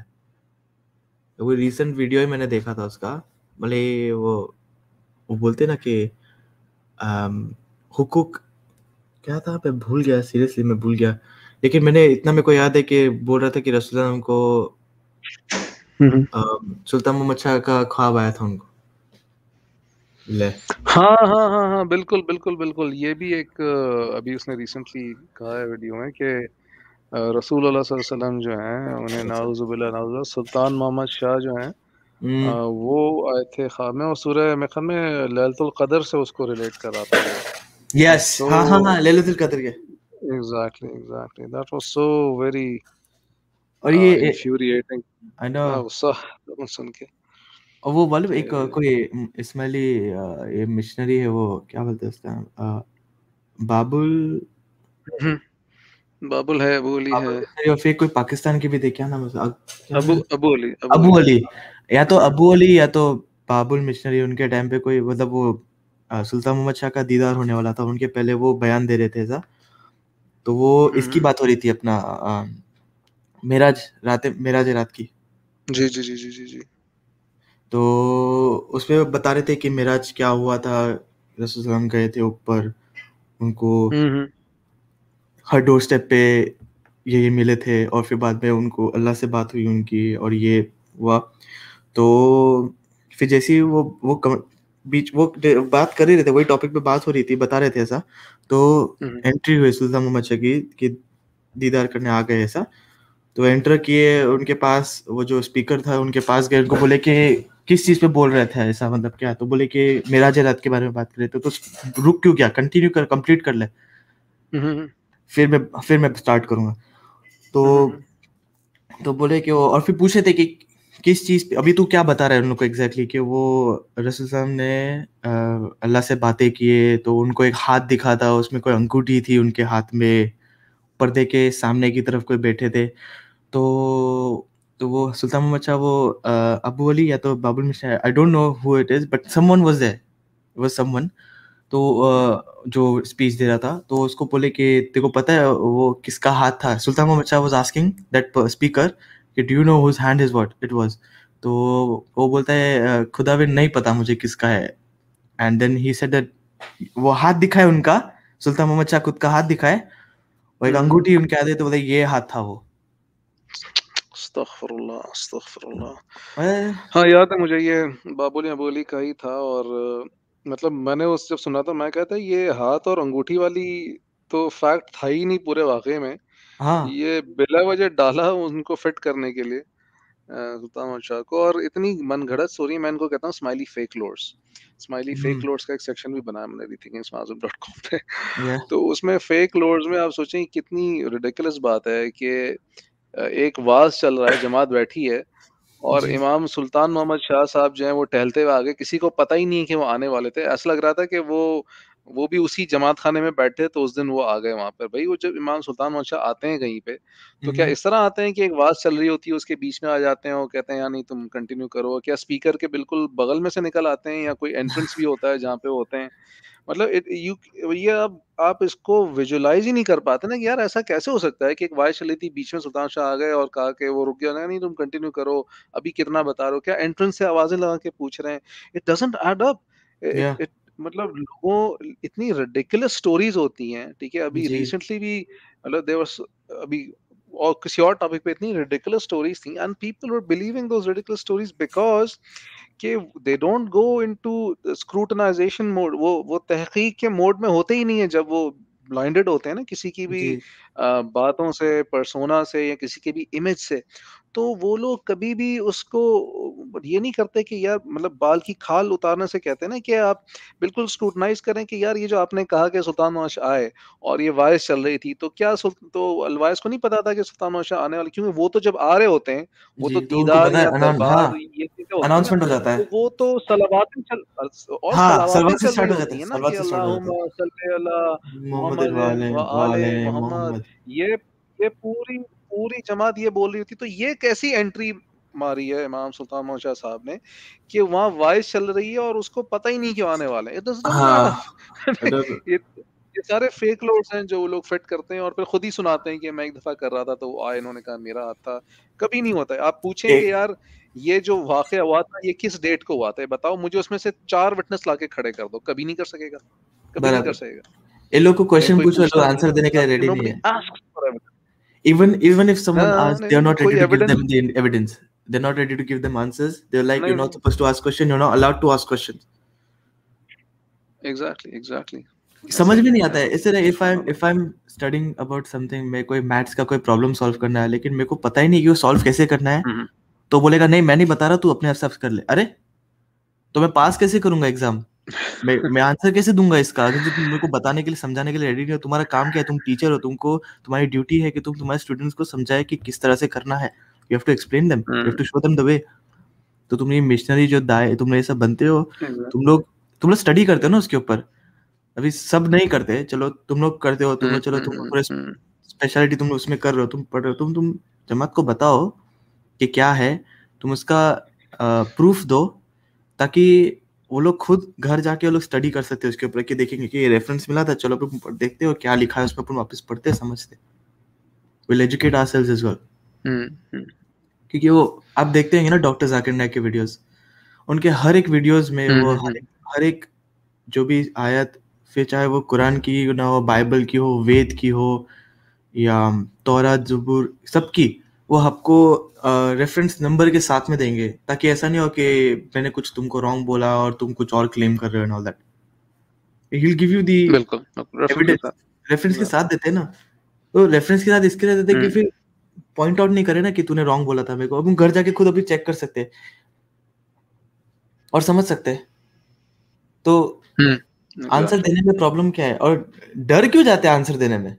S2: वो रिसेंट वीडियो ही मैंने देखा था उसका। मतलब वो वो बोलते ना कि अम, हुकूक क्या था, मैं भूल गया, सीरियसली मैं भूल गया। लेकिन मैंने इतना, मेरे को याद है कि बोल रहा था कि रसूल को
S1: हम्म।
S2: अम, सुल्तान मोहम्मद शाह का ख्वाब आया था उनको। ले
S1: हाँ हाँ हाँ हाँ बिल्कुल बिल्कुल बिल्कुल ये भी एक अ, अभी उसने रिसेंटली कहा है वीडियो में कि अ, रसूल अल्लाह सल्लल्लाहु अलैहि वसल्लम जो हैं उन्हें नाउजुबिल्लाह नाउजुबिल्लाह सुल्तान मोहम्मद शाह जो हैं अ,
S2: हम्म
S1: वो आए थे ख्वाब में और सूरह मेरे ख्याल में लैलतुल कदर से उसको रिलेट कर रहा था वो
S2: यस
S1: तो
S2: हाँ हाँ हाँ लैलतुल कद्र के
S1: exactly exactly that was so very
S2: और ये
S1: इन्फ्यूरिएटिंग
S2: आई नो
S1: गुस्सा सुन के
S2: और वो मालूम
S1: कि
S2: एक अ, कोई म, इस्माइली अ, ये मिशनरी है वो क्या बोलते हैं उसका नाम? अ, बाबुल
S1: हम्म, बाबुल है अबू अली है
S2: बाबुल मिशनरी और फिर कोई पाकिस्तान के भी थे क्या नाम है उसका? अ, क्या
S1: अबू
S2: नाम?
S1: अबू अली अबू
S2: अबू
S1: अली
S2: अली या तो
S1: हम्म
S2: अबू अली या तो बाबुल मिशनरी उनके टाइम पे कोई मतलब वो अ, सुल्तान मोहम्मद शाह का दीदार होने वाला था उनके पहले वो बयान दे रहे थे ऐसा तो वो इसकी
S1: हम्म,
S2: बात हो रही थी अपना अ, मेराज रात मेराज रात की
S1: जी जी जी जी जी जी
S2: तो उसमें बता रहे थे कि मेराज क्या हुआ था रसूल सल्लम गए थे ऊपर उनको
S1: हम्म हम्म
S2: हर डोर स्टेप पे ये ये मिले थे और फिर बाद में उनको अल्लाह से बात हुई उनकी और ये हुआ तो फिर जैसे ही वो वो कम, बीच वो डे- बात कर ही रहे थे वही टॉपिक पे बात हो रही थी बता रहे थे ऐसा तो
S1: हम्म
S2: एंट्री हुई सुल्तान मोहम्मद शाह की कि दीदार करने आ गए ऐसा तो एंटर किए उनके पास वो जो स्पीकर था उनके पास गए उनको बोले कि किस चीज पे बोल रहे थे ऐसा मतलब क्या तो बोले कि मेराज रात के बारे में बात कर रहे थे तो रुक क्यों गया कंटिन्यू कर कंप्लीट कर ले
S1: हम्म
S2: फिर मैं फिर मैं स्टार्ट करूंगा तो
S1: हम्म
S2: तो बोले कि वो और फिर पूछे थे कि किस चीज पे अभी तू क्या बता रहा है उन लोग को एग्जैक्टली exactly, कि वो रसूल सल्लल्लाहु अलैहि वसल्लम ने अ, अल्लाह से बातें किए तो उनको एक हाथ दिखा था उसमें कोई अंगूठी थी उनके हाथ में पर्दे के सामने की तरफ कोई बैठे थे तो तो वो सुल्तान मोहम्मद शाह वो अ, अबू अली या तो Babul Mishra I don't know who it is but someone was there was someone तो
S1: हम्म
S2: अ, जो स्पीच दे रहा था तो उसको बोले कि तेरे को पता है वो किसका हाथ था Sultan Mohammed Shah was asking that speaker कि do you know whose hand is what it was तो वो बोलता है अ, खुदा भी नहीं पता मुझे किसका है and then he said that वो हाथ दिखाए उनका सुल्तान मोहम्मद शाह खुद का हाथ दिखाए और एक
S1: हम्म
S2: अंगूठी उनके आगे तो बोले ये हाथ था वो
S1: अस्तगफुरुल्लाह अस्तगफुरुल्लाह
S2: अरे,
S1: हाँ याद है मुझे ये बाबुल अबू का ही था और अ, मतलब मैंने उस जब सुना था मैं कहता ये हाथ और अंगूठी वाली तो फैक्ट था ही नहीं पूरे वाकये में
S2: हाँ
S1: ये बिला वजह डाला उनको फिट करने के लिए अ, सुल्तान बादशाह को और इतनी मनगढ़ंत स्टोरी मैं इनको कहता हूँ Ismaili fake lords Ismaili fake
S2: hmm
S1: lords का एक सेक्शन भी बनाया मैंने रीथिंकिंग स्मार्ट डॉट कॉम पे
S2: या
S1: तो उसमें फेक लॉर्ड्स में आप सोचें कितनी रिडिकुलस बात है कि अ, एक वाज चल रहा है जमात बैठी है और
S2: जी
S1: इमाम सुल्तान मोहम्मद शाह साहब जो हैं वो टहलते हुए आ गए किसी को पता ही नहीं है कि वो आने वाले थे ऐसा लग रहा था कि वो वो भी उसी जमात खाने में बैठे तो उस दिन वो आ गए वहां पर भाई वो जब इमाम सुल्तान मोहम्मद शाह आते हैं कहीं पे तो क्या
S2: हम्म
S1: इस तरह आते हैं कि एक वाज चल रही होती है उसके बीच में आ जाते हैं और कहते हैं यार नहीं तुम कंटिन्यू करो क्या स्पीकर के बिल्कुल बगल में से निकल आते हैं या कोई एंट्रेंस भी होता है जहाँ पे वो होते हैं मतलब इट यू ये अब आप इसको विजुअलाइज ही नहीं कर पाते ना कि यार ऐसा कैसे हो सकता है कि एक वाइस चली थी बीच में सुल्तान शाह आ गए और कहा कि वो रुक गया ना नहीं तुम कंटिन्यू करो अभी कितना बता रहे हो क्या एंट्रेंस से आवाजें लगा के पूछ रहे हैं it doesn't add up it
S2: या
S1: इट मतलब लोगों इतनी रिडिकुलस स्टोरीज होती हैं ठीक है अभी
S2: जी
S1: रिसेंटली भी मतलब देवर अभी और किसी और टॉपिक पे इतनी रिडिकुलस स्टोरीज थी and people were believing those ridiculous stories because कि they don't go into scrutinization mode वो वो तहकीक के मोड में होते ही नहीं है जब वो ब्लाइंडेड होते हैं ना किसी की भी
S2: जी
S1: अ, बातों से पर्सोना से या किसी की भी इमेज से तो वो लोग कभी भी उसको ये नहीं करते कि यार मतलब बाल की खाल उतारने से कहते हैं ना कि आप बिल्कुल स्क्रूटनाइज करें कि यार ये जो आपने कहा कि सुल्तान बादशाह आए और ये वायस चल रही थी तो क्या सुल- तो अलवायस को नहीं पता था कि सुल्तान बादशाह आने वाले क्योंकि वो तो जब आ रहे होते हैं वो तो
S2: जी तो उनको
S1: दीदार
S2: पता है
S1: या
S2: अनाउंस हाँ
S1: दरबार ये चीजें होती है ना
S2: अनाउंसमेंट हो जाता
S1: तो
S2: है
S1: वो तो सलावातें चल और
S2: हाँ
S1: सलावातें
S2: सलवार से
S1: चल रही
S2: स्टार्ट हो जाता
S1: होती
S2: है
S1: है ना कि
S2: सलवार से स्टार्ट हो जाता है
S1: अल्लाहुम्मा सल्ली अला
S2: मोहम्मद
S1: मुहम्मदिन
S2: वाले
S1: व आले
S2: वाले
S1: मोहम्मद
S2: मोहम्मद
S1: ये ये पूरी पूरी जमात ये बोल रही होती तो ये कैसी एंट्री मारी है इमाम सुल्तान मोहम्मद शाह साहब ने कि वहाँ वॉइस चल रही है और उसको पता ही नहीं क्यों आने वाले हैं इट डजंट ऐड
S2: हाँ
S1: अप
S2: अगर
S1: ये ये सारे फेक लोड्स हैं जो वो लोग फिट करते हैं और फिर खुद ही सुनाते हैं कि मैं एक दफा कर रहा था तो वो आए इन्होंने कहा मेरा हाथ था कभी नहीं होता है आप पूछें कि
S2: एक
S1: यार ये जो वाकया हुआ था ये किस डेट को हुआ था ये बताओ मुझे उसमें से चार विटनेस लाके खड़े कर दो कभी नहीं कर सकेगा कभी नहीं कर
S2: बराबर
S1: सकेगा
S2: ये लोग को
S1: नहीं
S2: क्वेश्चन
S1: कोई
S2: पूछो लोग
S1: पूछता नहीं
S2: आंसर देने के
S1: ना
S2: लिए रेडी नहीं
S1: नोबडी
S2: है
S1: asks for evidence
S2: even even if someone
S1: हाँ
S2: asks
S1: नहीं
S2: they're
S1: नहीं
S2: not
S1: कोई
S2: ready to give
S1: evidence
S2: them the evidence they're not ready to give them answers they're like
S1: नहीं
S2: you're not
S1: नहीं
S2: supposed to ask question you're not allowed to ask questions
S1: exactly exactly
S2: समझ में नहीं आता है। इस तरह if I if I am studying about something, मैं कोई मैथ्स का कोई प्रॉब्लम सॉल्व करना है, लेकिन मेरे को पता ही नहीं कि वो सॉल्व कैसे करना है,
S1: हम्म
S2: तो बोलेगा नहीं मैं नहीं बता रहा, तू अपने हिसाब से कर ले। अरे तो मैं पास कैसे करूंगा एग्जाम? मैं मैं आंसर कैसे दूंगा इसका, अगर तुम मेरे को बताने के लिए समझाने के लिए रेडी नहीं हो? तुम्हारा काम क्या है? तुम टीचर हो, तुमको तुम्हारी ड्यूटी है कि तुम तुम्हारे स्टूडेंट्स को समझाए कि किस तरह से करना है। You have to explain them, you have to show them the way. तो तुम ये मिशनरी जो दाए तुम ये सब बनते हो, तुम लोग तुम लोग स्टडी करते हो ना उसके ऊपर। अभी सब नहीं करते, चलो तुम लोग करते हो, तुम लोग चलो तुम पूरे स्पेशलिटी तुम उसमें कर रहे हो, तुम पढ़ रहे हो, तुम तुम जमात को बताओ कि क्या है, तुम उसका प्रूफ दो, ताकि वो लोग खुद घर जाके वो लोग स्टडी कर सकते हैं उसके ऊपर, कि देखेंगे कि ये रेफरेंस मिला था, चलो अपन देखते हो क्या लिखा है उसमें, अपन वापस पढ़ते हैं, समझते। Will educate ourselves as well. क्योंकि वो आप देखते हैं ना डॉक्टर जाकिर नाइक के वीडियोस, उनके हर एक वीडियोस में वो हर एक, हर एक जो भी आयत, फिर चाहे वो कुरान की ना हो, बाइबल की हो, वेद की हो, या तौरात, ज़बूर, सबकी वो आपको रेफरेंस नंबर के साथ में देंगे, ताकि ऐसा नहीं हो कि मैंने कुछ तुमको रॉन्ग बोला और तुम कुछ और क्लेम कर रहे हो and all that. He will give you the
S1: बिल्कुल
S2: एविडेंस, रेफरेंस के साथ देते हैं ना। तो रेफरेंस के साथ इसके लिए देते हैं कि फिर पॉइंट आउट नहीं करे ना कि तूने रॉन्ग बोला था मेरे को, अब हम घर जाके खुद अभी चेक कर सकते हैं और समझ सकते हैं। तो आंसर देने में प्रॉब्लम क्या है, और डर क्यों जाते हैं आंसर देने में?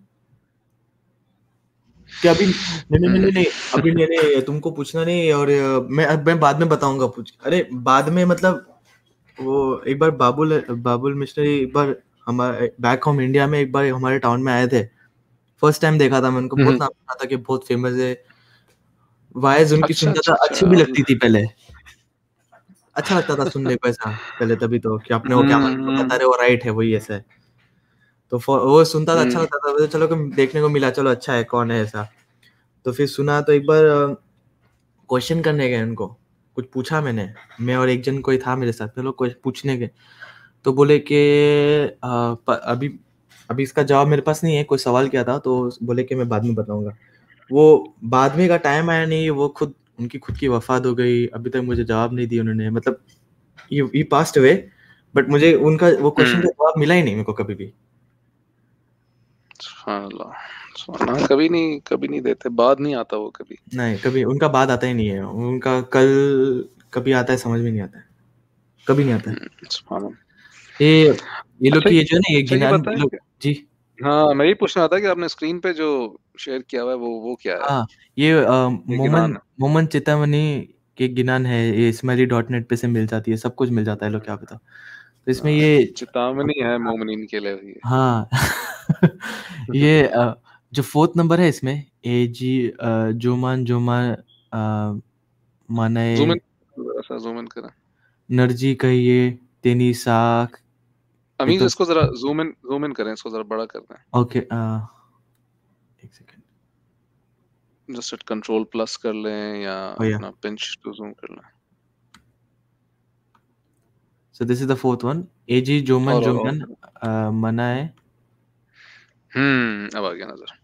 S2: कि अभी नहीं नहीं नहीं नहीं अभी नहीं नहीं तुमको पूछना नहीं, और मैं मैं बाद में बताऊंगा पूछ। अरे बाद में मतलब वो एक बार बाबुल बाबुल मिशनरी एक बार हमारे बैक होम इंडिया में एक बार हमारे टाउन में आए थे, फर्स्ट टाइम देखा था मैं उनको, बहुत नाम सुना था कि बहुत फेमस है, वाइज उनकी सुनता था, अच्छी भी लगती थी पहले, अच्छा लगता था सुनने को ऐसा पहले, तभी तो कि अपने वो क्या बता रहे वो राइट है, वही ऐसा है, तो वो सुनता था, अच्छा लगता था, चलो देखने को मिला, चलो अच्छा है, कौन है ऐसा। तो फिर सुना तो एक बार क्वेश्चन करने गए, उनको कुछ पूछा मैंने, मैं और एक जन कोई था मेरे साथ में, लोग पूछने गए, तो बोले कि अभी अभी इसका जवाब मेरे पास नहीं है, कोई सवाल किया था, तो बोले कि मैं बाद में बताऊंगा। वो बाद में का टाइम आया नहीं, वो खुद उनकी खुद की वफात हो गई, अभी तक मुझे जवाब नहीं दिया उन्होंने, मतलब ये पास्ट अवे, बट मुझे उनका वो क्वेश्चन का जवाब मिला ही नहीं मेरे को कभी भी।
S1: ना कभी नहीं कभी नहीं देते, बाद नहीं आता वो कभी
S2: नहीं, कभी उनका बाद आता ही नहीं है, उनका कल कभी आता है समझ में नहीं आता है, कभी नहीं आता है। ये ये लोग की ये जो है ना ये गिनान लोग जी।
S1: हाँ मैं ही पूछना था कि आपने स्क्रीन पे जो शेयर किया हुआ है वो वो क्या है?
S2: हाँ ये मोमन मोमन चितामणि के गिनान है, ये स्माइली डॉट नेट पे से मिल जाती है, सब कुछ मिल जाता है, लोग क्या पता। तो इसमें ये
S1: चितामणि है मोमिनीन के लिए।
S2: हाँ ये जो फोर्थ नंबर है इसमें, ए जी जोमान जोमान माने
S1: ज़ूम इन ऐसा ज़ूम इन करें,
S2: नरजी कहिए तेनी साख।
S1: अमीज इसको जरा ज़ूम इन ज़ूम इन करें, इसको जरा बड़ा कर दें।
S2: ओके एक सेकंड,
S1: जस्ट कंट्रोल प्लस कर लें या अपना पिंच टू ज़ूम कर लें।
S2: So this is the fourth one. A G Joman Joman uh, मनाए।
S1: हम्म अब आ गया नजर।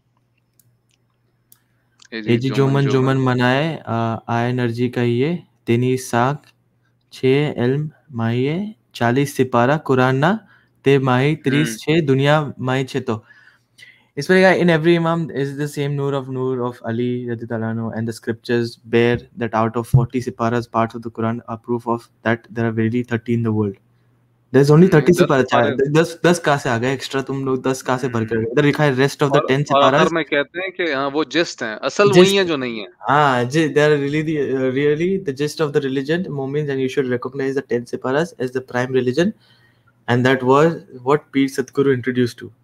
S2: A G Joman Joman मनाए आय एनर्जी कहिए तेनी साख छे एल्म माहिए चालीस सिपारा कुरान ना ते माही त्रीस छे दुनिया माही छे। तो इस पर in every imam is the same nur of nur of Ali radhiyallahu anhu, and the scriptures bear that out of forty siparas parts of the Quran are proof of that there are really thirty in the world. There's only thirty Sipara, दस दस कहाँ से आ गए extra, तुम लोग दस कहाँ से भर कर इधर लिखा है रेस्ट ऑफ द टेन सिपारास।
S1: आखिर में कहते हैं कि हाँ वो जिस्ट हैं, असल वही है जो नहीं है।
S2: हाँ जी, they are really the uh, really the gist of the religion Mu'mins, and you should recognize the ten siparas as the prime religion, and that was what Pir Sadguru introduced to.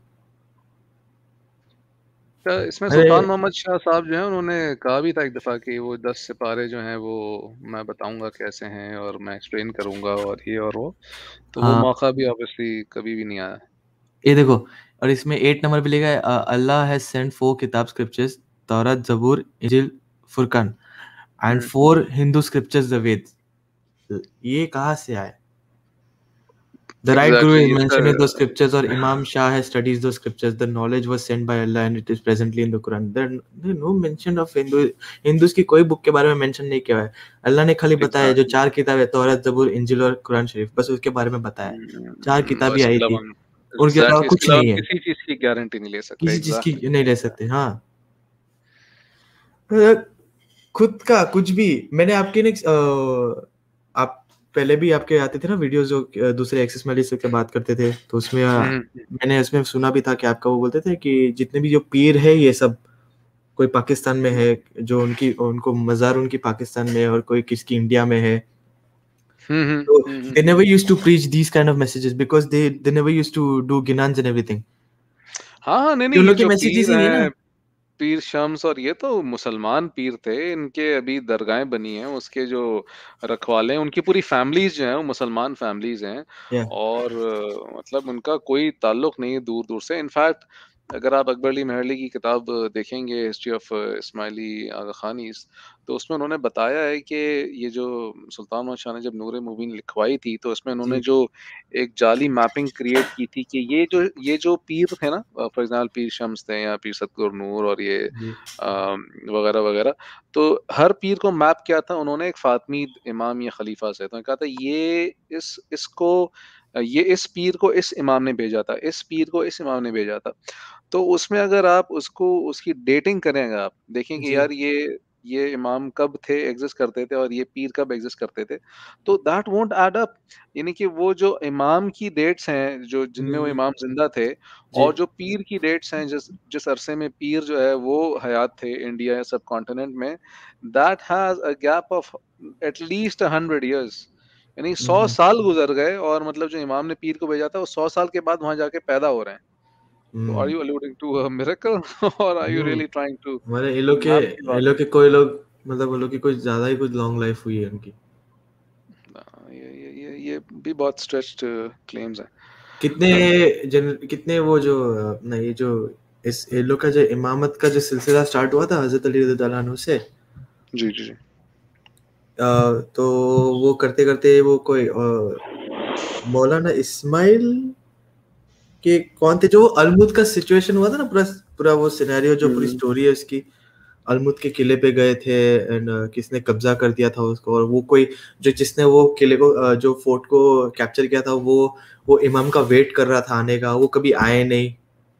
S1: इसमें सुल्तान मोहम्मद शाह साहब जो है उन्होंने कहा भी था एक दफ़ा कि वो दस सिपारे जो हैं वो मैं बताऊंगा कैसे हैं और मैं एक्सप्लेन करूंगा और ये और वो, तो हाँ। वो मौका भी ऑब्वियसली कभी भी नहीं आया।
S2: ये देखो, और इसमें एट नंबर पे लिखा है अल्लाह हैज सेंट फोर किताब स्क्रिप्चर्स, तौरात, ज़बूर, इंजील, फुरकान, and four Hindu scriptures the Veda. ये कहाँ से आए? The right guru
S1: exactly
S2: is mentioned in
S1: इसका
S2: those scriptures, or Imam Shah has studied those scriptures. The knowledge was sent by Allah and it is presently in the Quran. There there no mention of Hindu Hindus की कोई book के बारे में mention नहीं किया है. अल्लाह ने खाली बताया जो
S1: एग्जैक्टली
S2: चार किताब है, तौरात, जबूर, इंजिल और कुरान शरीफ, बस उसके बारे में बताया. चार
S1: और
S2: किताबें
S1: इसके
S2: आई
S1: अलावा
S2: थी,
S1: हम
S2: उनके अलावा
S1: एग्जैक्टली इसके
S2: कुछ
S1: अलावा हम
S2: नहीं है,
S1: किसी चीज की गारंटी नहीं ले सकते.
S2: किसी चीज की
S1: एग्जैक्टली.
S2: नहीं ले सकते. हाँ, अ, खुद का कुछ भी. मैंने आपके ने आप पहले भी आपके आते थे ना वीडियोस जो अ, दूसरे एक्सेस वाली से बात करते थे, तो उसमें अ,
S1: हम्म,
S2: मैंने उसमें सुना भी था कि आपका वो बोलते थे कि जितने भी जो पीर है ये सब कोई पाकिस्तान में है, जो उनकी उनको मज़ार उनकी पाकिस्तान में है और कोई किसकी इंडिया में है.
S1: हम्म, हम्म,
S2: तो
S1: हम्म,
S2: they never used to preach these kind of messages because they they never used to do ginans and everything.
S1: हाँ हाँ, नहीं
S2: ये
S1: नहीं,
S2: उन
S1: ये
S2: लोग के
S1: जो
S2: मैसेजेस
S1: पीर
S2: ही नहीं है ना.
S1: हैं, पीर शम्स, और ये तो मुसलमान पीर थे. इनके अभी दरगाहें बनी हैं, उसके जो रखवाले हैं उनकी पूरी फैमिलीज जो हैं वो मुसलमान फैमिलीज हैं.
S2: या
S1: और अ, मतलब उनका कोई ताल्लुक नहीं है दूर दूर से. इनफैक्ट अगर आप अकबर अली मेहरली की किताब देखेंगे, हिस्ट्री ऑफ इस्माइली आगा खानीज, तो उसमें उन्होंने बताया है कि ये जो सुल्तान महमूद शाह ने जब नूर मुबीन लिखवाई थी, तो उसमें उन्होंने
S2: जी
S1: जो एक जाली मैपिंग क्रिएट की थी कि ये जो ये जो पीर थे ना, फॉर एग्जाम्पल पीर शम्स थे या पीर सतगुर नूर और ये
S2: जी
S1: अम, वगैरह वगैरह, तो हर पीर को मैप किया था उन्होंने एक फातमीद इमाम या खलीफा से. तो कहा था ये इस इसको ये इस पीर को इस इमाम ने भेजा था, इस पीर को इस इमाम ने भेजा था. तो उसमें अगर आप उसको उसकी डेटिंग करें, अगर आप देखें कि
S2: जी
S1: यार ये ये इमाम कब थे, एग्जिस्ट करते थे, और ये पीर कब एग्जिस्ट करते थे, तो दैट वोंट ऐड अप. यानी कि वो जो इमाम की डेट्स हैं जो जिनमें वो
S2: हम्म,
S1: इमाम जिंदा थे,
S2: जी
S1: और जो पीर की डेट्स हैं जिस जिस अरसे में पीर जो है वो हयात थे इंडिया या सब कॉन्टिनेंट में, that has a gap of at least hundred years. यानी सौ
S2: हम्म,
S1: साल गुजर गए, और मतलब जो इमाम ने पीर को भेजा था वो सौ साल के बाद वहां जाके पैदा हो रहे हैं. So are
S2: hmm,
S1: you alluding to a miracle or are you
S2: hmm.
S1: really trying to
S2: हमारे ये
S1: to
S2: लोग के
S1: map की
S2: ये
S1: बात
S2: लोग
S1: है?
S2: के कोई लोग मतलब वो लोग की कुछ ज्यादा ही कुछ लॉन्ग लाइफ हुई है उनकी.
S1: हाँ, ये ये ये ये भी बहुत स्ट्रेच्ड क्लेम्स हैं.
S2: कितने
S1: खैर,
S2: जन कितने वो जो अपना ये जो इस ये लोग का जो इमामत का जो सिलसिला स्टार्ट हुआ था हजरत अली रज़ी अल्लाह अन्हु से,
S1: जी जी जी.
S2: अ, तो वो करते करते वो कोई अ, मौलाना इस्माइल के कौन थे जो अलमुद का सिचुएशन हुआ था ना, पूरा पूरा वो सिनेरियो जो पूरी
S1: हम्म,
S2: स्टोरी है उसकी. अलमुद के किले पे गए थे एंड किसने कब्जा कर दिया था उसको, और वो कोई जो जिसने वो किले को अ, जो फोर्ट को कैप्चर किया था, वो वो इमाम का वेट कर रहा था आने का, वो कभी आए नहीं.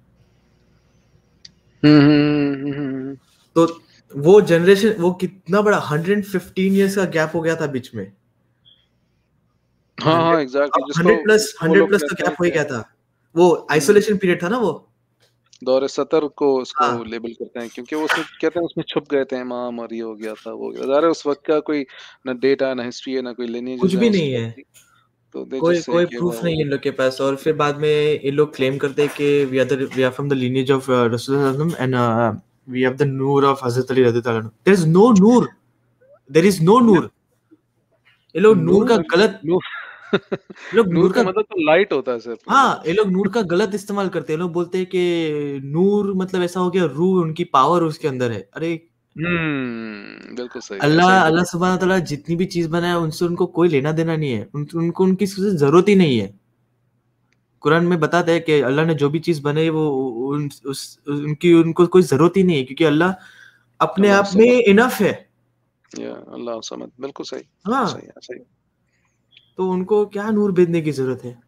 S1: हम्म, हम्म, हम्म.
S2: तो वो जनरेशन वो कितना बड़ा हंड्रेड फिफ्टीन ईयर्स का गैप हो गया था बीच में.
S1: हाँ
S2: हंड्रेड
S1: हाँ, एग्जैक्टली.
S2: अब
S1: जिसको
S2: हंड्रेड प्लस
S1: जिसको वो
S2: हंड्रेड
S1: लोग
S2: प्लस का
S1: कहते हैं
S2: गैप हो ही
S1: कि
S2: गया था. वो
S1: हम्म,
S2: आइसोलेशन पीरियड था ना वो.
S1: दौरे सतर को उसको
S2: हाँ,
S1: लेबल करते हैं, क्योंकि वो उसमें कहते हैं उसमें छुप गए थे इमाम, और ये हो गया था वो हो गया था. अरे उस वक्त का कोई ना डेटा, ना हिस्ट्री है, ना कोई
S2: कुछ
S1: लिनिएजेस हैं
S2: भी
S1: उस
S2: नहीं
S1: वक्त
S2: है.
S1: की. तो दे
S2: कोई
S1: जस्ट से
S2: कोई
S1: कि
S2: प्रूफ नहीं है इन लोग के पास. और फिर बाद में ये लोग क्लेम करते हैं कि we are the we are from the lineage of uh, Rasulullah and we have the नूर ऑफ हजरत अली रज़ी अल्लाह अन्हु. देयर इज नो नूर, देयर इज नो
S1: न-
S2: नूर. ये लोग नूर का
S1: नूर
S2: गलत
S1: नूर
S2: ये लोग
S1: नूर
S2: नूर
S1: का
S2: का
S1: मतलब तो लाइट होता है सिर्फ.
S2: हाँ, ये लोग नूर का गलत इस्तेमाल करते हैं. लोग बोलते हैं कि नूर मतलब ऐसा हो गया, रूह उनकी पावर उसके अंदर है. अरे
S1: हम्म, बिल्कुल सही,
S2: अल्लाह
S1: ऐसा
S2: अल्लाह
S1: इंटरप्रेट.
S2: सुब्हान तआला जितनी भी चीज बनाया उनसे उनको कोई लेना देना नहीं है. उन, उनको उनकी किसी से जरूरत ही नहीं है. कुरान में बताता है कि अल्लाह ने जो भी चीज बनाई वो उन, उस उनकी उनको कोई जरूरत ही नहीं है, क्योंकि अल्लाह अपने
S1: अल्लाह
S2: आप में
S1: समद,
S2: इनफ है.
S1: या अल्लाह समद, बिल्कुल सही.
S2: हाँ,
S1: सही है, सही.
S2: तो उनको क्या नूर भेजने की जरूरत है.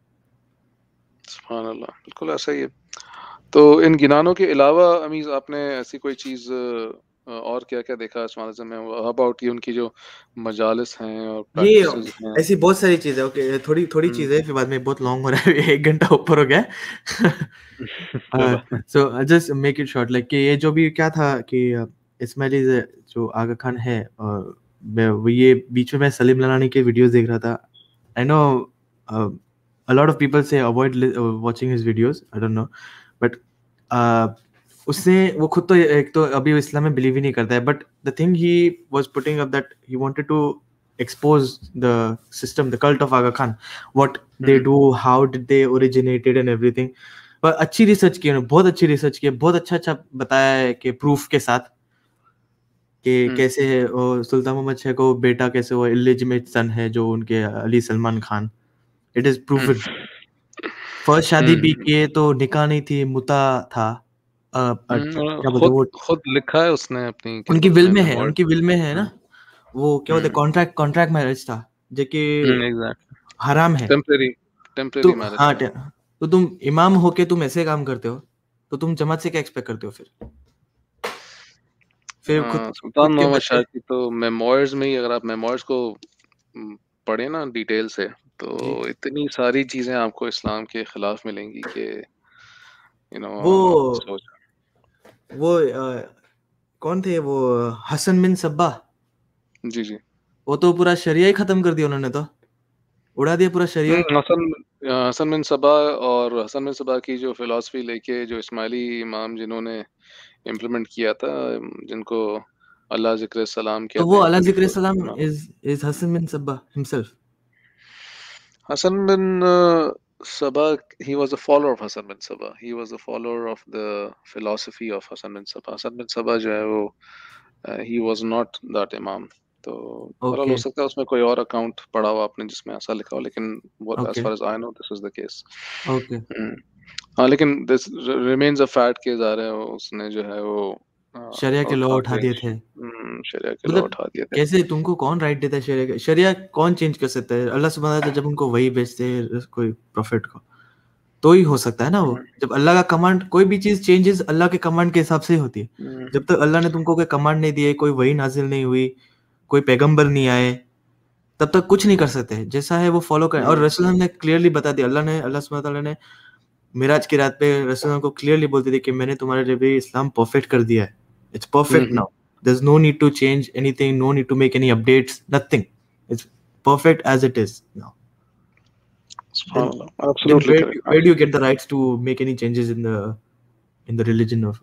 S1: सुभान अल्लाह, बिल्कुल ऐसा ही है. तो इन गिनानों के अलावा अमीज आपने ऐसी कोई चीज और क्या क्या देखा इस्माइलिज्म में? अबाउट ये उनकी जो मजालिस हैं और
S2: ये
S1: प्रैक्टिसेस हैं.
S2: ऐसी बहुत सारी चीजें. ओके, थोड़ी थोड़ी
S1: हम्म.
S2: चीजें फिर बाद में बहुत लॉन्ग हो रहा है. एक घंटा ऊपर हो गया.
S1: कोई बात नहीं.
S2: So just make it short. Like कि ये जो भी क्या था कि इस्माइली जो आगा खान है, और मैं वो ये बीच में मैं सलीम ललानी के वीडियोस देख रहा था. I know a lot of people say avoid li- uh, watching his videos. I don't know, but uh, उसने वो खुद तो एक तो अभी इस्लाम में बिलीव ही नहीं करता है. But the thing he was putting up that he wanted to expose the system, the cult of Aga Khan, what they
S1: hmm,
S2: do, how did they originated and everything. पर अच्छी रिसर्च की उन्होंने, बहुत अच्छी research की है, बहुत अच्छा अच्छा बताया है कि प्रूफ के साथ कि
S1: हम्म,
S2: कैसे वो सुल्तान मोहम्मद शाह को बेटा कैसे वो इलिजिमेट सन है जो उनके Ali Salman Khan. It is proven. First शादी भी किए तो निकाह नहीं थी, मुता था। अ, अ, क्या बोलते
S1: खुद
S2: हैं वो,
S1: खुद लिखा है उसने अपनी क्या
S2: उनकी
S1: बोलते
S2: विल
S1: हैं
S2: में है,
S1: मेमोइर्स
S2: उनकी विल में है
S1: में।
S2: ना, वो क्या बोलते हैं, कॉन्ट्रैक्ट कॉन्ट्रैक्ट मैरिज था जो कि
S1: एग्जैक्टली,
S2: हराम है।
S1: टेम्परेरी
S2: तो
S1: टेम्परेरी मैरिज
S2: हाँ,
S1: था।
S2: टे- तो तुम इमाम होके तुम ऐसे काम करते हो, तो तुम जमात से क्या एक्सपेक्ट करते हो फिर? फिर खुद
S1: अ, सुल्तान
S2: खुद के
S1: मोहम्मद
S2: बच्चे।
S1: शाह की तो मेमोइर्स में ही, अगर आप मेमोइर्स को उम, पढ़े ना डिटेल से, तो
S2: जी,
S1: इतनी सारी चीज़ें आपको इस्लाम के खिलाफ मिलेंगी कि यू नो
S2: वो
S1: आप सोच।
S2: वो अ, कौन थे वो, हसन बिन सब्बा,
S1: जी, जी।
S2: वो तो पूरा शरिया ही खत्म कर दिया उन्होंने, तो उड़ा दिया पूरा
S1: हुँ,
S2: शरिया।
S1: हसन अ, हसन बिन सबा और हसन बिन सबा की जो फ़िलॉसफ़ी लेके जो इस्माइली इमाम जिन्होंने इम्प्लीमेंट किया था, जिनको अल्लाह ज़िक्र सलाम
S2: तो
S1: कहते
S2: वो
S1: हैं
S2: अला जिक्र
S1: चौबीस
S2: सलाम
S1: इमाम।
S2: Is is Hassan bin Sabbah himself.
S1: Hassan bin uh, Sabah, he was a follower of Hassan bin Sabah. He was a follower of the philosophy of Hassan bin Sabah. Hassan bin Sabah जो है वो uh, he was not that imam. तो बहरहाल हो
S2: okay,
S1: सकता है उसमें कोई और अकाउंट पढ़ा हो आपने जिसमें ऐसा लिखा हो, लेकिन what as
S2: okay,
S1: far as I know this is the case.
S2: Okay.
S1: Hmm, हाँ, लेकिन this remains a fact कि ज़ाहिर है उसने जो है वो
S2: शरिया के
S1: आउट
S2: लॉ
S1: ऑफ
S2: उठा दिए
S1: रेंज
S2: थे।
S1: शरिया के लॉ
S2: मतलब
S1: उठा दिए थे।
S2: कैसे, तुमको कौन राइट देता है शरिया का? शरिया कौन चेंज कर सकता है? अल्लाह सुब्हान व तआला जब उनको वही भेजते हैं कोई प्रोफेट को, तो ही हो सकता है ना वो।
S1: हम्म,
S2: जब अल्लाह का कमांड, कोई भी चीज़ चेंजेस अल्लाह के कमांड के हिसाब से ही होती है।
S1: हम्म,
S2: जब तक अल्लाह ने तुमको कोई कमांड नहीं दिए, कोई वही नाज़िल नहीं हुई, कोई पैगंबर नहीं आए, तब तक कुछ नहीं कर सकते। जैसा है वो फॉलो करें। और
S1: हम्म,
S2: रसूल ने क्लियरली बता दिया, अल्लाह ने, अल्लाह सुब्हान व तआला ने मिराज की रात पे रसूल को क्लियरली बोलते थे कि मैंने तुम्हारे लिए भी इस्लाम परफेक्ट कर दिया है। It's perfect
S1: hmm,
S2: now. There is no need to change anything, no need to make any updates, nothing. It's perfect as it is now. Then,
S1: SubhanAllah.
S2: then
S1: Absolutely
S2: where
S1: correct.
S2: where do you get
S1: Absolutely
S2: the
S1: correct.
S2: rights to make any changes in the in the religion of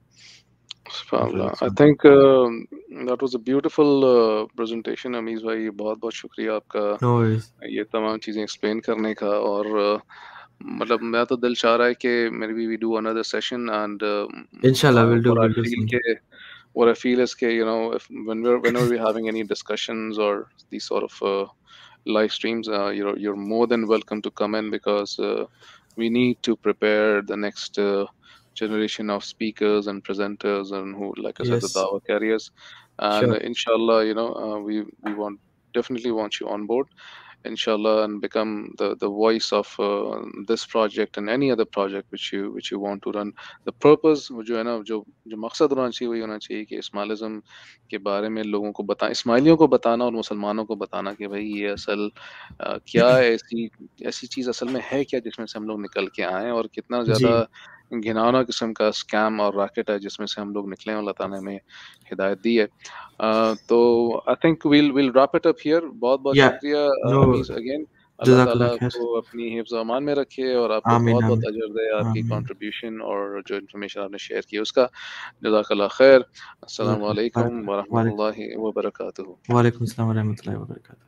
S2: of Allah
S1: SubhanAllah. I
S2: subhanahu wa
S1: think um, that was a beautiful uh, presentation, Ameez भाई, बहुत बहुत शुक्रिया आपका
S2: ta'ala? No worries.
S1: ये तमाम चीज़ें explain करने का। और uh, मतलब मेरा तो दिल चाह रहा है कि maybe we do another session and uh,
S2: Inshallah,
S1: uh,
S2: we'll do
S1: what I
S2: we'll do
S1: feel
S2: something.
S1: के what I feel is कि you know if when we're whenever we're having any discussions or these sort of uh, live streams, uh, you're you're more than welcome to come in because uh, we need to prepare the next uh, generation of speakers and presenters and who, like I said, the
S2: Yes,
S1: Dawa carriers. And
S2: sure.
S1: uh, inshallah, you know, uh, we we want definitely want you on board, inshallah, and become the the voice of uh, this project and any other project which you which you want to run. The purpose वो जो है ना, जो जो मकसद होना चाहिए वही होना चाहिए कि इस्माइलिज्म के बारे में लोगों को बता, इस्माइलियों को बताना और मुसलमानों को बताना कि भाई ये असल अ, क्या ऐसी ऐसी चीज़ असल में है क्या जिसमें से हम लोग निकल के आए, और कितना
S2: जी,
S1: ज़्यादा घिनौना किस्म का स्कैम और रैकेट है जिसमें से हम लोग निकले हैं, अल्लाह ताला ने हमें हिदायत दी है। अ, तो I think we'll we'll wrap it up here. बहुत-बहुत
S2: yeah,
S1: शुक्रिया अ,
S2: no,
S1: अमीज़ अगेन। अल्लाह ताला
S2: जज़ाकल्लाह खैर।
S1: आपको अपनी हिफ्ज़ और अमान में रखे और आपको
S2: आमीन,
S1: बहुत-बहुत
S2: आमीन,
S1: अजर दे आपकी
S2: आमीन।
S1: कंट्रीब्यूशन और जो इन्फॉर्मेशन आपने शेयर की उसका। जज़ाकल्लाह खैर। अस्सलामु
S2: जज़ाकल्लाह।
S1: अलैकुम व
S2: वालेकुम
S1: रहमतुल्लाहि व बरकातुहू।
S2: वालेकुम अस्सलाम व रहमतुल्लाहि व बरकातहू।